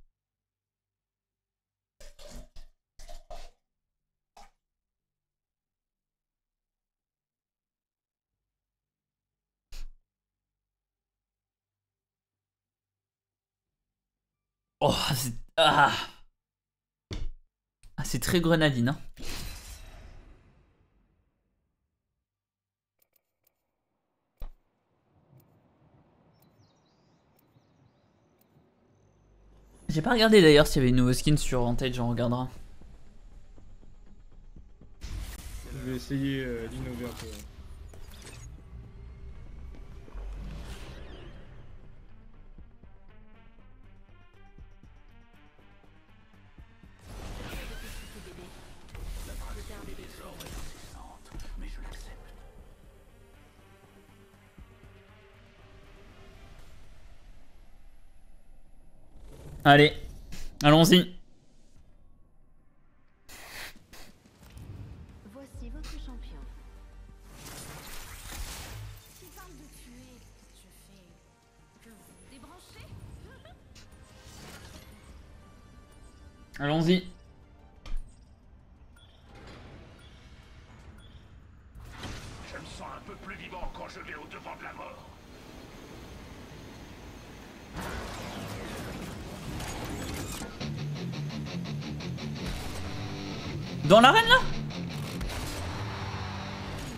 Oh, c'est... Ah, ah c'est très grenadine, hein. J'ai pas regardé d'ailleurs s'il y avait une nouveau skin sur Vantage, j'en regardera. Je vais essayer euh, d'innover un peu. Allez, allons-y. Voici votre champion. Tu parles de tuer. Je fais. Que vous débranchez. Allons-y. Je me sens un peu plus vivant quand je vais au devant de la mort. Dans l'arène là?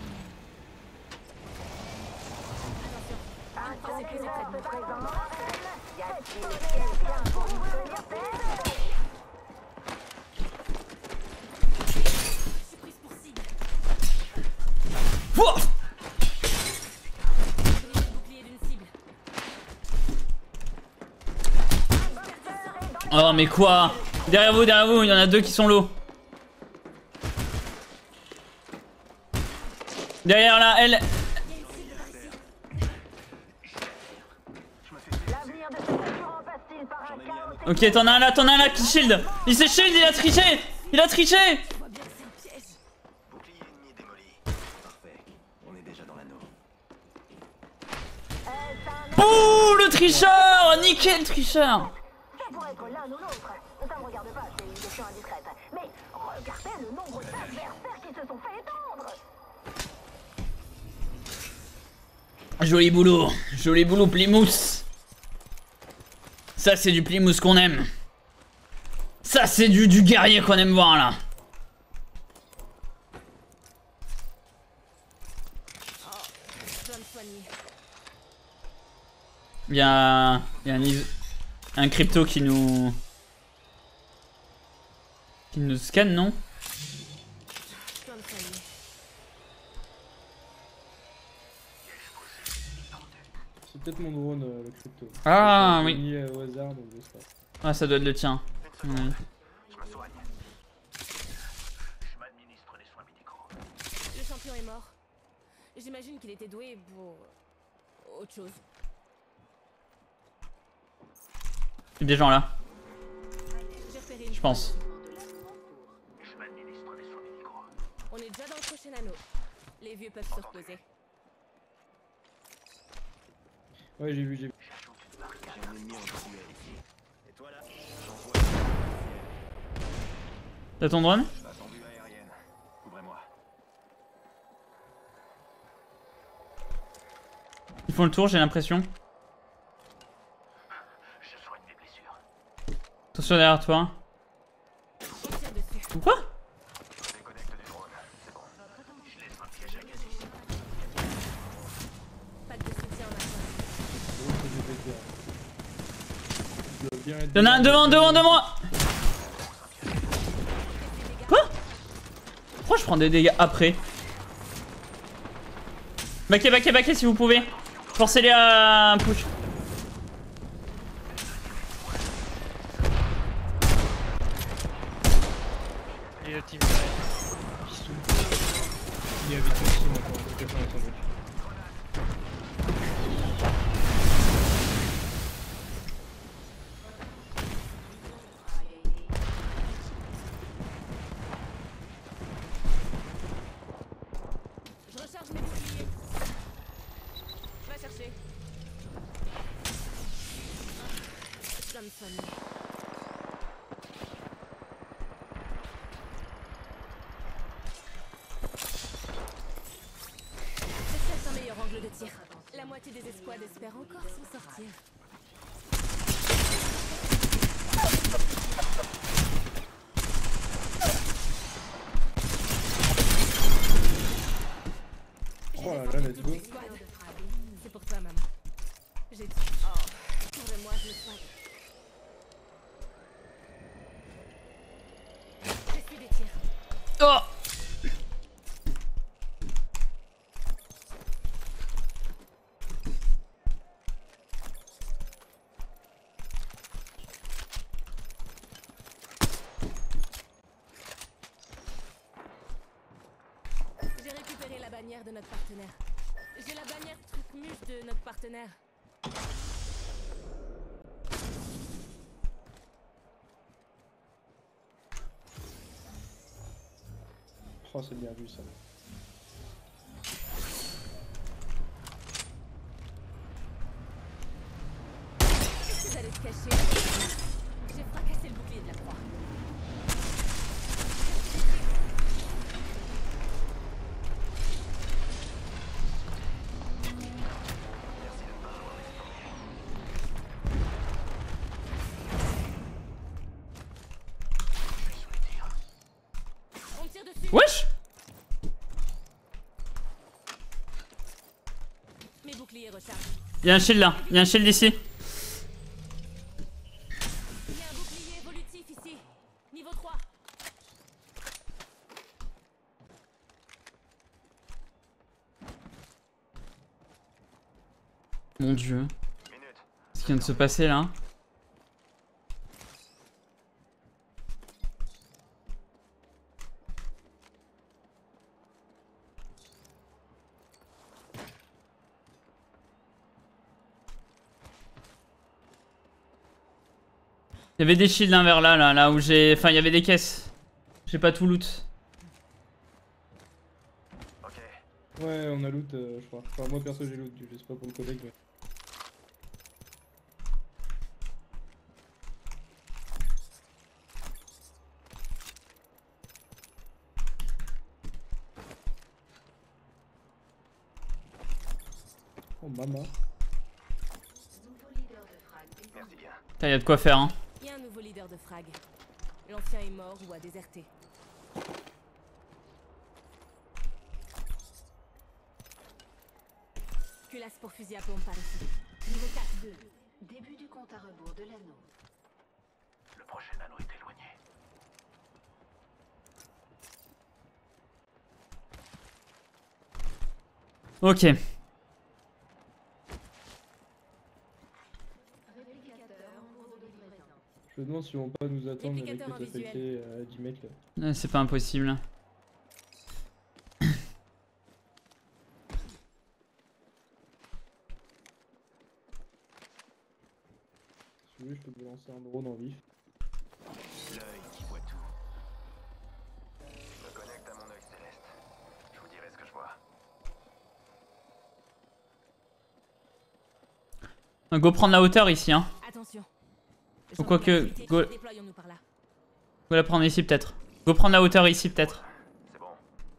pas s'épuiser près de nous. Y a-t-il quelqu'un pour nous tenir tête? Je suis prise pour cible. Wouah. Brise le bouclier d'une cible. Oh mais quoi? Derrière vous, derrière vous, il y en a deux qui sont low. Derrière là, elle. L'avenir de ce concurrent passe-t-il par un chaos? Ok, t'en as un là, t'en as un là qui shield. Il s'est shield, il a triché. Il a triché. Je vois bien que c'est un piège. Bouclier ennemi démoli. Parfait. On est déjà dans l'anneau. Ouh, le tricheur. Nickel, le tricheur. Ça pourrait être l'un ou l'autre. Ça me regarde pas, c'est une question indiscrète. Mais regardez le nombre d'adversaires qui se sont fait étendre. Joli boulot, joli boulot Plymouth. Ça c'est du Plymouth qu'on aime. Ça c'est du, du guerrier qu'on aime voir là. Je dois me soigner. Il y a, il y a un, is- un crypto qui nous... Qui nous scanne, non? Je dois me soigner. C'est peut-être mon drone, euh, le crypto. Ah, Je l'ai oui. mis, euh, au hasard, donc je sais pas. Ah, ça doit être le tien. Une Ouais. seconde. Je me soigne. Je m'administre des soins médicaux. Le champion est mort. J'imagine qu'il était doué pour autre chose. Il y a des gens là, J'ai repéré une je pense. Je m'administre des soins médicaux. On est déjà dans le prochain anneau. Les vieux peuvent se reposer. Ouais, j'ai vu, j'ai vu. J'ajoute une barricade. J'ai un ennemi en duel ici. Et toi là? J'envoie T'as ton drone? attendu aérienne. Ouvrez-moi. Ils font le tour, j'ai l'impression. Je soigne des blessures. Attention derrière toi. On tire dessus. Quoi? Je déconnecte du drone. C'est bon. Je laisse un piège à gaz ici. Pas de soutien en attente. Donc, je vais dire. Il doit bien être Y'en a un devant, devant de moi. Quoi? Pourquoi je prends des dégâts après? Baquez, baquez, baquez si vous pouvez. Forcez-les à push. Et le team derrière. Il y a vite aussi maintenant, je te fais un sandwich. Je recharge mes boucliers. Va chercher. Je dois me soigner. C'est certes un meilleur angle de tir. La moitié des escouades espèrent encore s'en sortir. Oh là là, let's go. C'est pour toi, maman. J'ai dit. Oh, couvre-moi, je me soigne. Je suis des tirs. Oh! J'ai récupéré la bannière de notre partenaire. J'ai la bannière truc-muche de notre partenaire. Oh, c'est bien vu ça. Essaie d'aller te cacher. J'ai fracassé le bouclier de la croix. On tire dessus. Wesh! Mes bouclier recharge. Y'a un shield là, y'a un shield ici. Il y a un bouclier évolutif ici. Niveau trois. Mon dieu. Ce qui vient de se passer là. Il y avait des shields hein, vers là, là, là où j'ai... Enfin, il y avait des caisses. J'ai pas tout loot. Ouais, on a loot, euh, je crois. Enfin, moi perso j'ai loot, je sais pas pour le collègue. Mais... Oh maman. Putain, y'a de quoi faire hein. Il y a un nouveau leader de frag. L'ancien est mort ou a déserté. Culasse pour fusil à pompe par ici. Niveau quatre deux. Début du compte à rebours de l'anneau. Le prochain anneau est éloigné. Ok. Je me demande si on va pas nous attendre avec Réplicateur les visuel. affectés à dix mètres là. Euh, C'est pas impossible. Si vous voulez, je peux vous lancer un drone en vif. L'œil qui voit tout. Je me connecte à mon œil céleste. Je vous dirai ce que je vois. Go prendre la hauteur ici hein. Attention. Ou quoi que... Go... Déployons-nous par là. Go la prendre ici peut-être. Go prendre la hauteur ici peut-être. C'est bon.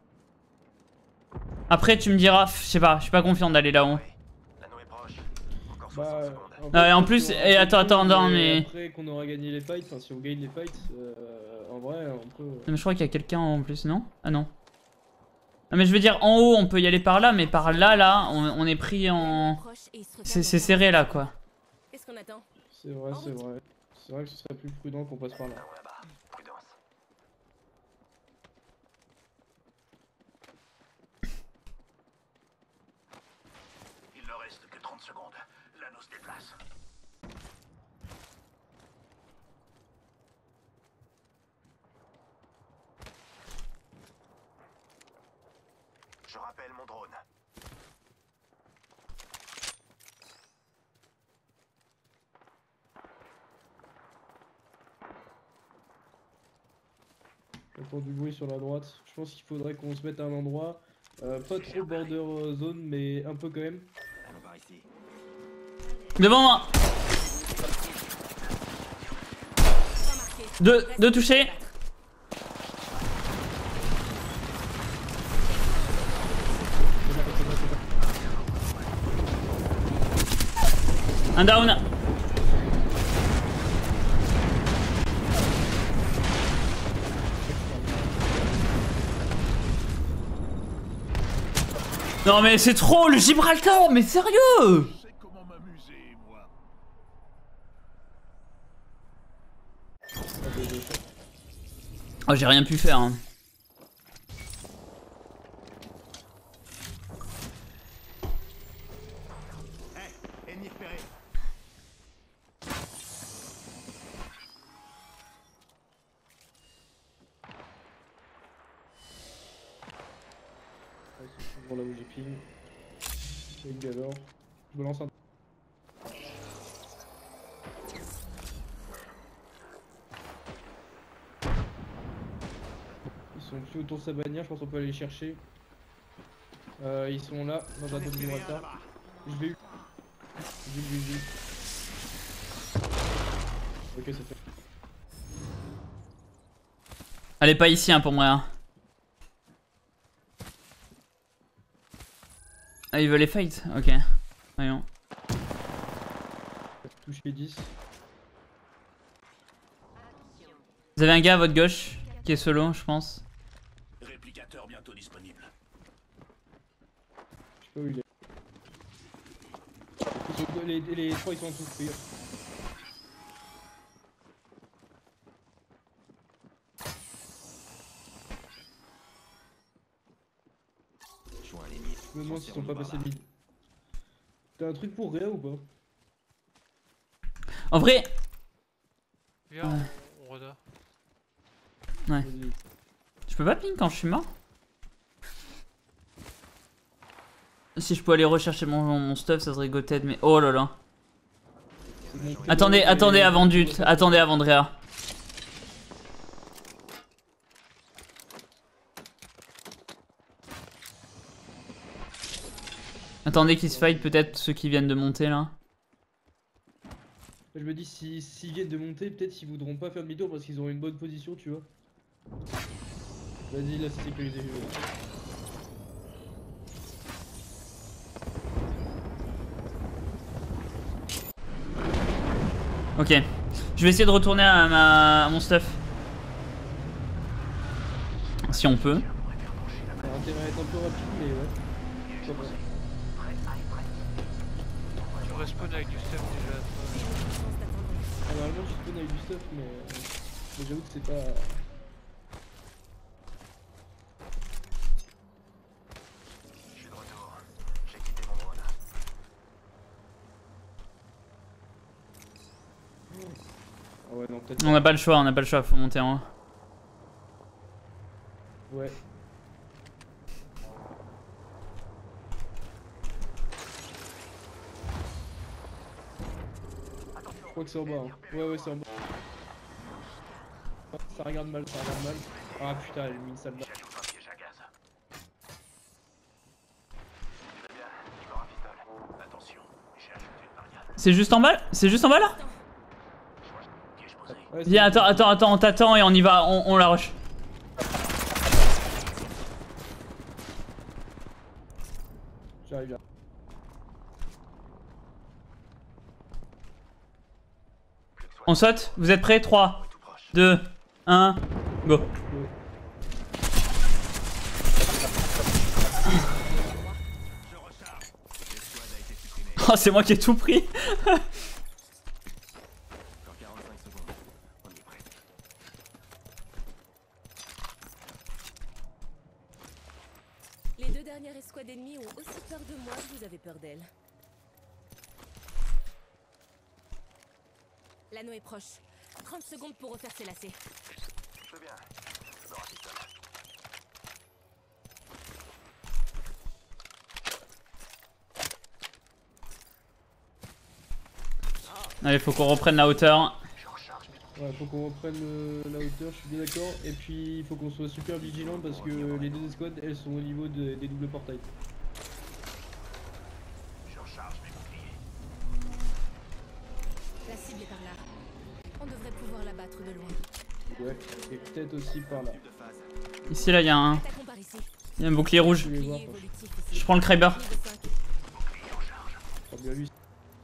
Après tu me diras, je sais pas, je suis pas confiant d'aller là-haut. L'anneau est proche. Encore Bah, soixante secondes. en, Ah, et en fait, plus- on aura et attends, fait le attends, coup, non, mais- Après qu'on aura gagné les fights, enfin si on gagne les fights, euh, en vrai on peut... Non, mais je crois qu'il y a quelqu'un en plus, non? Ah non. Ah mais je veux dire, en haut on peut y aller par là, mais par là, là, on, on est pris en... Proche et il se referme C'est c'est derrière. serré là quoi. Qu'est-ce qu'on attend? C'est vrai, c'est vrai. C'est vrai que ce serait plus prudent qu'on passe par là. Là-haut, là-bas. Prudence. Il ne reste que trente secondes. L'anneau se déplace. Je rappelle mon drone. J'entends du bruit sur la droite. Je pense qu'il faudrait qu'on se mette à un endroit, euh, pas trop border euh, zone, mais un peu quand même. L'anneau par ici. Devant moi. Remarqué. Deux, Reste deux touchés. quatre. Un down. Non mais c'est trop le Gibraltar, mais sérieux? Je sais comment m'amuser, moi. Oh j'ai rien pu faire hein. Hé, ennemi repéré. Ouais, c'est toujours là où j'ai ping. J'ai une galore. Je me lance un... Ils sont plus autour de sa bannière, je pense qu'on peut aller les chercher. Euh, ils sont là, dans un dôme du retard. Je l'ai eu. Je l'ai eu, je l'ai eu. Ok, c'est fait. Elle est pas ici hein, pour moi. Hein. Ah ils veulent les fights? Ok. Voyons. Touché dix. Vous avez un gars à votre gauche qui est solo je pense. Réplicateur bientôt disponible. Je sais pas où il est. Ils sont- les, les trois ils sont en dessous, fais gaffe. Je me demande s'ils sont pas passés mid. T'as un truc pour Réa ou pas? En vrai, Viens, Ouais. on, on reda. Ouais. Vas-y. je peux pas ping quand je suis mort? Si je peux aller rechercher mon, mon stuff, ça serait goted, mais oh là là. C'est bon, Attendez, prénom, attendez et- avant Dut, attendez avant Drea. Attendez qu'ils se fight peut-être ceux qui viennent de monter là. Je me dis, si- s'ils viennent de monter, peut-être qu'ils voudront pas faire demi-tour parce qu'ils ont une bonne position, tu vois. Vas-y, là c'est sécurisé. Ok. Je vais essayer de retourner à, ma, à mon stuff. Si on peut. Ça a intérêt à être un peu rapide, mais ouais. Pourquoi pas. Tu respawn avec du stuff déjà. Ah, normalement, je spawn avec du stuff, mais, mais j'avoue que c'est pas. Je suis de retour. J'ai quitté mon drone. Ah ouais, non, peut-être. On n'a pas le choix, on n'a pas le choix, faut monter en haut. Ouais. Je crois que c'est en bas. Hein. Ouais, ouais, c'est en bas. Ça regarde mal, ça regarde mal. Ah putain, elle a mis une salle bas. J'ajoute un piège à gaz. Très bien, il me rafistole. Attention, j'ai ajouté une barrière. C'est juste en bas? C'est juste en bas là? Piège posé. Ouais, c'est Viens, bon. attends, attends, attends, on t'attend et on y va, on, on la rush. J'arrive là. On saute? Vous êtes prêts? trois, deux, un, go. Oh, c'est moi qui ai tout pris. Encore quarante-cinq secondes. On est prêt. Les deux dernières escouades ennemies ont aussi peur de moi que vous avez peur d'elles. L'anneau est proche. trente secondes pour refaire ses lacets. Très bien. Je me rafistole. Allez, faut qu'on reprenne la hauteur. Ouais, faut qu'on reprenne euh, la hauteur, je suis bien d'accord. Et puis, il faut qu'on soit super vigilant parce que les deux escouades, elles sont au niveau de- des doubles portails. Je recharge mes boucliers. La cible est par là. On devrait pouvoir la battre de loin. Ouais, et peut-être aussi par là. De phase. Ici, là, il y a un, Attaquons par ici. il y a un bouclier rouge. Je vais voir. Bouclier évolutif ici. Je prends le Kraber. Niveau cinq. Oh, bien lui.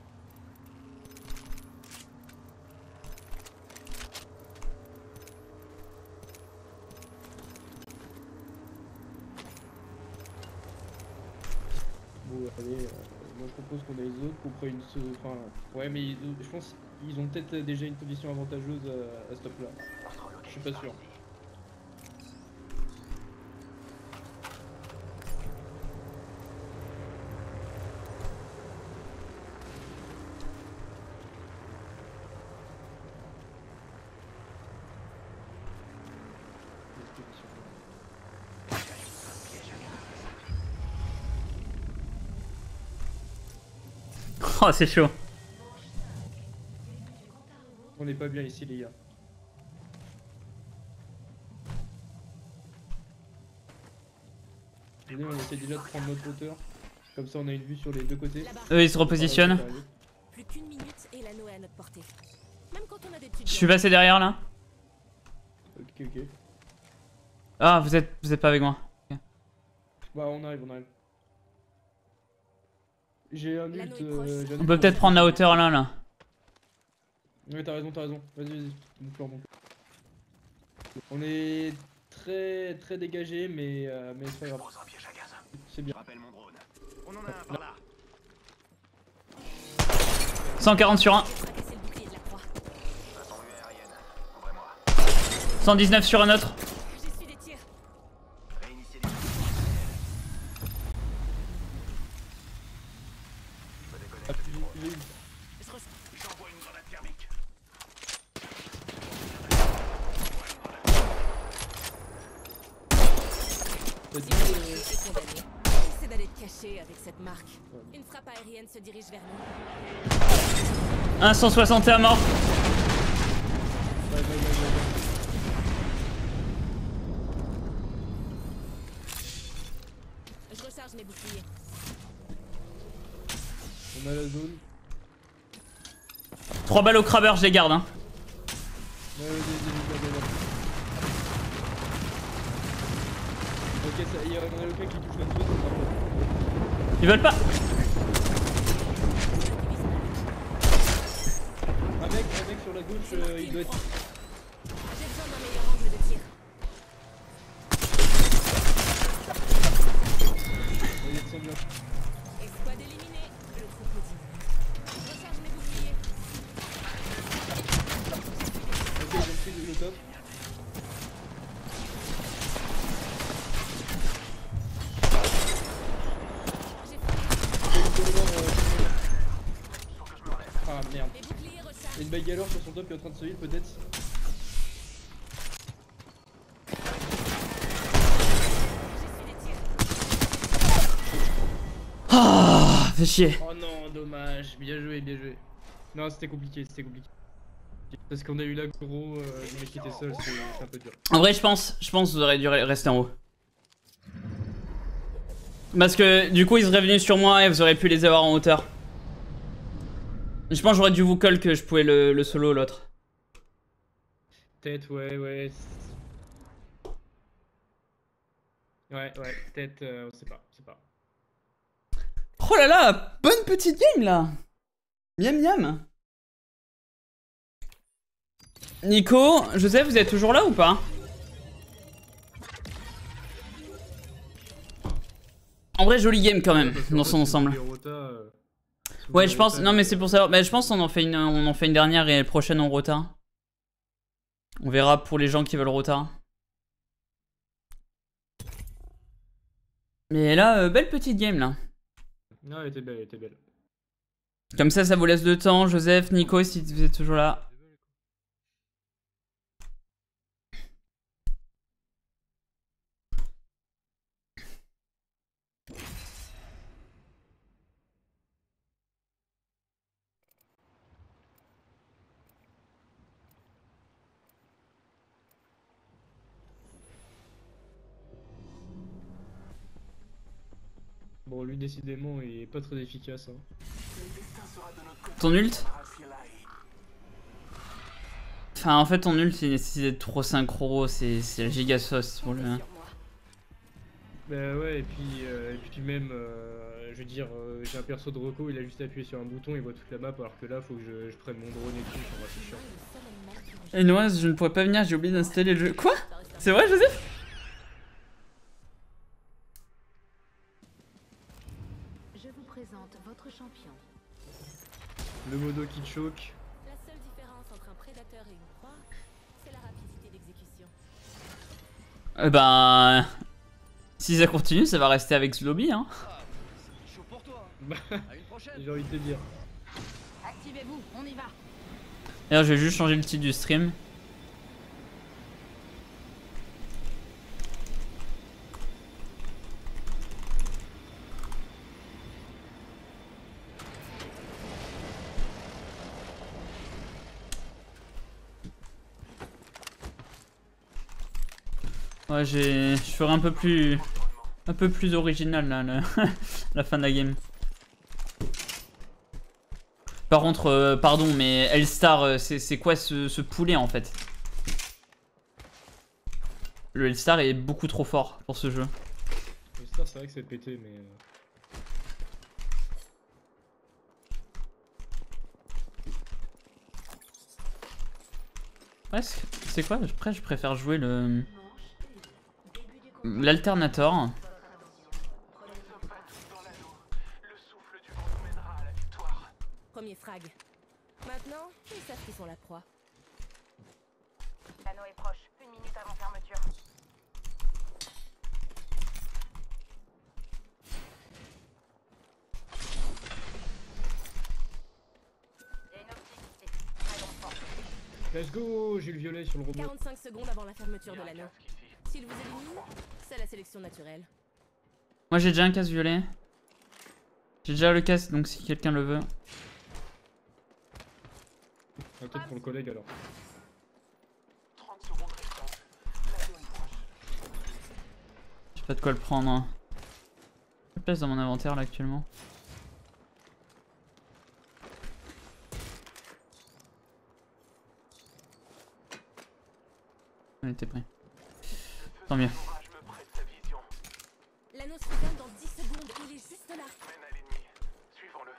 Bon, allez, euh, moi je propose qu'on ait les autres, qu'on prenne une. se- Enfin, ouais, mais ils- je pense qu'ils ont peut-être déjà une position avantageuse à, à ce top-là. Je suis pas sûr. Oh, c'est chaud. On est pas bien ici, les gars. Venez, on essaie déjà de prendre notre hauteur. Comme ça, on a une vue sur les deux côtés. Là-bas. Eux, ils se repositionnent. Plus qu'une minute et l'anneau est à notre portée. Même quand on a des petites Je suis jambes. passé derrière là. Ok, ok. Ah, vous êtes, vous êtes pas avec moi. Bah, on arrive, on arrive. J'ai un ult. L'anneau est euh, proche. j'ai un On ult peut pour- peut-être prendre la hauteur là, là. Ouais, t'as raison, t'as raison. Vas-y, vas-y. Mon plan, mon plan. On est très très dégagé, mais, euh, mais c'est pas grave. Pose un piège à gaz. C'est Je bien. rappelle mon drone. On en a un par là. cent quarante sur un. Fracasser le bouclier de la croix. Attendu aérienne. Ouvrez-moi. cent dix-neuf sur un autre. J'essuie des tirs. Réinitiez les Je Ah, déconnecte. il est- il est- Je reçois. J'envoie une grenade thermique. T'as dit, Si vous euh, êtes condamné, essaie d'aller te cacher avec cette marque. Une frappe aérienne se dirige vers nous. un cent soixante et un mort. ouais, ouais, ouais, ouais, ouais. Je recharge mes boucliers. On a la zone. trois balles au crabber, je les garde. Hein. Ouais, ouais, ouais, ouais, ouais, ouais, ouais. Ok, ça, il y a un avocat qui touche la zone, c'est parfait. Ils veulent pas. Un mec, un mec sur la gauche, euh, il doit être. J'ai besoin d'un meilleur angle de tir. Il est descendu. Escouade éliminée. Le groupe me dit. Je recharge mes boucliers. Ok, j'ai pris le top. Ah merde. Mes boucliers rechargent. Il y a une bagarre sur son top qui est en train de se heal peut-être. J'essuie des tirs. Ah, fais chier. Oh non, dommage. Bien joué, bien joué. Non, c'était compliqué, c'était compliqué. Parce qu'on a eu l'aggro, euh, le mec qui était seul, c'est c'est un peu dur. En vrai, je pense, je pense que vous auriez dû rester en haut. Parce que du coup, ils seraient venus sur moi et vous auriez pu les avoir en hauteur. Je pense que j'aurais dû vous call que je pouvais le, le solo l'autre. Tête, ouais, ouais. Ouais, ouais, tête, euh, on sait pas, on sait pas. Oh là là, bonne petite game là. Miam miam. Nico, Joseph, vous êtes toujours là ou pas? En vrai, jolie game quand même, Parce qu'en dans fait, son sous ensemble. les Rota, euh, sous Ouais, les je pense. Rota, Non, mais c'est pour ça. Mais je pense qu'on en fait une, on en fait une dernière et la prochaine en rota. On verra pour les gens qui veulent rota. Mais là, euh, belle petite game là. Non, elle était belle, elle était belle. Comme ça, ça vous laisse le temps, Joseph, Nico, si vous êtes toujours là. Bon, lui, décidément, il est pas très efficace. Hein. Ton ult? Enfin, en fait, ton ult, il nécessite d'être trop synchro, c'est c'est la giga sauce pour lui. Hein. Bah ouais, et puis, euh, et puis même, euh, je veux dire, euh, j'ai un perso de Rocco, il a juste appuyé sur un bouton, il voit toute la map, alors que là, faut que je, je prenne mon drone et tout, ça va, c'est chiant. Et non, je ne pourrais pas venir, j'ai oublié d'installer le jeu. Quoi? C'est vrai, Joseph? Je vous présente votre champion. Le modo qui choque. La seule différence entre un prédateur et une proie, c'est la rapidité d'exécution. Euh, ben... Si ça continue, ça va rester avec ce lobby, hein. chaud pour toi. Bah, À une prochaine. j'ai envie de te dire. Activez-vous, on y va. D'ailleurs, je vais juste changer le titre du stream. Ouais, j'ai, je ferai un peu plus, un peu plus original là, le... la fin de la game. Par contre, euh, pardon, mais L-Star, euh, c'est quoi ce, ce poulet en fait? Le L-Star est beaucoup trop fort pour ce jeu. Le Star, c'est vrai que c'est pété, mais. euh, Ouais, c'est quoi? Après, je préfère jouer le l'alternator. Premier frag. Maintenant, ils savent qu'ils sont la proie. L'anneau est proche. Une minute avant fermeture. Il y a une optique ici. Très longtemps. Let's go, j'ai le violet sur le robot. quarante-cinq secondes avant la fermeture de l'anneau. S'il vous élimine, c'est la sélection naturelle. Moi j'ai déjà un casque violet. J'ai déjà le casque donc si quelqu'un le veut. Ah, peut-être pour le collègue alors. trente secondes restantes. L'anneau est proche. J'ai pas de quoi le prendre. Hein. J'ai place dans mon inventaire là actuellement. On était prêt. Tant mieux. L'orage me prête sa vision. L'anneau se referme dans dix secondes. Il est juste là. Mène à l'ennemi. Suivons-le.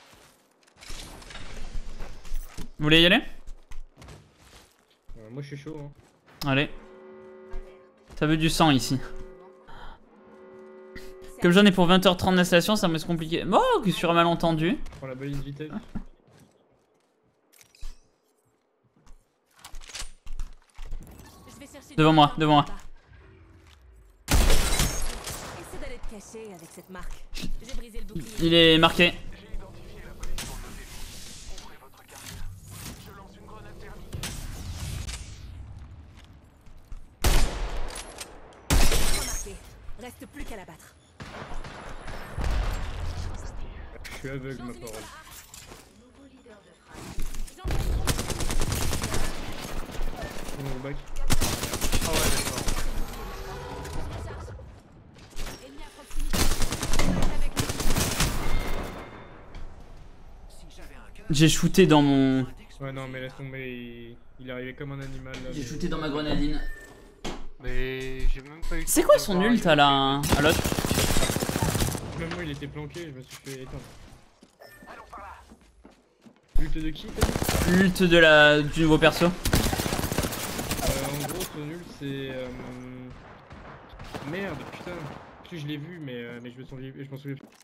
Vous voulez y aller? Euh, moi je suis chaud. Hein. Allez. Ça veut du sang ici. Comme j'en ai pour vingt heures trente d'installation, ça me laisse compliqué. Oh, que sur un malentendu. Prends la balise vitesse. Je vais chercher Devant du moi, temps devant moi. là-bas. Essaie d'aller te cacher avec cette marque. J'ai brisé le bouclier. Il est marqué. J'ai identifié la position de nos ennemis. Ouvrez votre carte. Je lance une grenade thermique. Remarqué. Reste plus qu'à l'abattre. Je suis aveugle ma parole. On est au bac. Ah ouais, d'accord. Ennemi à proximité. Avec nous. J'ai shooté dans mon... Ouais non mais laisse tomber, il, il est arrivé comme un animal là. J'ai mais- shooté dans ma grenadine. Mais j'ai même pas eu le C'est temps quoi de son voir ult les- à la... à l'autre? Même moi il était planqué, je me suis fait éteindre. Allons par là. Ult de qui t'as dit? L'ult de la... du nouveau perso. Euh, en gros son ult c'est... Euh... Merde putain. Plus je l'ai vu mais, euh, mais je me souviens je m'en souviens plus.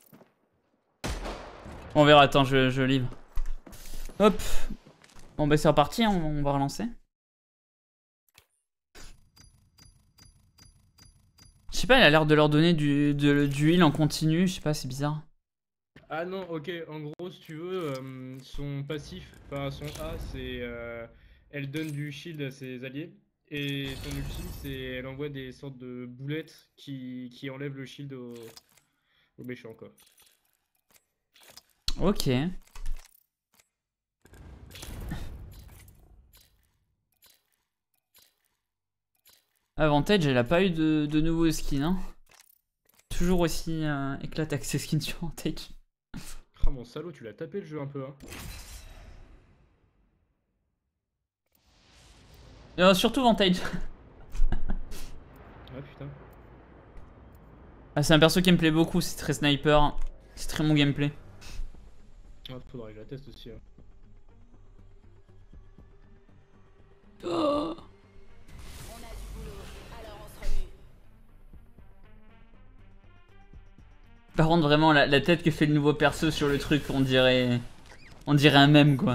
On verra, attends, je, je livre. Hop. Bon bah c'est reparti, hein, on, on va relancer. Je sais pas, il a l'air de leur donner du, de, du heal en continu, je sais pas, c'est bizarre. Ah non ok, en gros si tu veux, euh, son passif, enfin son A c'est... Euh, elle donne du shield à ses alliés. Et son ultime c'est... elle envoie des sortes de boulettes qui, qui enlèvent le shield aux, aux méchants quoi. Ok. Avantage, elle a pas eu de, de nouveaux skins, hein. Toujours aussi euh, éclaté avec ses skins sur Vantage. Ah mon salaud, tu l'as tapé le jeu un peu hein. Euh, surtout Vantage. Ah putain. Ah, c'est un perso qui me plaît beaucoup, c'est très sniper. C'est très mon gameplay. Ah, faudrait que je la teste aussi hein. Oh. Par contre, vraiment, la, la tête que fait le nouveau perso sur le truc, on dirait... On dirait un mème, quoi.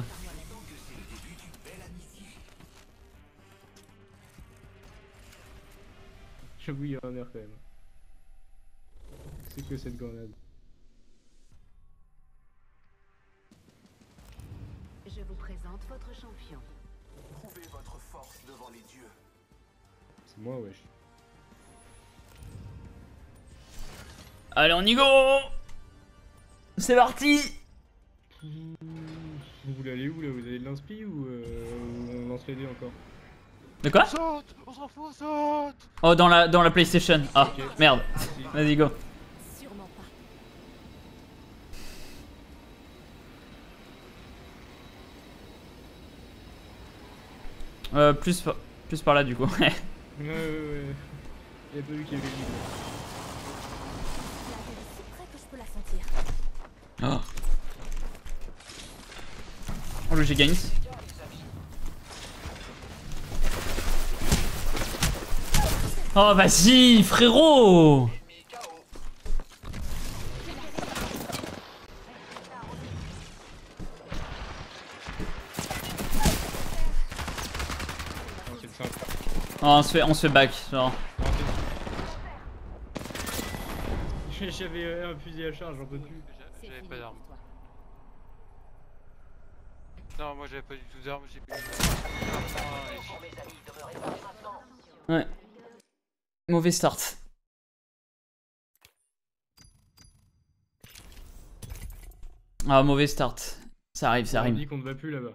J'avoue, il y a un air quand même. C'est que cette grenade. Je vous présente votre champion. Prouvez votre force devant les dieux. C'est moi, wesh. Allez, on y go. C'est parti. Vous voulez aller où là? Vous avez de l'inspi ou euh, on lance les dés encore? De quoi? Saute! On s'en fout, on saute! Oh, dans la, dans la PlayStation. Ah, Ok. merde. Merci. Vas-y, go. Sûrement pas. Euh, plus, par- plus par là, du coup. Ouais, ouais, ouais. Il y a pas vu qu'il y avait lui. La gueule est si près que je peux la sentir. Oh, oh le j'ai gagné. Oh, vas-y, frérot. on se fait, on se fait back, genre. J'avais euh, un fusil à charge, j'en peux plus. J'a- J'avais pas d'armes. Non, moi j'avais pas du tout d'armes, j'ai pris Ouais. Mauvais start. Ah, mauvais start. Ça arrive, ça On arrive. dit qu'on ne va plus là-bas.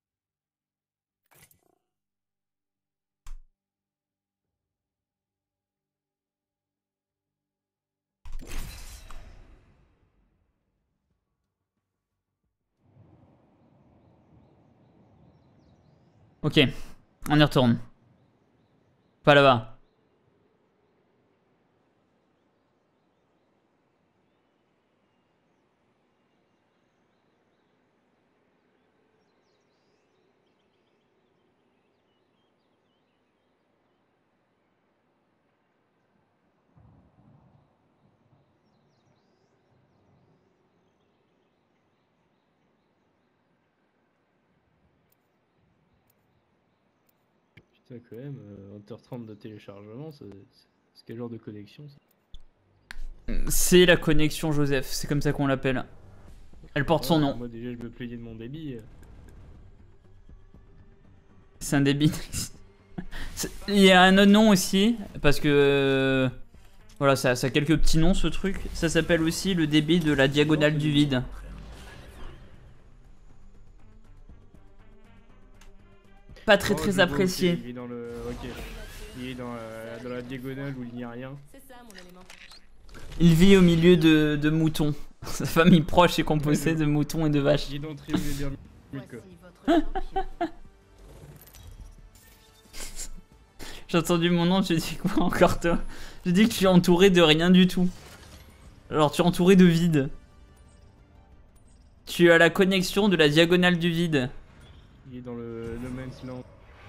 Ok, on y retourne. Pas là-bas. Putain, quand même, euh, vingt heures trente de téléchargement, c'est c'est quel genre de connexion ça? C'est la connexion Joseph, c'est comme ça qu'on l'appelle. Elle porte son Ouais, nom. Moi déjà, je me plaignais de mon débit. C'est un débit. C'est- Il y a un autre nom aussi, parce que... euh, Voilà, ça, ça a quelques petits noms ce truc. Ça s'appelle aussi le débit de la diagonale du vide. Pas très Oh, très je vois, ok, apprécié. il est dans le. Ok. Il est dans, euh, dans la diagonale où il n'y a rien. C'est ça mon élément. Il vit au milieu de, de moutons. Sa famille proche est composée de moutons et de vaches. Il est dans le triangle des Bermudes, quoi. Voici votre champion. J'ai entendu mon nom, tu dis quoi encore toi? J'ai dit que tu es entouré de rien du tout. Alors tu es entouré de vide. Tu as la connexion de la diagonale du vide. Il est dans le No Man's Land.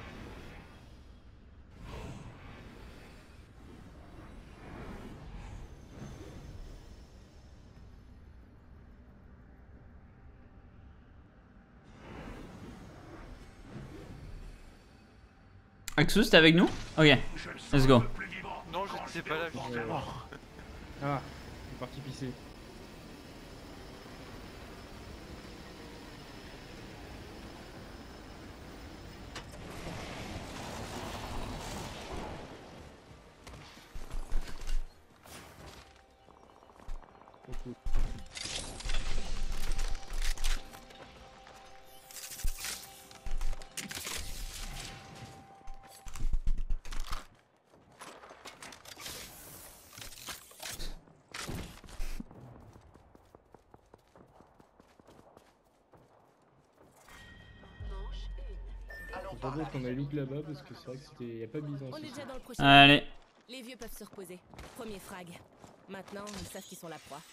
Axus, t'es avec nous? Ok, let's go. Non, je sais pas là, je suis Euh, Ah, il est parti pisser. Pas bon qu'on a look là-bas parce que c'est vrai que c'était. Y a pas de Byzance On est ici. déjà dans le prochain. Allez. Les vieux peuvent se reposer. Premier frag. Maintenant, ils savent qu'ils sont la proie.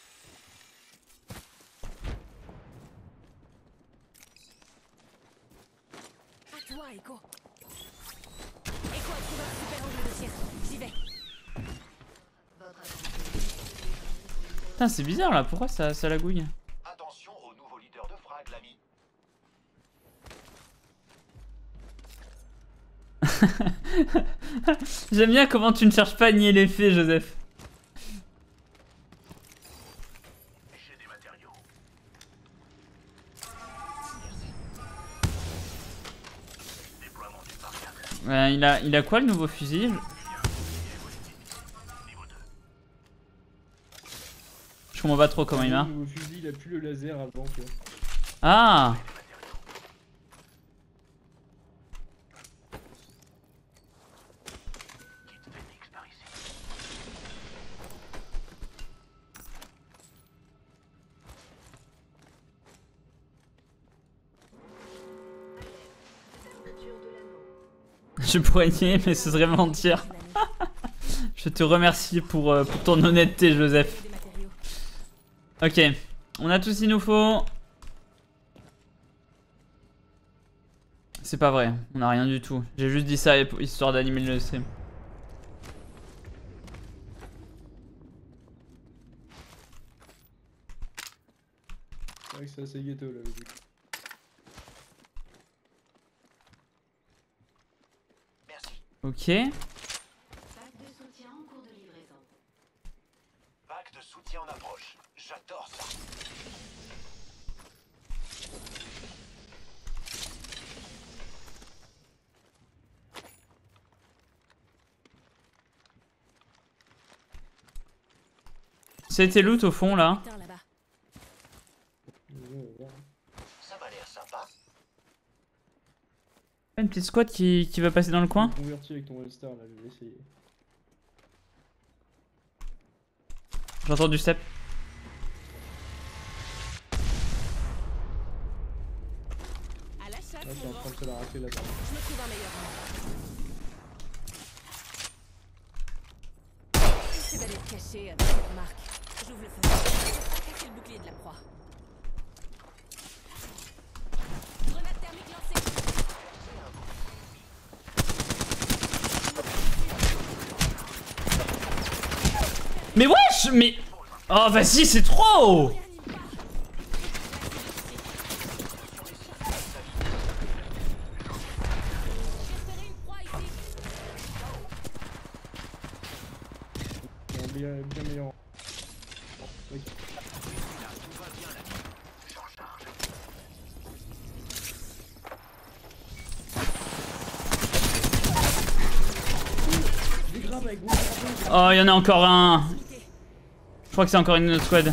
À toi, Echo. Echo a trouvé un super angle de tir. J'y vais. Putain, c'est bizarre là, pourquoi ça, ça lagouille? Attention au nouveau leader de frag, l'ami. J'aime bien comment tu ne cherches pas à nier les faits, Joseph. J'ai des matériaux. Déploiement du variable. Euh, il, a, il a quoi le nouveau fusil? Je comprends pas trop comment il Le a. nouveau fusil, il a plus le laser avant quoi. Ah! Je pourrais nier, mais ce serait mentir. Je te remercie pour, euh, pour ton honnêteté, Joseph. Des matériaux. Ok, on a tout ce qu'il nous faut. C'est pas vrai, on a rien du tout. J'ai juste dit ça histoire d'animer le stream. C'est vrai que c'est assez ghetto là. le truc. Merci. Ok. Pack de soutien en cours de livraison. Pack de soutien en approche. J'adore ça. C'était loot au fond là. Putain, là-bas. Ça m'a l'air sympa. Une petite squad qui, qui va passer dans le coin. Converti avec ton Wellstar là, je vais essayer. J'entends du step. À la chasse, Là, je suis mon en grand. train de se la racler là-bas. Je me trouve un meilleur. Essaie d'aller te cacher avec cette marque. J'ouvre le feu. Attaquez le bouclier de la proie. Grenade thermique lancée. Mais wesh, mais... Oh vas-y, c'est trop. J'ai repéré une proie ici. Un bien, bien meilleur. Oui. Des grabs avec vous. Oh, il y en a encore un. Je crois que c'est encore une autre squad.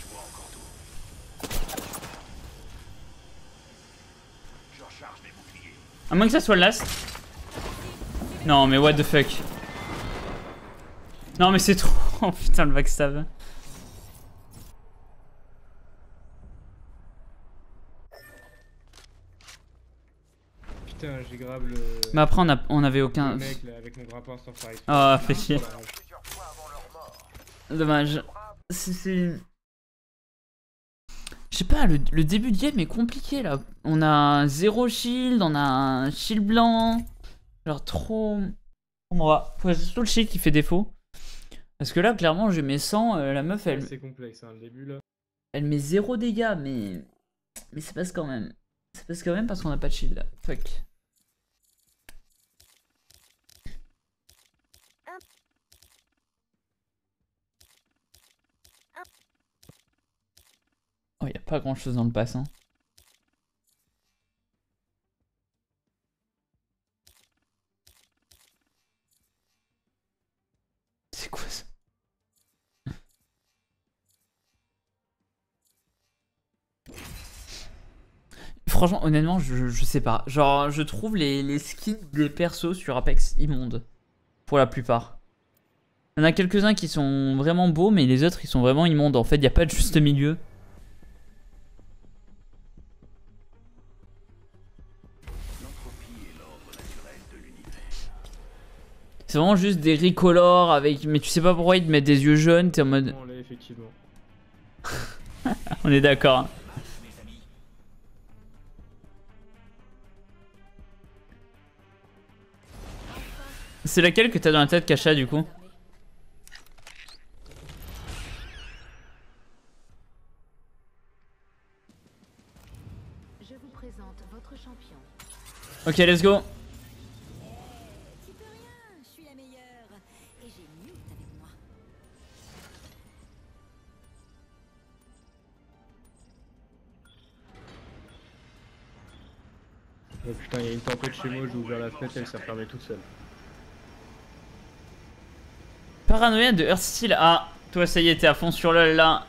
À moins que ça soit le last. Non mais what the fuck. Non mais c'est trop. Oh putain le backstab. Putain, j'ai grave le. Mais après on, a, on avait le aucun... mec là, avec mon grappin sans faire exprès. Ah fait chier. Plusieurs fois avant leur mort. Dommage. C'est... c'est- Je sais pas, le, le début de game est compliqué là. On a zéro shield, on a un shield blanc. Genre trop... On va... Faut surtout le shield qui fait défaut. Parce que là clairement j'ai mes cent, euh, la meuf elle... C'est complexe, hein, le début là. Elle met zéro dégâts mais... Mais ça passe quand même. Ça passe quand même parce qu'on a pas de shield là. Fuck. Oh, y a pas grand chose dans le pass, hein. C'est quoi ça? Franchement, honnêtement, je, je sais pas. Genre, je trouve les, les skins des persos sur Apex immondes. Pour la plupart. Il y en a quelques-uns qui sont vraiment beaux, mais les autres, ils sont vraiment immondes. En fait, il n'y a pas de juste milieu. C'est vraiment juste des recolors avec... Mais tu sais pas pourquoi ils te mettent des yeux jaunes, t'es en mode... On l'a effectivement. On est d'accord. Hein. C'est laquelle que t'as dans la tête, Kacha, du coup? Je vous présente votre champion. Ok, let's go. Tu peux rien, je suis la meilleure. Et j'ai Newt avec moi. Oh putain, il y a une tempête chez moi, j'ai ouvert la fenêtre, elle s'est refermée toute seule. Paranoïa de Earthsteel. Ah, toi, ça y est, t'es à fond sur LoL là.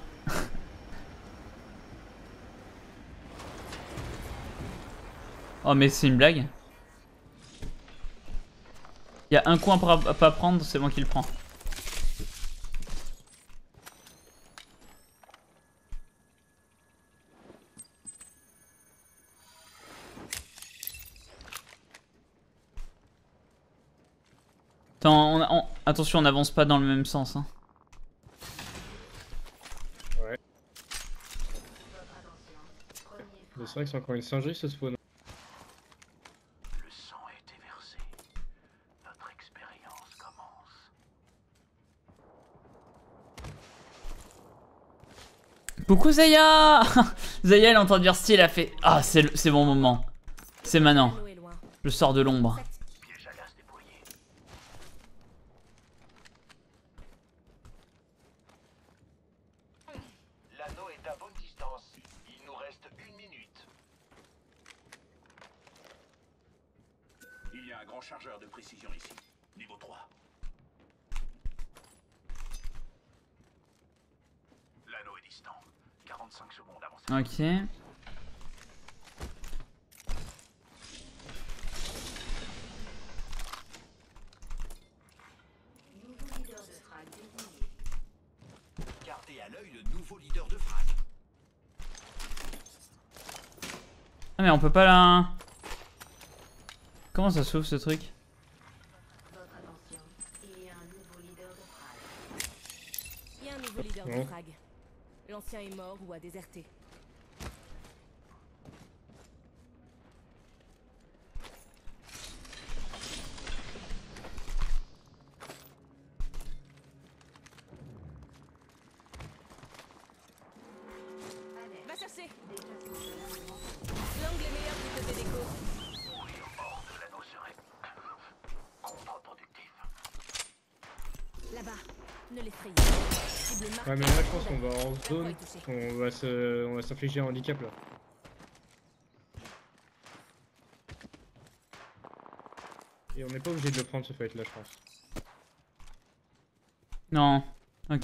Oh, mais c'est une blague. Il y a un coin à pas prendre, c'est moi qui le prends. Attends, on, on, attention, on n'avance pas dans le même sens. Hein. Ouais. Mais c'est vrai que c'est encore une singerie ce spawn. Le sang a été versé. Notre expérience commence. Coucou Zaya. Zaya, elle entend dire style, elle a fait... Ah, c'est bon moment. C'est maintenant. L'anneau est loin. Je sors de l'ombre. Piège à gaz déployé. un grand chargeur de précision ici. Niveau trois. L'anneau est distant. quarante-cinq secondes avant ça. Ok. Gardez à l'œil le nouveau leader de frag. Ah mais on peut pas la... Comment ça s'ouvre ce truc? Votre attention, il y a un nouveau leader de frag. Il y a un nouveau leader de Ouais. frag. L'ancien est mort ou a déserté. Va chercher. L'angle est meilleur du côté d'écho. Mourir hors de l'anneau serait contre-productif. Là-bas, ne l'effrayez pas. Cible marquée. Ouais, mais là, je pense qu'on va en La proie zone. est touchée. On va se, on va s'infliger un handicap là. Et on n'est pas obligé de le prendre ce fight là, je pense. Non. Ok.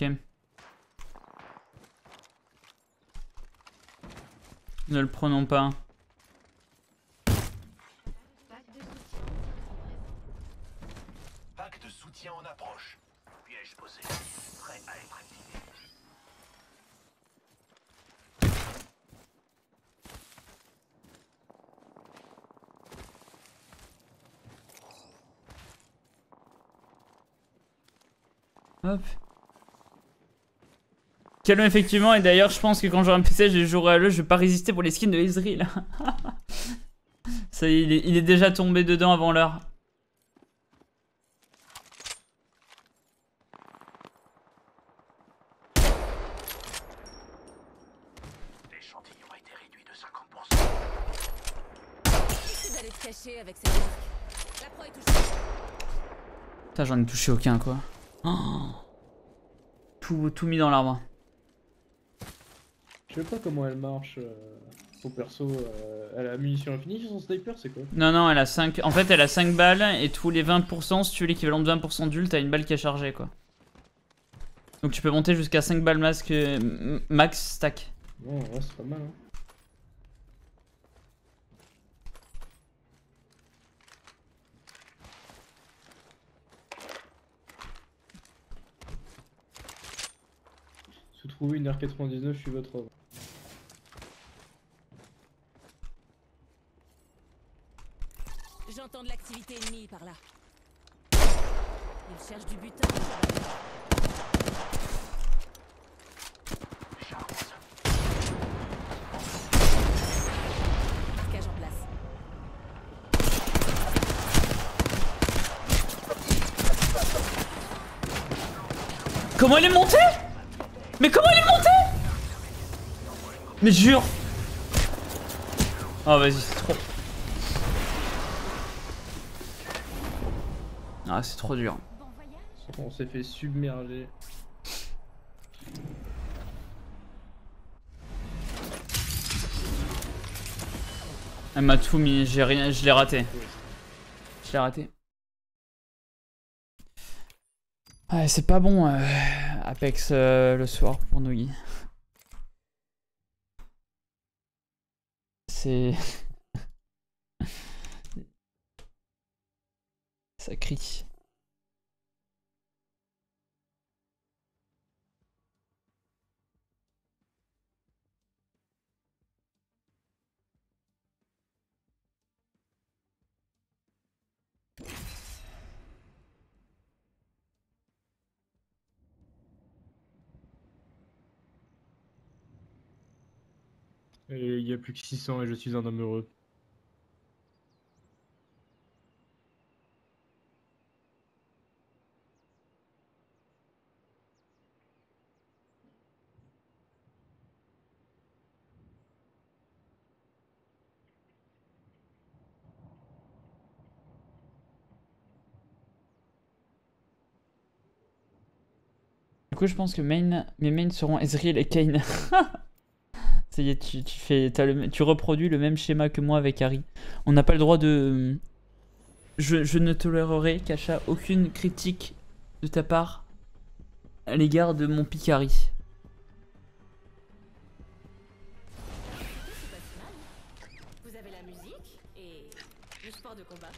Ne le prenons pas. Pack de soutien en approche. Piège posé. Prêt à être activé. Hop. Calme effectivement, et d'ailleurs je pense que quand j'aurai un P C, je jouerai à l'E, je vais pas résister pour les skins de Ezreal. Ça y est, il est, il est déjà tombé dedans avant l'heure. L'échantillon a été réduit de cinquante pour cent. Essaie d'aller te cacher avec cette marque. La proie est touchée. Putain, j'en ai touché aucun quoi. Oh. Tout, tout mis dans l'arbre. Je sais pas comment elle marche. Euh, au perso, euh, elle a munition infinie sur son sniper, c'est quoi? Non, non, elle a cinq. En fait, elle a cinq balles et tous les vingt pour cent, si tu veux l'équivalent de vingt pour cent d'ult, t'as une balle qui est chargée quoi. Donc tu peux monter jusqu'à cinq balles masque, euh, max stack. Non, ouais, c'est pas mal. Hein. Si vous trouvez une R quatre-vingt-dix-neuf, je suis votre homme. J'entends de l'activité ennemie par là. Il cherche du butin. Marquage en place. Comment elle est montée? Mais comment elle est montée? Mais jure. Oh vas-y, c'est trop. Ah c'est trop dur. On s'est fait submerger. Elle m'a tout mis, j'ai rien, je l'ai raté. Je l'ai raté. Ouais, c'est pas bon euh, Apex euh, le soir pour Nogi. C'est... Ça crie. Et il y a plus que six cents et je suis un homme heureux. Du coup je pense que main, mes mains seront Ezreal et Kayn. Ça y est, tu, tu, fais, t'as le, tu reproduis le même schéma que moi avec Harry. On n'a pas le droit de... je, je ne tolérerai, Kacha, aucune critique de ta part à l'égard de mon Picari. Vous avez la musique et le sport de combat.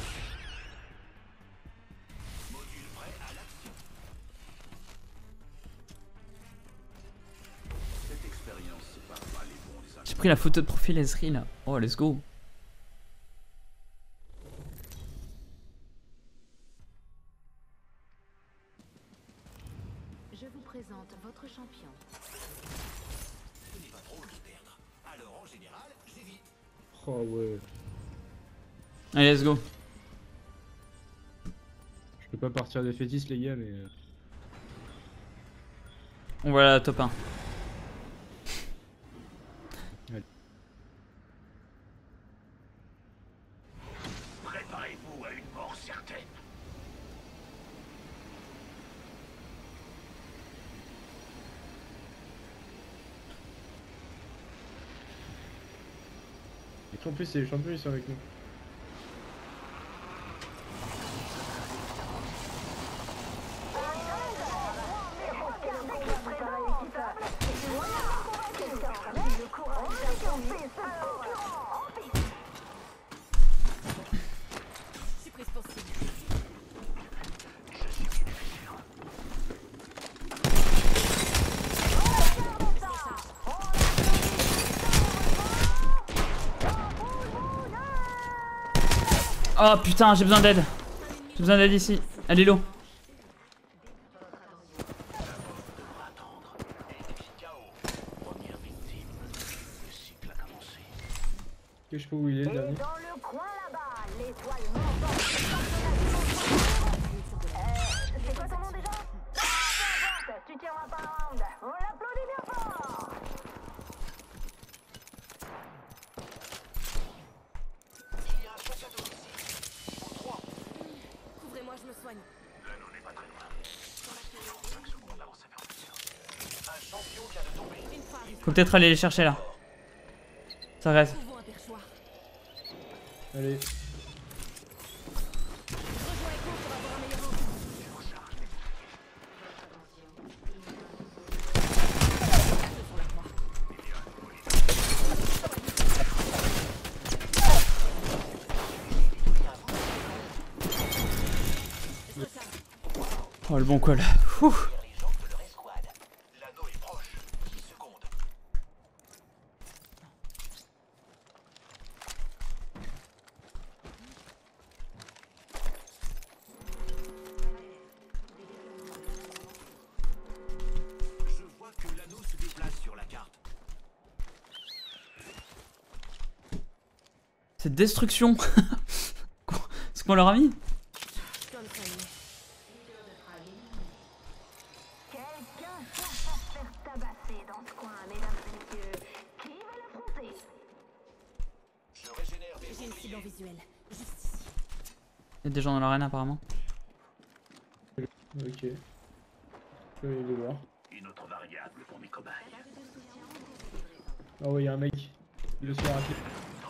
J'ai pris la photo de profil Ezri là. Oh, let's go. Je vous présente votre champion. Oh ouais. Allez, let's go. Je peux pas partir des fétiches les gars mais... euh, On va à la top un. Préparez-vous à une mort certaine. Et en plus les champions ils sont avec nous. Je suis prise pour cible. Oh putain, j'ai besoin d'aide. J'ai besoin d'aide ici. Allez, l'eau. Que je sais pas où il est le Et dernier. dans le coin là-bas, l'étoile montante. Euh, c'est quoi ton nom déjà? Ah, peu importe, tu tiendras pas un round. On l'applaudit bien fort. Couvrez-moi, je me soigne. Une fois arrivé, Faut peut-être aller les chercher là. Ça reste. trouvons un perchoir. Allez. Rejoins Echo pour avoir un meilleur angle. Oh, le bon call. Ouh. Cette destruction. Ce qu'on leur a mis. Comme ça, lui. Quelqu'un cherche à se faire tabasser dans ce coin, mesdames et messieurs. Qui va l'affronter? J'ai une cible en visuel. Juste ici. Il y a des gens dans l'arène apparemment. Ok. Je peux aller les voir. Une autre variable pour mes cobayes. Ah ouais, y'a un mec. Il le soir raté.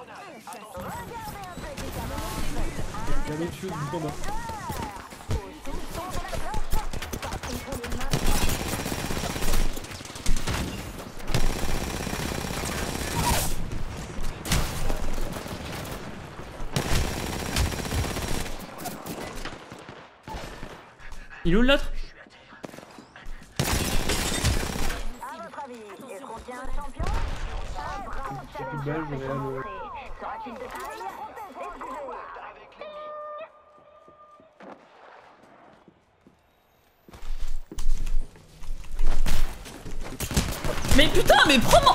Y'a un mec chaud du combat. Il est où l'autre? À votre avis, est-ce qu'on tient un champion? Un bravo J'ai plus de balles, je vais aller le... Sera-t-il de taille? Excusez-moi. Mais putain, mais prends-moi.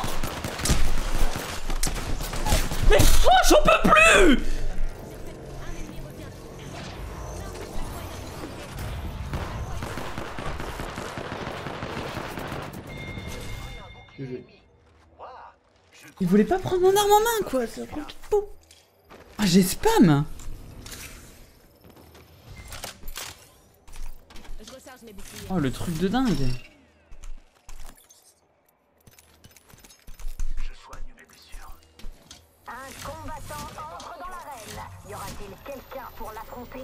Mais oh, j'en peux plus. G G. Il voulait pas prendre mon arme en main quoi, c'est un truc de fou. Ah, j'ai spam. Je recharge mes boucliers. Oh, le truc de dingue. Je soigne mes blessures. Un combattant entre dans l'arène. Y aura-t-il quelqu'un pour l'affronter?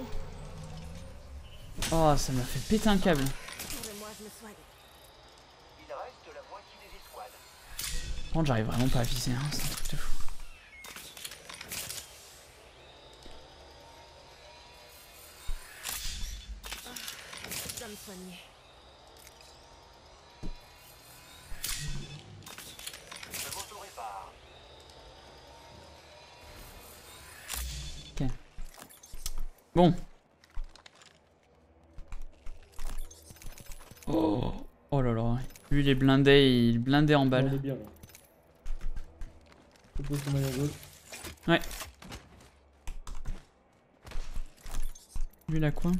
Oh, ça m'a fait péter un câble. Ouvre-moi, je me soigne. Il reste la moitié des escouades. Par contre, j'arrive vraiment pas à viser, hein. C'est un truc de fou. Je dois me soigner. Je m'auto-répare. Ok. Bon. Oh, oh là là. Lui, il est blindé, il est blindé en On est balle. bien là. Propose ton maillot jaune. Ouais. Lui, il a quoi?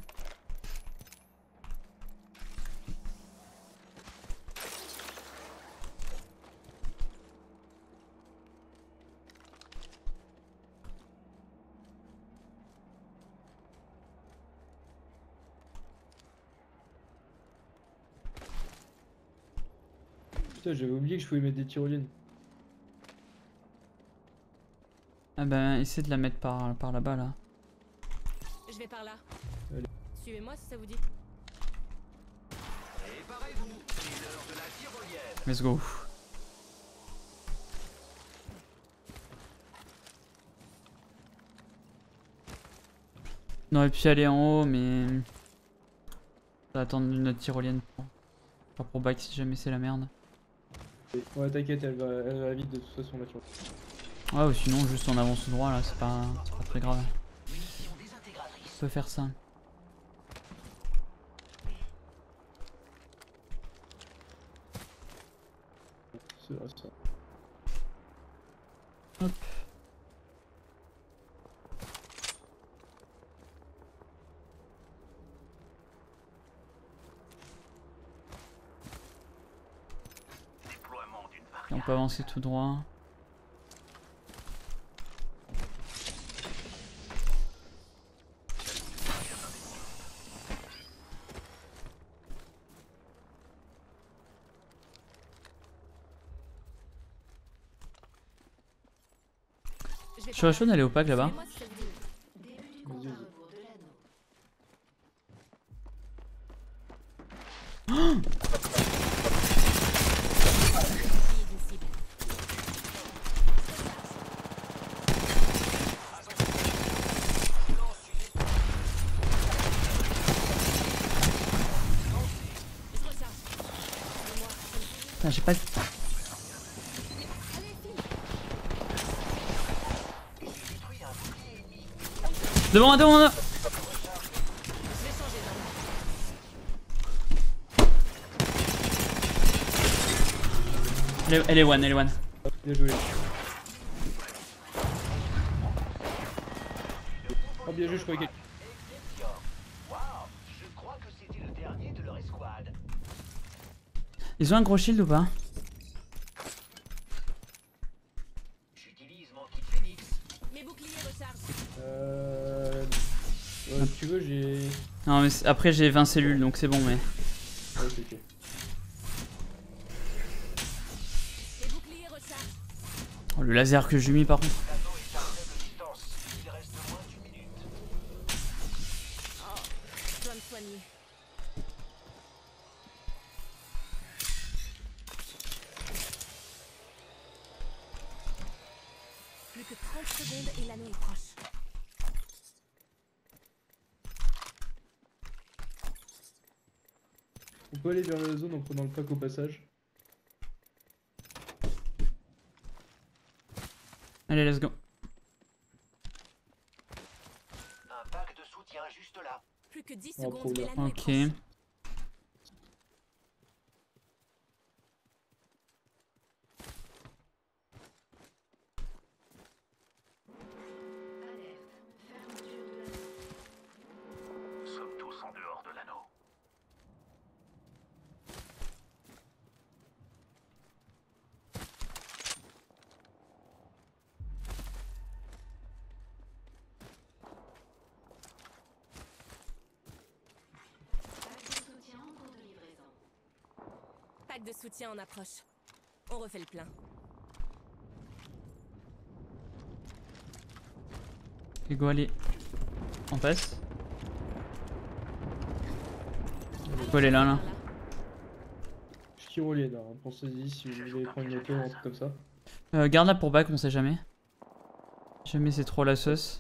Putain, j'avais oublié que je pouvais mettre des tyroliennes. Ah bah, essaie de la mettre par, par là-bas, là. Je vais par là. Allez. Suivez-moi si ça vous dit. Préparez-vous, c'est l'heure de la tyrolienne. Let's go. On aurait pu aller en haut, mais... On va attendre notre tyrolienne pour... Pas pour back si jamais c'est la merde. Ouais, t'inquiète, elle va, elle va vite de toute façon là, tu vois. Ouais, ou sinon juste on avance tout droit là, c'est pas, c'est pas très grave. On peut faire ça. C'est vrai, ça. Hop. Déploiement d'une Et on peut avancer tout droit. Je vais Je serais chaud d'aller au pack là-bas. Suivez-moi si ça vous dit. Vas-y, vas-y. Fille d'une cible. Je recharge. Suivez-moi. Putain, j'ai pas... Devant, devant, devant. Je vais changer d'arme. Elle est, elle est one, elle est one. Bien joué. Oh, bien joué, je croyais qu'elle. Waouh, je crois que c'était le dernier de leur escouade. Ils ont un gros shield ou pas? J'utilise mon kit Phoenix. Mes boucliers rechargent. Euh. Ouais, si tu veux, j'ai. Non mais c'est- après j'ai vingt cellules donc c'est bon mais... Ouais, c'est ok. Mes boucliers rechargent. Oh, le laser que j'ai mis par contre. L'anneau est à faible distance. Il reste moins d'une minute. Oh, je dois me soigner. Plus que trente secondes et l'anneau est proche. On peut aller vers la zone en prenant le pack au passage. Allez, let's go. Un pack de soutien juste là. Plus que dix Oh, secondes trop et bien. l'anneau est Ok. proche. Nous sommes tous en dehors de l'anneau. Pack de soutien en approche. On refait le plein. Ego, allez. On passe. Ego, elle est là, là. Je tire au lait là, hein. Pensez-y si vous voulez prendre une auto ou un truc comme ça. Euh, garde-la pour back, on sait jamais. Jamais c'est trop la sauce.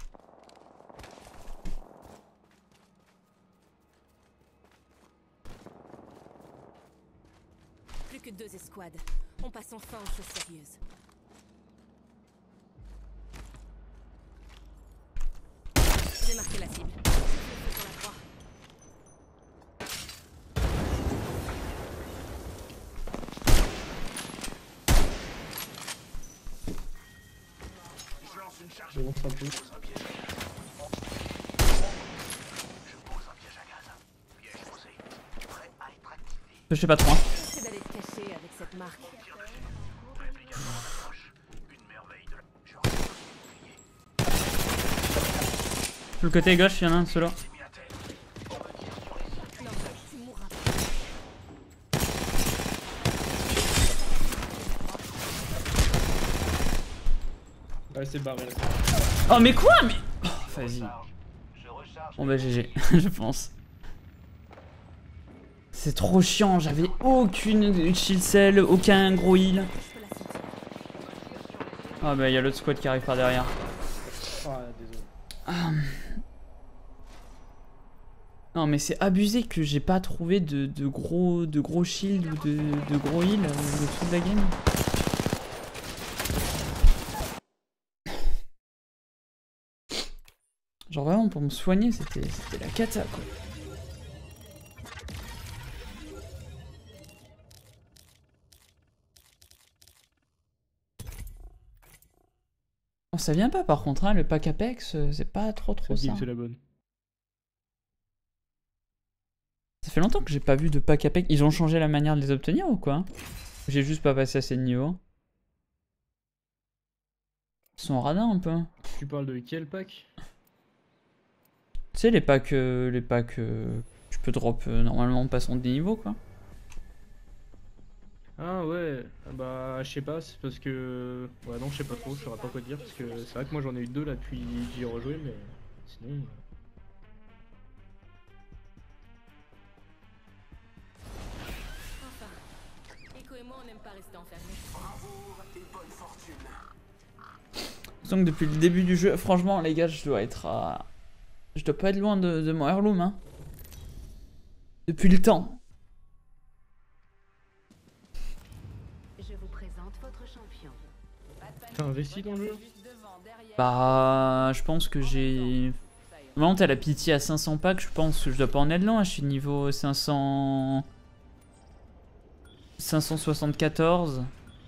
Plus que deux escouades. On passe enfin aux choses sérieuses. J'ai marqué la cible. Sur la croix. Je montre un peu. Je sais pas trop. Hein. C'est d'aller te cacher avec cette marque. Sur le côté gauche, il y en a un solo. Non, tu mourras. Ouais, c'est barré là. Oh, mais quoi? Mais. Oh, vas-y. Bon, bah, G G, je pense. C'est trop chiant, j'avais aucune shield cell, aucun gros heal. Ah, bah, il y a l'autre squad qui arrive par derrière. Ah, désolé. Ah. Non, mais c'est abusé que j'ai pas trouvé de, de gros de gros shield ou de, de gros heal de toute la game. Genre vraiment pour me soigner c'était c'était la cata quoi. Oh, ça vient pas par contre hein, le pack Apex c'est pas trop trop ça. C'est la bonne. Ça fait longtemps que j'ai pas vu de pack Apex. Ils ont changé la manière de les obtenir ou quoi? J'ai juste pas passé assez de niveau. Ils sont radins un peu. Tu parles de quel pack? Tu sais les packs, euh, les packs euh, tu peux drop euh, normalement en passant des niveaux quoi. Ah ouais, ah bah je sais pas, c'est parce que... Ouais non je sais pas trop, je saurais pas quoi te dire, parce que c'est vrai que moi j'en ai eu deux là depuis que j'y ai rejoué, mais sinon... Enfin, Echo et moi on n'aime pas rester enfermés. Donc depuis le début du jeu, franchement les gars je dois être à... Je dois pas être loin de, de mon heirloom hein. Depuis le temps. Je vous présente votre champion. T'as investi dans le jeu? Bah je pense que j'ai... Normalement t'as la pitié à cinq cents packs, je pense que je dois pas en être loin, je suis niveau cinq cents... cinq cent soixante-quatorze.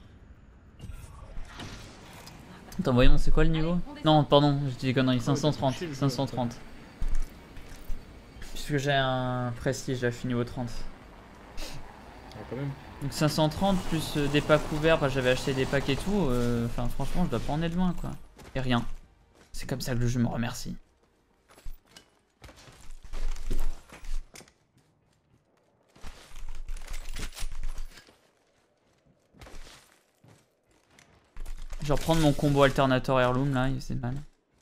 Attends voyons c'est quoi le niveau? Non pardon, je dis des conneries, cinq cent trente. cinq cent trente. Puisque j'ai un prestige là, je suis niveau trente. Ah, quand même. Donc cinq cent trente plus euh, des packs ouverts, bah, j'avais acheté des packs et tout, euh, enfin franchement je dois pas en être loin quoi. Et rien. C'est comme ça que le jeu me remercie. Je vais reprendre mon combo alternator heirloom là, il faisait mal.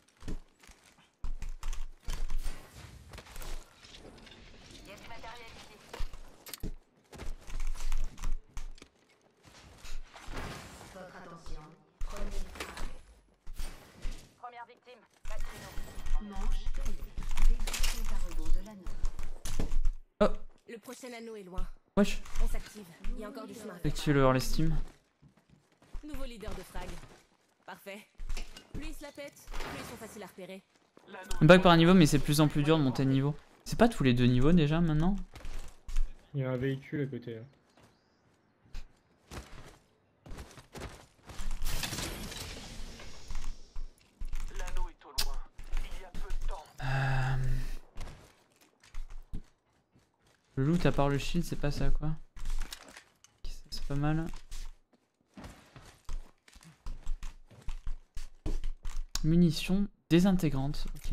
Votre attention. Premier frag. Première victime, Patrino. Manche payée. Début compte à rebours de l'anneau. Le prochain anneau est loin. Wesh, On s'active. Il y a encore du chemin à faire. activez le Early Steam. Nouveau leader de frag. Parfait. Plus ils se la pètent, plus ils sont faciles à repérer. Un back par niveau mais c'est de plus en plus dur de monter de niveau. C'est pas tous les deux niveaux déjà maintenant? Il y a un véhicule à côté là. L'anneau est au loin. Il y a peu de temps. Euh... Le loot à part le shield c'est pas ça quoi. Ok, ça, c'est pas mal. Munitions désintégrantes, ok.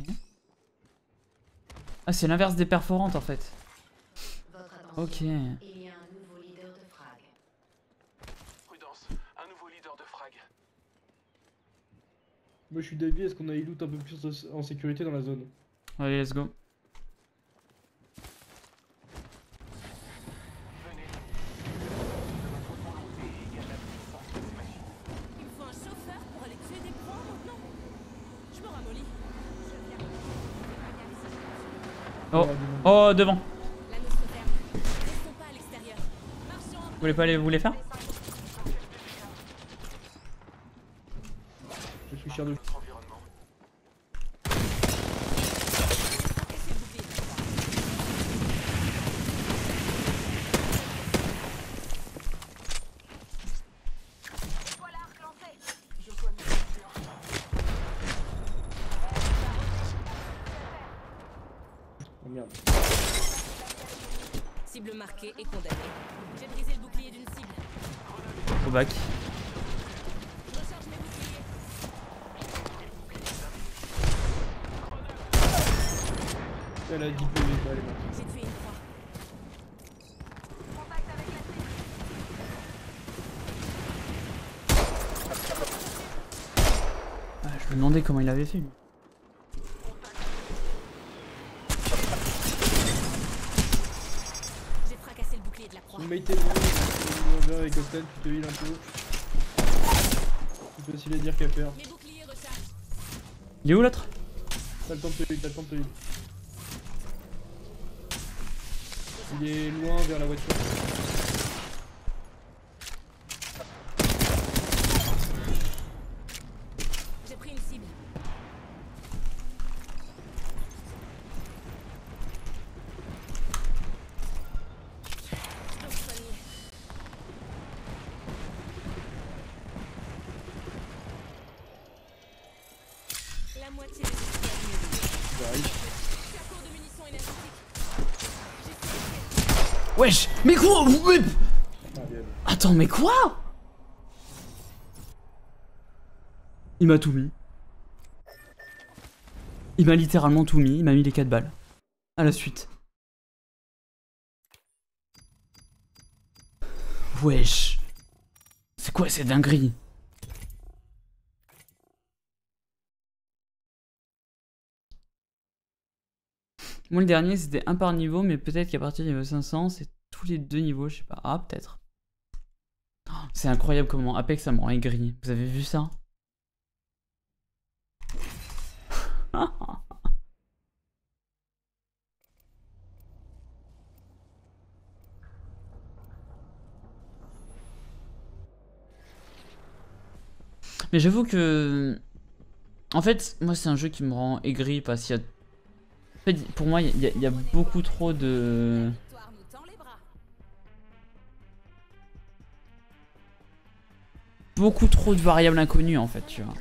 Ah c'est l'inverse des perforantes en fait. Votre attention. Ok. Il y a un nouveau leader de frag. Prudence, un nouveau leader de frag. Moi je suis d'avis, est-ce qu'on a loot un peu plus en sécurité dans la zone? Allez, let's go. Il me faut un chauffeur pour aller tuer des proies maintenant. Je me ramollis. Oh, oh, devant. L'anneau se ferme. Restons pas à l'extérieur. Marchons. Vous voulez pas les, vous voulez faire? Je suis cher de... Oh merde. Cible marquée et condamnée. J'ai brisé le bouclier d'une cible. Au bac. Je recharge mes boucliers. Elle a dix P V, elle est morte. J'ai tué une proie. Ah, je me demandais comment il avait fait lui. J'ai fracassé le bouclier de la proie. Son mate est loin, on va avec Austin, tu te heal un peu. C'est facile à dire qu'à faire. Mes boucliers rechargent. Il est où l'autre? T'as le temps de te heal, t'as le temps de te heal. Il est loin vers la voiture. J'ai pris une cible. Je dois me soigner. La moitié des boucliers annulés. J'arrive. Je suis à court de munitions énergétiques. Wesh, mais quoi? Mais... Ah, bien. Attends, mais quoi? Il m'a tout mis. Il m'a littéralement tout mis, il m'a mis les quatre balles. À la suite. Wesh. C'est quoi ces dingueries? Moi le dernier c'était un par niveau, mais peut-être qu'à partir du niveau cinq cents c'est tous les deux niveaux, je sais pas. Ah peut-être. Oh, c'est incroyable comment Apex ça me rend aigri. Vous avez vu ça? Mais j'avoue que... En fait, moi c'est un jeu qui me rend aigri parce qu'il y a... En fait, pour moi, il y, a, il y a beaucoup trop de... Beaucoup trop de variables inconnues en fait, tu vois.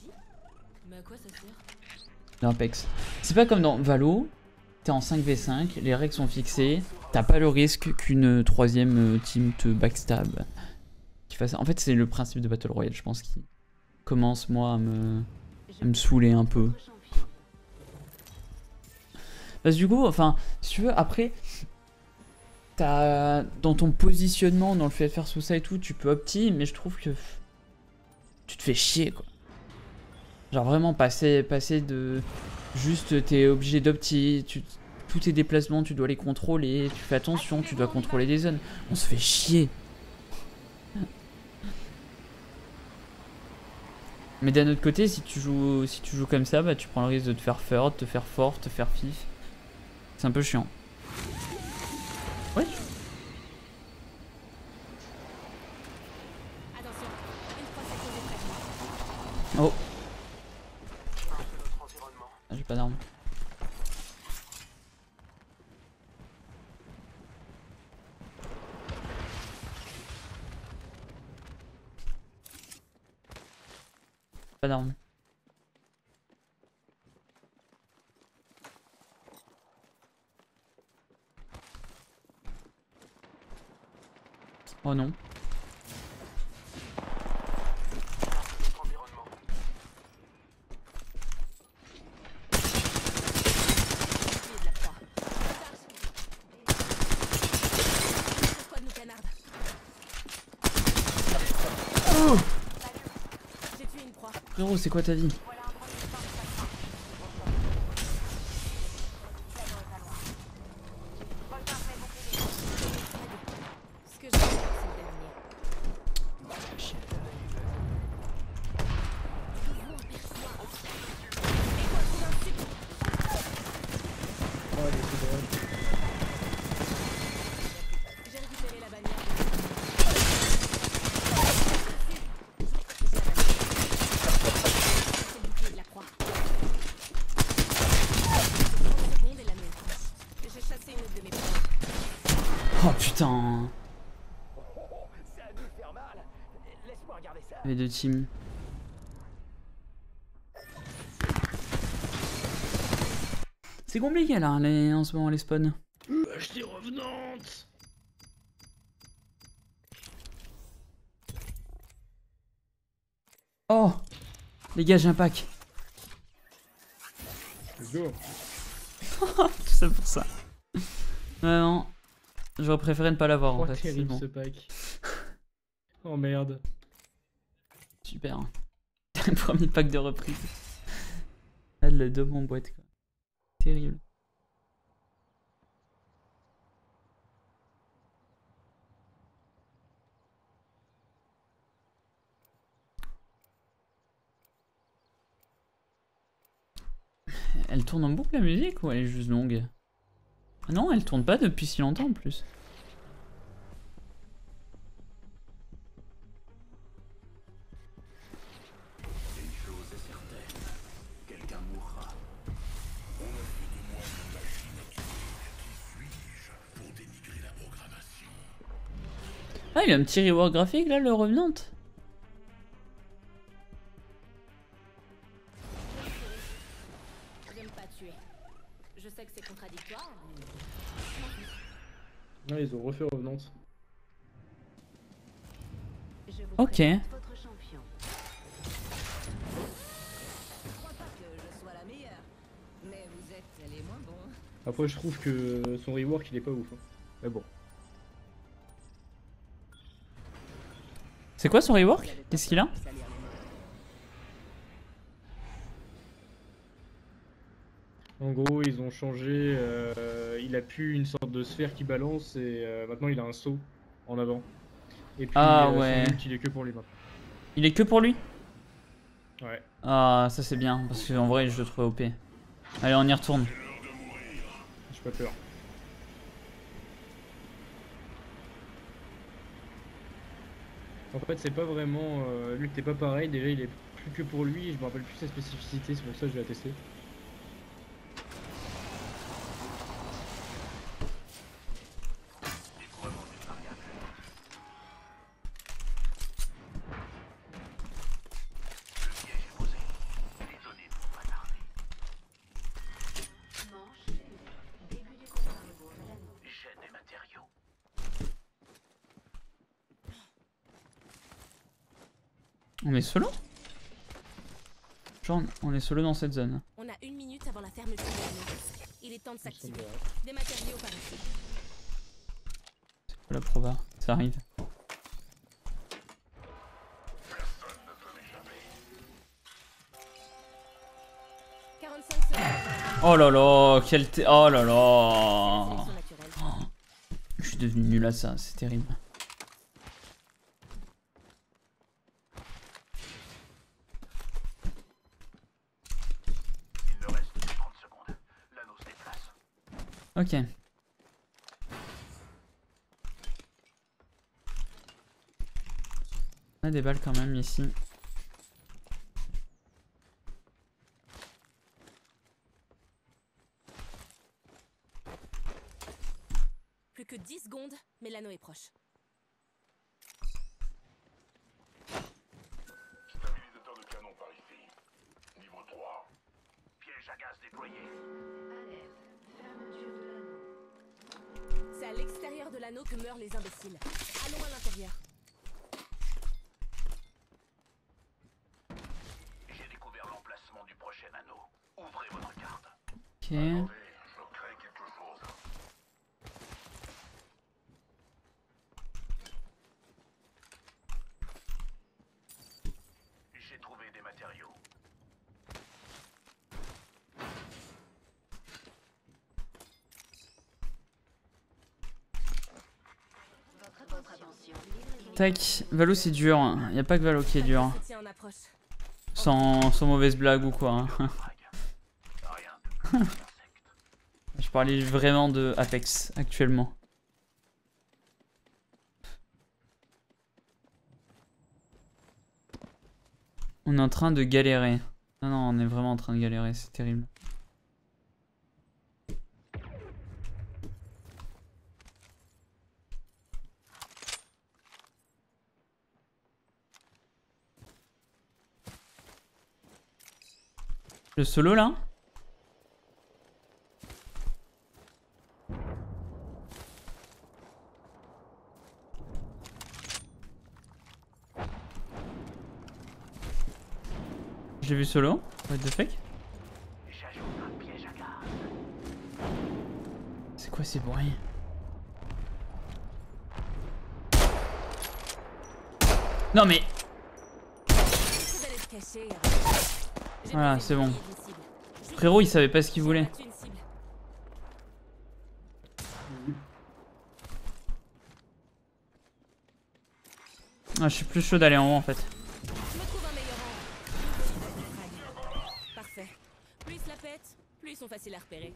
Dans Apex. C'est pas comme dans Valo, t'es en cinq v cinq, les règles sont fixées, t'as pas le risque qu'une troisième team te backstab. Qui fasse... En fait, c'est le principe de Battle Royale, je pense, qui commence moi à me, à me saouler un peu. Parce que du coup, enfin, si tu veux, après, t'as dans ton positionnement, dans le fait de faire sous ça et tout, tu peux opti, mais je trouve que tu te fais chier, quoi. Genre vraiment passer, passer de juste, t'es obligé d'opti, tu... tous tes déplacements, tu dois les contrôler, tu fais attention, tu dois contrôler des zones. On se fait chier. Mais d'un autre côté, si tu joues, si tu joues comme ça, bah tu prends le risque de te faire third, te faire fort, te faire fif. C'est un peu chiant. Ouais. Oh. Ah, j'ai pas d'arme. Pas d'arme. Oh non. Oh. Frérot, c'est quoi ta vie? Oh putain. Ça a dû faire mal. Laisse-moi regarder ça. Les deux teams. C'est compliqué là, les... en ce moment, les spawns. Acheter revenante. Oh. Les gars, j'ai un pack. Let's go. Tout ça pour ça. Ouais, non. J'aurais préféré ne pas l'avoir en Oh, fait. C'est terrible bon. ce pack. Oh merde. Super. Premier pack de reprise. Ah, de la dôme en boîte quoi. Terrible. Elle tourne en boucle la musique ou elle est juste longue? Ah non, elle tourne pas depuis si longtemps en plus. Une chose est certaine. Quelqu'un mourra. On a fait de moi une machine à tuer. Qui suis-je pour dénigrer la programmation? Ah, il a un petit rework graphique là, le Revenant. J'aime pas tuer. Je sais que c'est contradictoire, mais... Ouais, ils ont refait revenante. Je vous Ok. présente votre champion. Je crois pas que je sois la meilleure, mais vous êtes les moins bons. Après, je trouve que son rework il est pas ouf. Hein. Mais bon. C'est quoi son rework? Qu'est-ce qu'il a? En gros, ils ont changé. Euh, il a plus une sorte de sphère qui balance et euh, maintenant il a un saut en avant. Et puis, Ah euh, ouais. son ult, il est que pour les mains. Il est que pour lui? Ouais. Ah, ça c'est bien, parce qu'en vrai je le trouve O P. Allez, on y retourne. J'ai pas peur. En fait, c'est pas vraiment. Euh, lui, t'es pas pareil. Déjà, il est plus que pour lui. Et je me rappelle plus sa spécificité, c'est pour ça que je vais la tester. Jette des matériaux. On est solo? Genre, on est solo dans cette zone. On a une minute avant la fermeture de l'anneau. Il est temps de s'activer. Des matériaux par ici. C'est quoi la proba? Ça arrive. quarante-cinq secondes. Oh là là, quel t... Oh là là. Sélection naturelle. Je suis devenu nul à ça, c'est terrible. Il ne reste que trente secondes. L'anneau se déplace. Ok. On a des balles quand même ici. Plus que dix secondes, mais l'anneau est proche. Stabilisateur de canon par ici. Niveau trois. Piège à gaz déployé. C'est à l'extérieur de l'anneau que meurent les imbéciles. Allons à l'intérieur. J'ai découvert l'emplacement du prochain anneau. Ouvrez votre carte. Ok. Attendez, je crée quelque chose. J'ai trouvé des matériaux. Tac, Valo c'est dur. Y a pas que Valo qui est dur. Se tient en approche. Sans, sans mauvaise blague ou quoi. hein. Rien de Je parlais vraiment de Apex actuellement. On est en train de galérer. Non, non, on est vraiment en train de galérer, c'est terrible. Le solo là. J'ai vu solo. What the fuck? C'est quoi ces bruits? Non mais... Voilà, c'est bon. Frérot, il savait pas ce qu'il voulait. Ah, je suis plus chaud d'aller en haut en fait. Parfait. Plus la pète, plus ils sont faciles à repérer.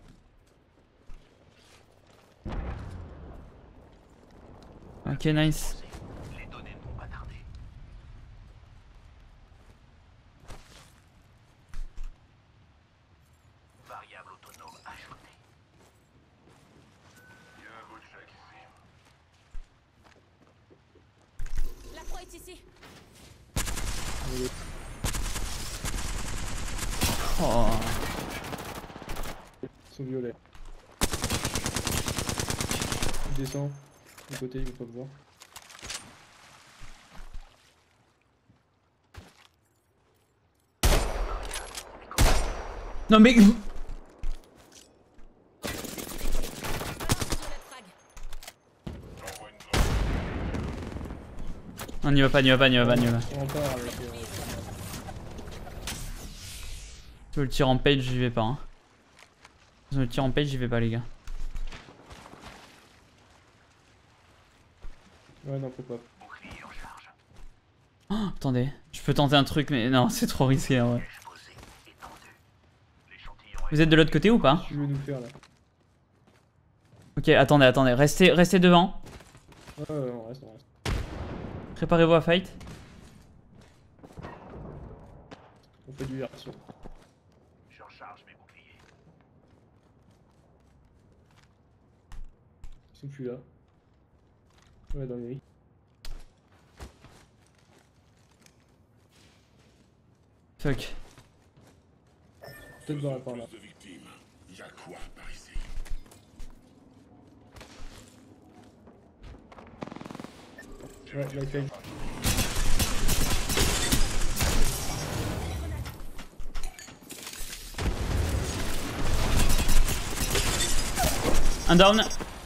Ok, nice. Les données ne vont pas tarder. Variable autonome ajoutée. Il y a un bout de chaque ici. La proie est ici. Oh. Ils sont violets. Il descend. De côté, il veut pas me voir. Non mais... On n'y va pas, n'y va pas, n'y va pas, n'y va pas. On part avec. Euh... Je le tir en page, j'y vais pas. Hein. Je le tir en page, j'y vais pas, les gars. Ouais, non, faut pas. Oh, attendez, je peux tenter un truc, mais non, c'est trop risqué en vrai. Vous êtes de l'autre côté ou pas? Tu veux nous faire là? Ok, attendez, attendez, restez, restez devant. Ouais, ouais, on reste, on reste. Préparez-vous à fight. On fait du version. Je recharge mes boucliers. Ils sont plus là. Ouais, dans les riz. Fuck. Peut-être voir par là. De victimes. Il y a quoi par ici? Ouais, la cage. Un down.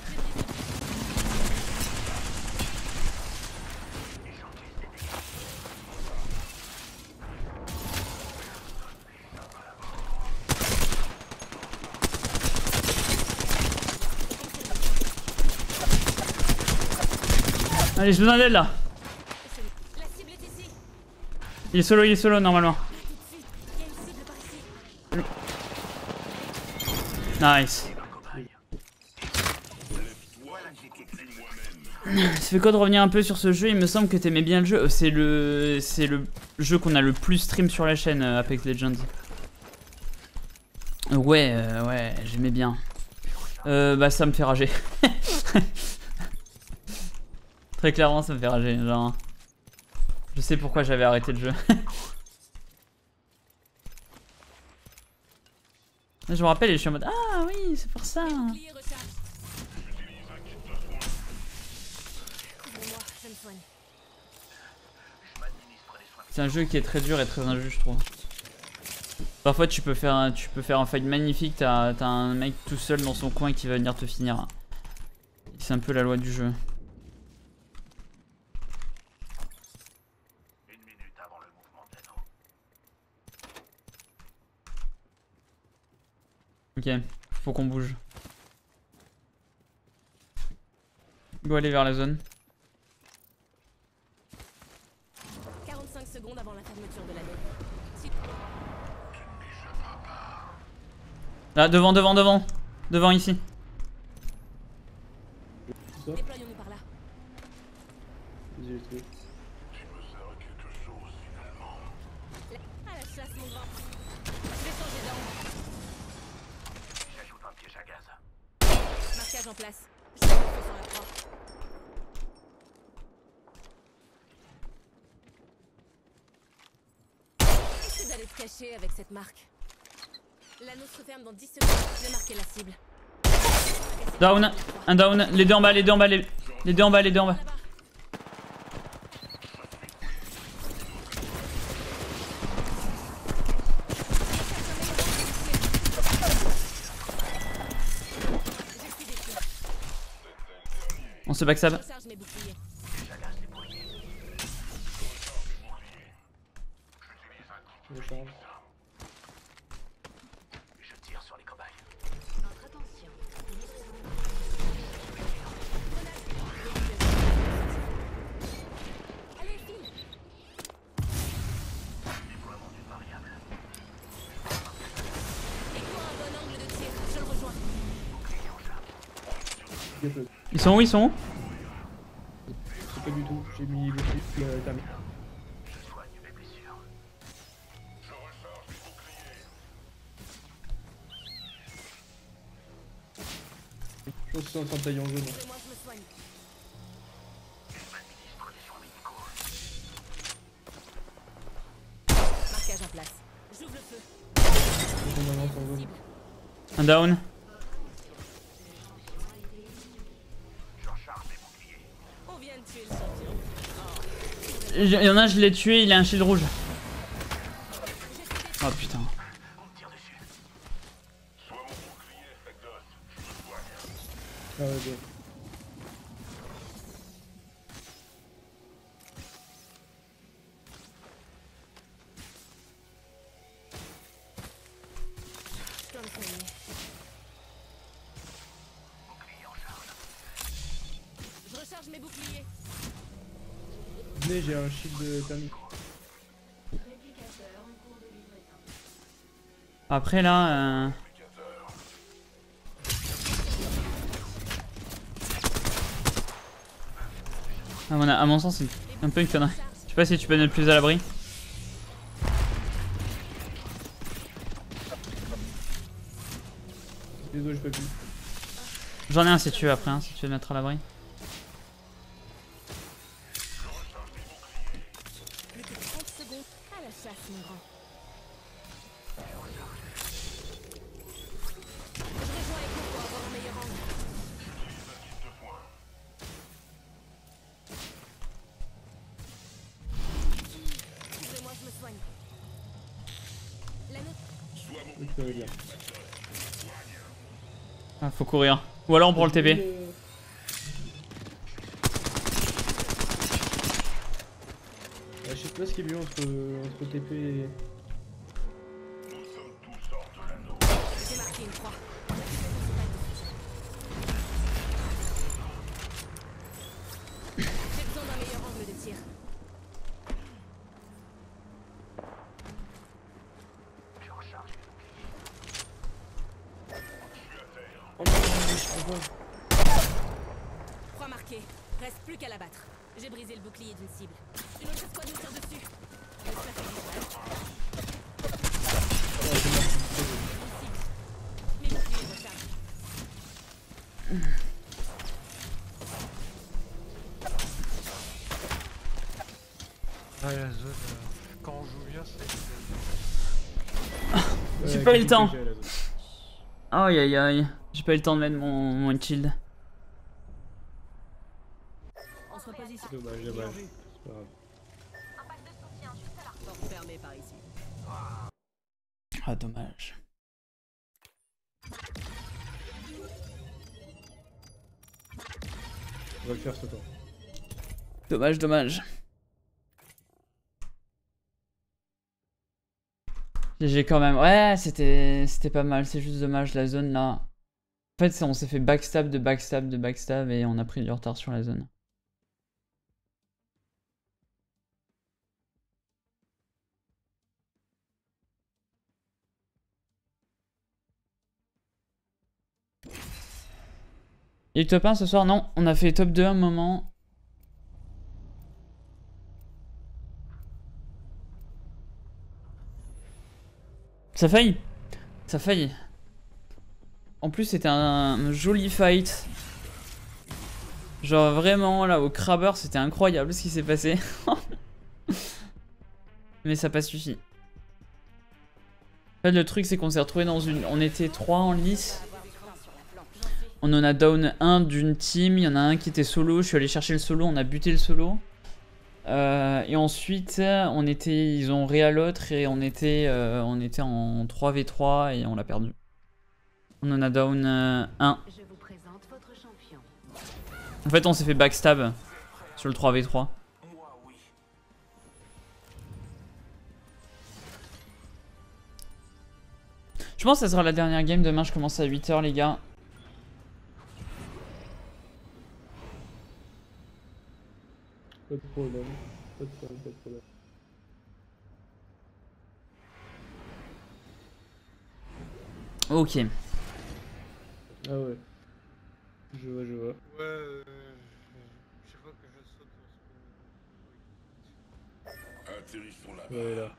Allez, j'ai besoin d'aide là. La cible est ici. Il est solo, il est solo normalement. Il y a une cible par ici. Nice. Ça fait quoi de revenir un peu sur ce jeu? Il me semble que t'aimais bien le jeu. C'est le, c'est le jeu qu'on a le plus stream sur la chaîne, Apex Legends. Ouais, euh, ouais, j'aimais bien. Euh, bah ça me fait rager. Très clairement, ça me fait rager. Genre, je sais pourquoi j'avais arrêté le jeu. Je me rappelle et je suis en mode ah oui, c'est pour ça. C'est un jeu qui est très dur et très injuste, je trouve. Parfois tu peux faire un, tu peux faire un fight magnifique, t'as t'as un mec tout seul dans son coin qui va venir te finir. C'est un peu la loi du jeu. Une minute avant le mouvement d'anneau. Ok, faut qu'on bouge. Go aller vers la zone. quarante-cinq secondes avant la fermeture de l'année. Si... Là, devant, devant, devant. Devant ici. Déployons-nous par là. J'ai trouvé. Tu me sers quelque chose finalement. À la chasse, mon grand. Je vais changer d'angle. J'ajoute un piège à gaz. Marquage en place. Je vais me feu sur la proie. Essaie d'aller te cacher avec cette marque. L'anneau se referme dans dix secondes. Je vais marquer la cible. Down, un down, les deux en bas, les deux en bas, les, les deux en bas, les deux en bas. On se backstab. Recharge mes boucliers. Je recharge. Je tire sur les cobayes. Votre attention. Allez, file. Déploiement d'une variable. Écho un bon angle de tir. Je le rejoins. Gaffe. Ils sont où, ils sont où? C'est pas du tout. J'ai mis le truc euh, terminé. Je soigne mes blessures. Je recharge mes boucliers. Je pense que c'est en train de tailler en jaune. Et moi, je me soigne. J'administre les soins médicaux. Marquage en place. J'ouvre le feu. On avance en jaune. Un down. Je recharge mes boucliers. On vient de tuer le champion. Il y en a un, je l'ai tué, il a un shield rouge. Oh putain. On me tire dessus. Soit mon bouclier, Fekdos. Je me soigne. Ah ouais, bien. Je dois me soigner. Bouclier en charge. Je recharge mes boucliers. Venez, j'ai un shield thermique. Après là... Euh... À mon, à mon sens, c'est un peu une connerie. Je sais pas si tu peux être plus à l'abri. Désolé, j'ai pas pu. J'en ai un si tu veux après, hein, si tu veux te mettre à l'abri. Plus que trente secondes. À la chasse, mon grand. Je rejoins Echo pour avoir un meilleur angle. Ouvrez-moi, je me soigne. L'anneau. Oui, ça va bien. Ah, faut courir. Ou alors on prend le T P. Euh, Je sais pas ce qui est mieux entre, entre T P et... J'ai marqué une croix. J'ai besoin d'un meilleur angle de tir. Je recharge mes boucliers. Oh non, je comprends. Croix marquée. Reste plus qu'à l'abattre. J'ai brisé le bouclier d'une cible. Une autre escouade nous tire dessus. J'espère que je vais. Mes boucliers rechargent. Ah, la zone, euh, quand on joue bien, c'est. J'ai Ouais, pas eu le qu'est-ce temps. que j'ai à la zone. Aïe aïe aïe. J'ai pas eu le temps de mettre mon, mon shield. On se repositionne. Dommage, dommage. C'est pas grave. Impact de soutien juste à l'arrière. Porte fermée par ici. Ah dommage. On va le faire ce temps. Dommage, dommage. J'ai quand même... Ouais, c'était c'était pas mal. C'est juste dommage, la zone là. En fait, on s'est fait backstab de backstab de backstab et on a pris du retard sur la zone. Il y a eu top un ce soir? Non, on a fait top deux à un moment. Ça faillit. Ça faillit. En plus, c'était un joli fight. Genre vraiment, là, au Crabber, c'était incroyable ce qui s'est passé. Mais ça n'a pas suffi. En fait, le truc, c'est qu'on s'est retrouvé dans une... On était trois en lice. On en a down un d'une team. Il y en a un qui était solo. Je suis allé chercher le solo. On a buté le solo. Euh, et ensuite, on était... ils ont réa l'autre. Et on était, euh, on était en trois v trois. Et on l'a perdu. On en a down euh, un. Je vous présente votre champion. En fait, on s'est fait backstab sur le trois v trois. Je pense que ça sera la dernière game. Demain, je commence à huit heures, les gars. Pas de problème. Pas de problème, pas de problème. Ok. Ah ouais. Je vois, je vois. Ouais, euh, je vois que je saute dans ce Atterrissons là. Ouais, là.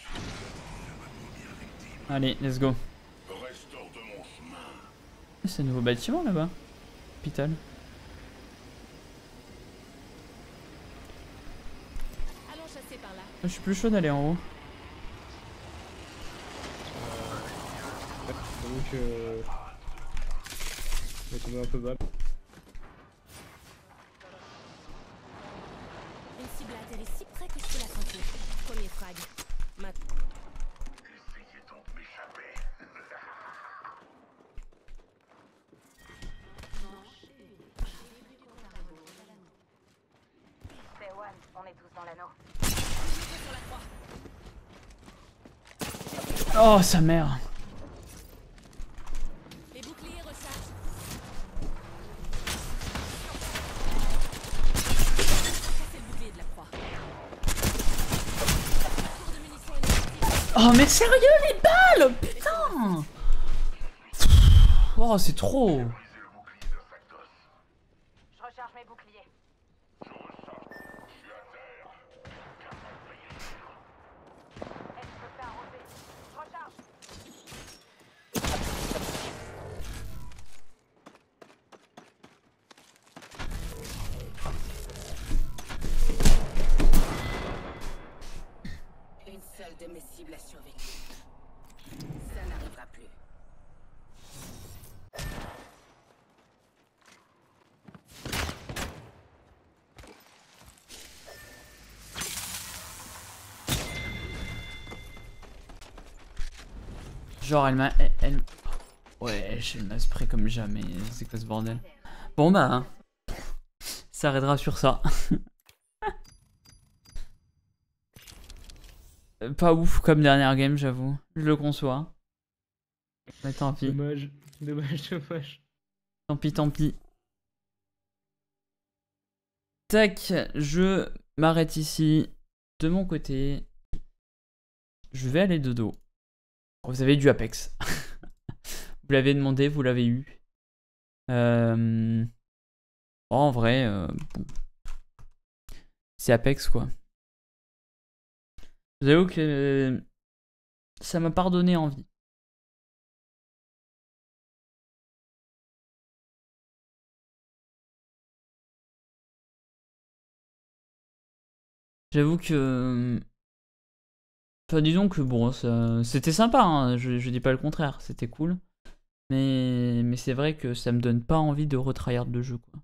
Allez, let's go. Reste hors de mon chemin. C'est un nouveau bâtiment là-bas. Hôpital. Allons chasser par là. Je suis plus chaud d'aller en haut. Donc, euh... on va tomber un peu bas. Une cible a atterri si près que je peux la sentir. Premier frag. Maintenant. Essayez donc de m'échapper. C'est One, on est tous dans l'anneau. Oh, sa mère. Les boucliers rechargent. Casser le bouclier de la croix. Tour de munitions énergétiques. Oh, mais sérieux, les balles. Putain. Oh, c'est trop. Je recharge mes boucliers. Explosé arrosé. Je recharge. Une seule de mes cibles a survécu. Ça n'arrivera plus. Genre, elle m'a... Elle, elle- Ouais, elle m'a spray comme jamais. C'est quoi ce bordel? Bon bah... hein. Ça arrêtera sur ça. Euh, Pas ouf comme dernière game, j'avoue. Je le conçois. Mais tant pis. Dommage, dommage, dommage. Tant pis, tant pis. Tac, je m'arrête ici. De mon côté, je vais aller dodo. Vous avez du Apex. Vous l'avez demandé, vous l'avez eu. Euh... oh, en vrai, euh, bon. C'est Apex quoi. Vous avoue que euh, ça m'a pas redonné envie. J'avoue que... Enfin, disons que bon, ça... c'était sympa, hein, je, je dis pas le contraire, c'était cool. Mais, mais c'est vrai que ça me donne pas envie de retryhard le jeu, quoi.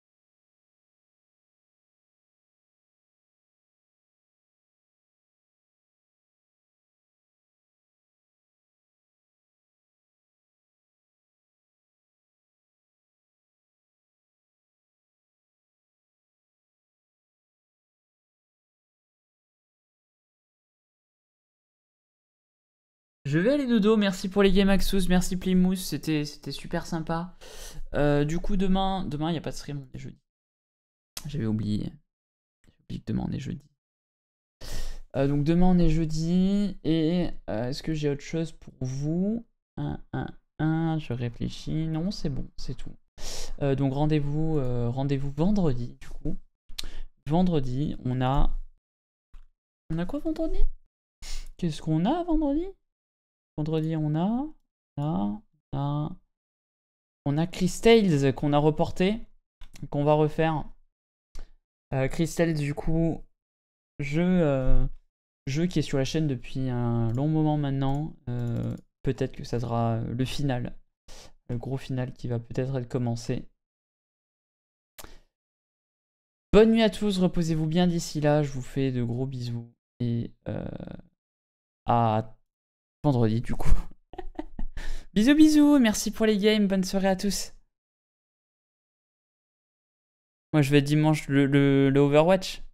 Je vais aller dodo, merci pour les games Axos, merci Plymouth, c'était c'était super sympa. Euh, du coup demain, demain il n'y a pas de stream, on est jeudi. J'avais oublié. J'avais oublié que demain on est jeudi. Euh, donc demain on est jeudi, et euh, est-ce que j'ai autre chose pour vous? un, un, un, je réfléchis, non c'est bon, c'est tout. Euh, donc rendez-vous euh, rendez-vous vendredi du coup. Vendredi, on a... On a quoi vendredi? Qu'est-ce qu'on a vendredi? Vendredi, on a, on a, on a, on a Crystales qu'on a reporté, qu'on va refaire. Euh, Crystales, du coup, je, euh, jeu qui est sur la chaîne depuis un long moment maintenant. Euh, peut-être que ça sera le final. Le gros final qui va peut-être être commencé. Bonne nuit à tous, reposez-vous bien d'ici là. Je vous fais de gros bisous. Et euh, à vendredi du coup. Bisous bisous, merci pour les games, bonne soirée à tous. Moi je vais dimanche le, le, le Overwatch.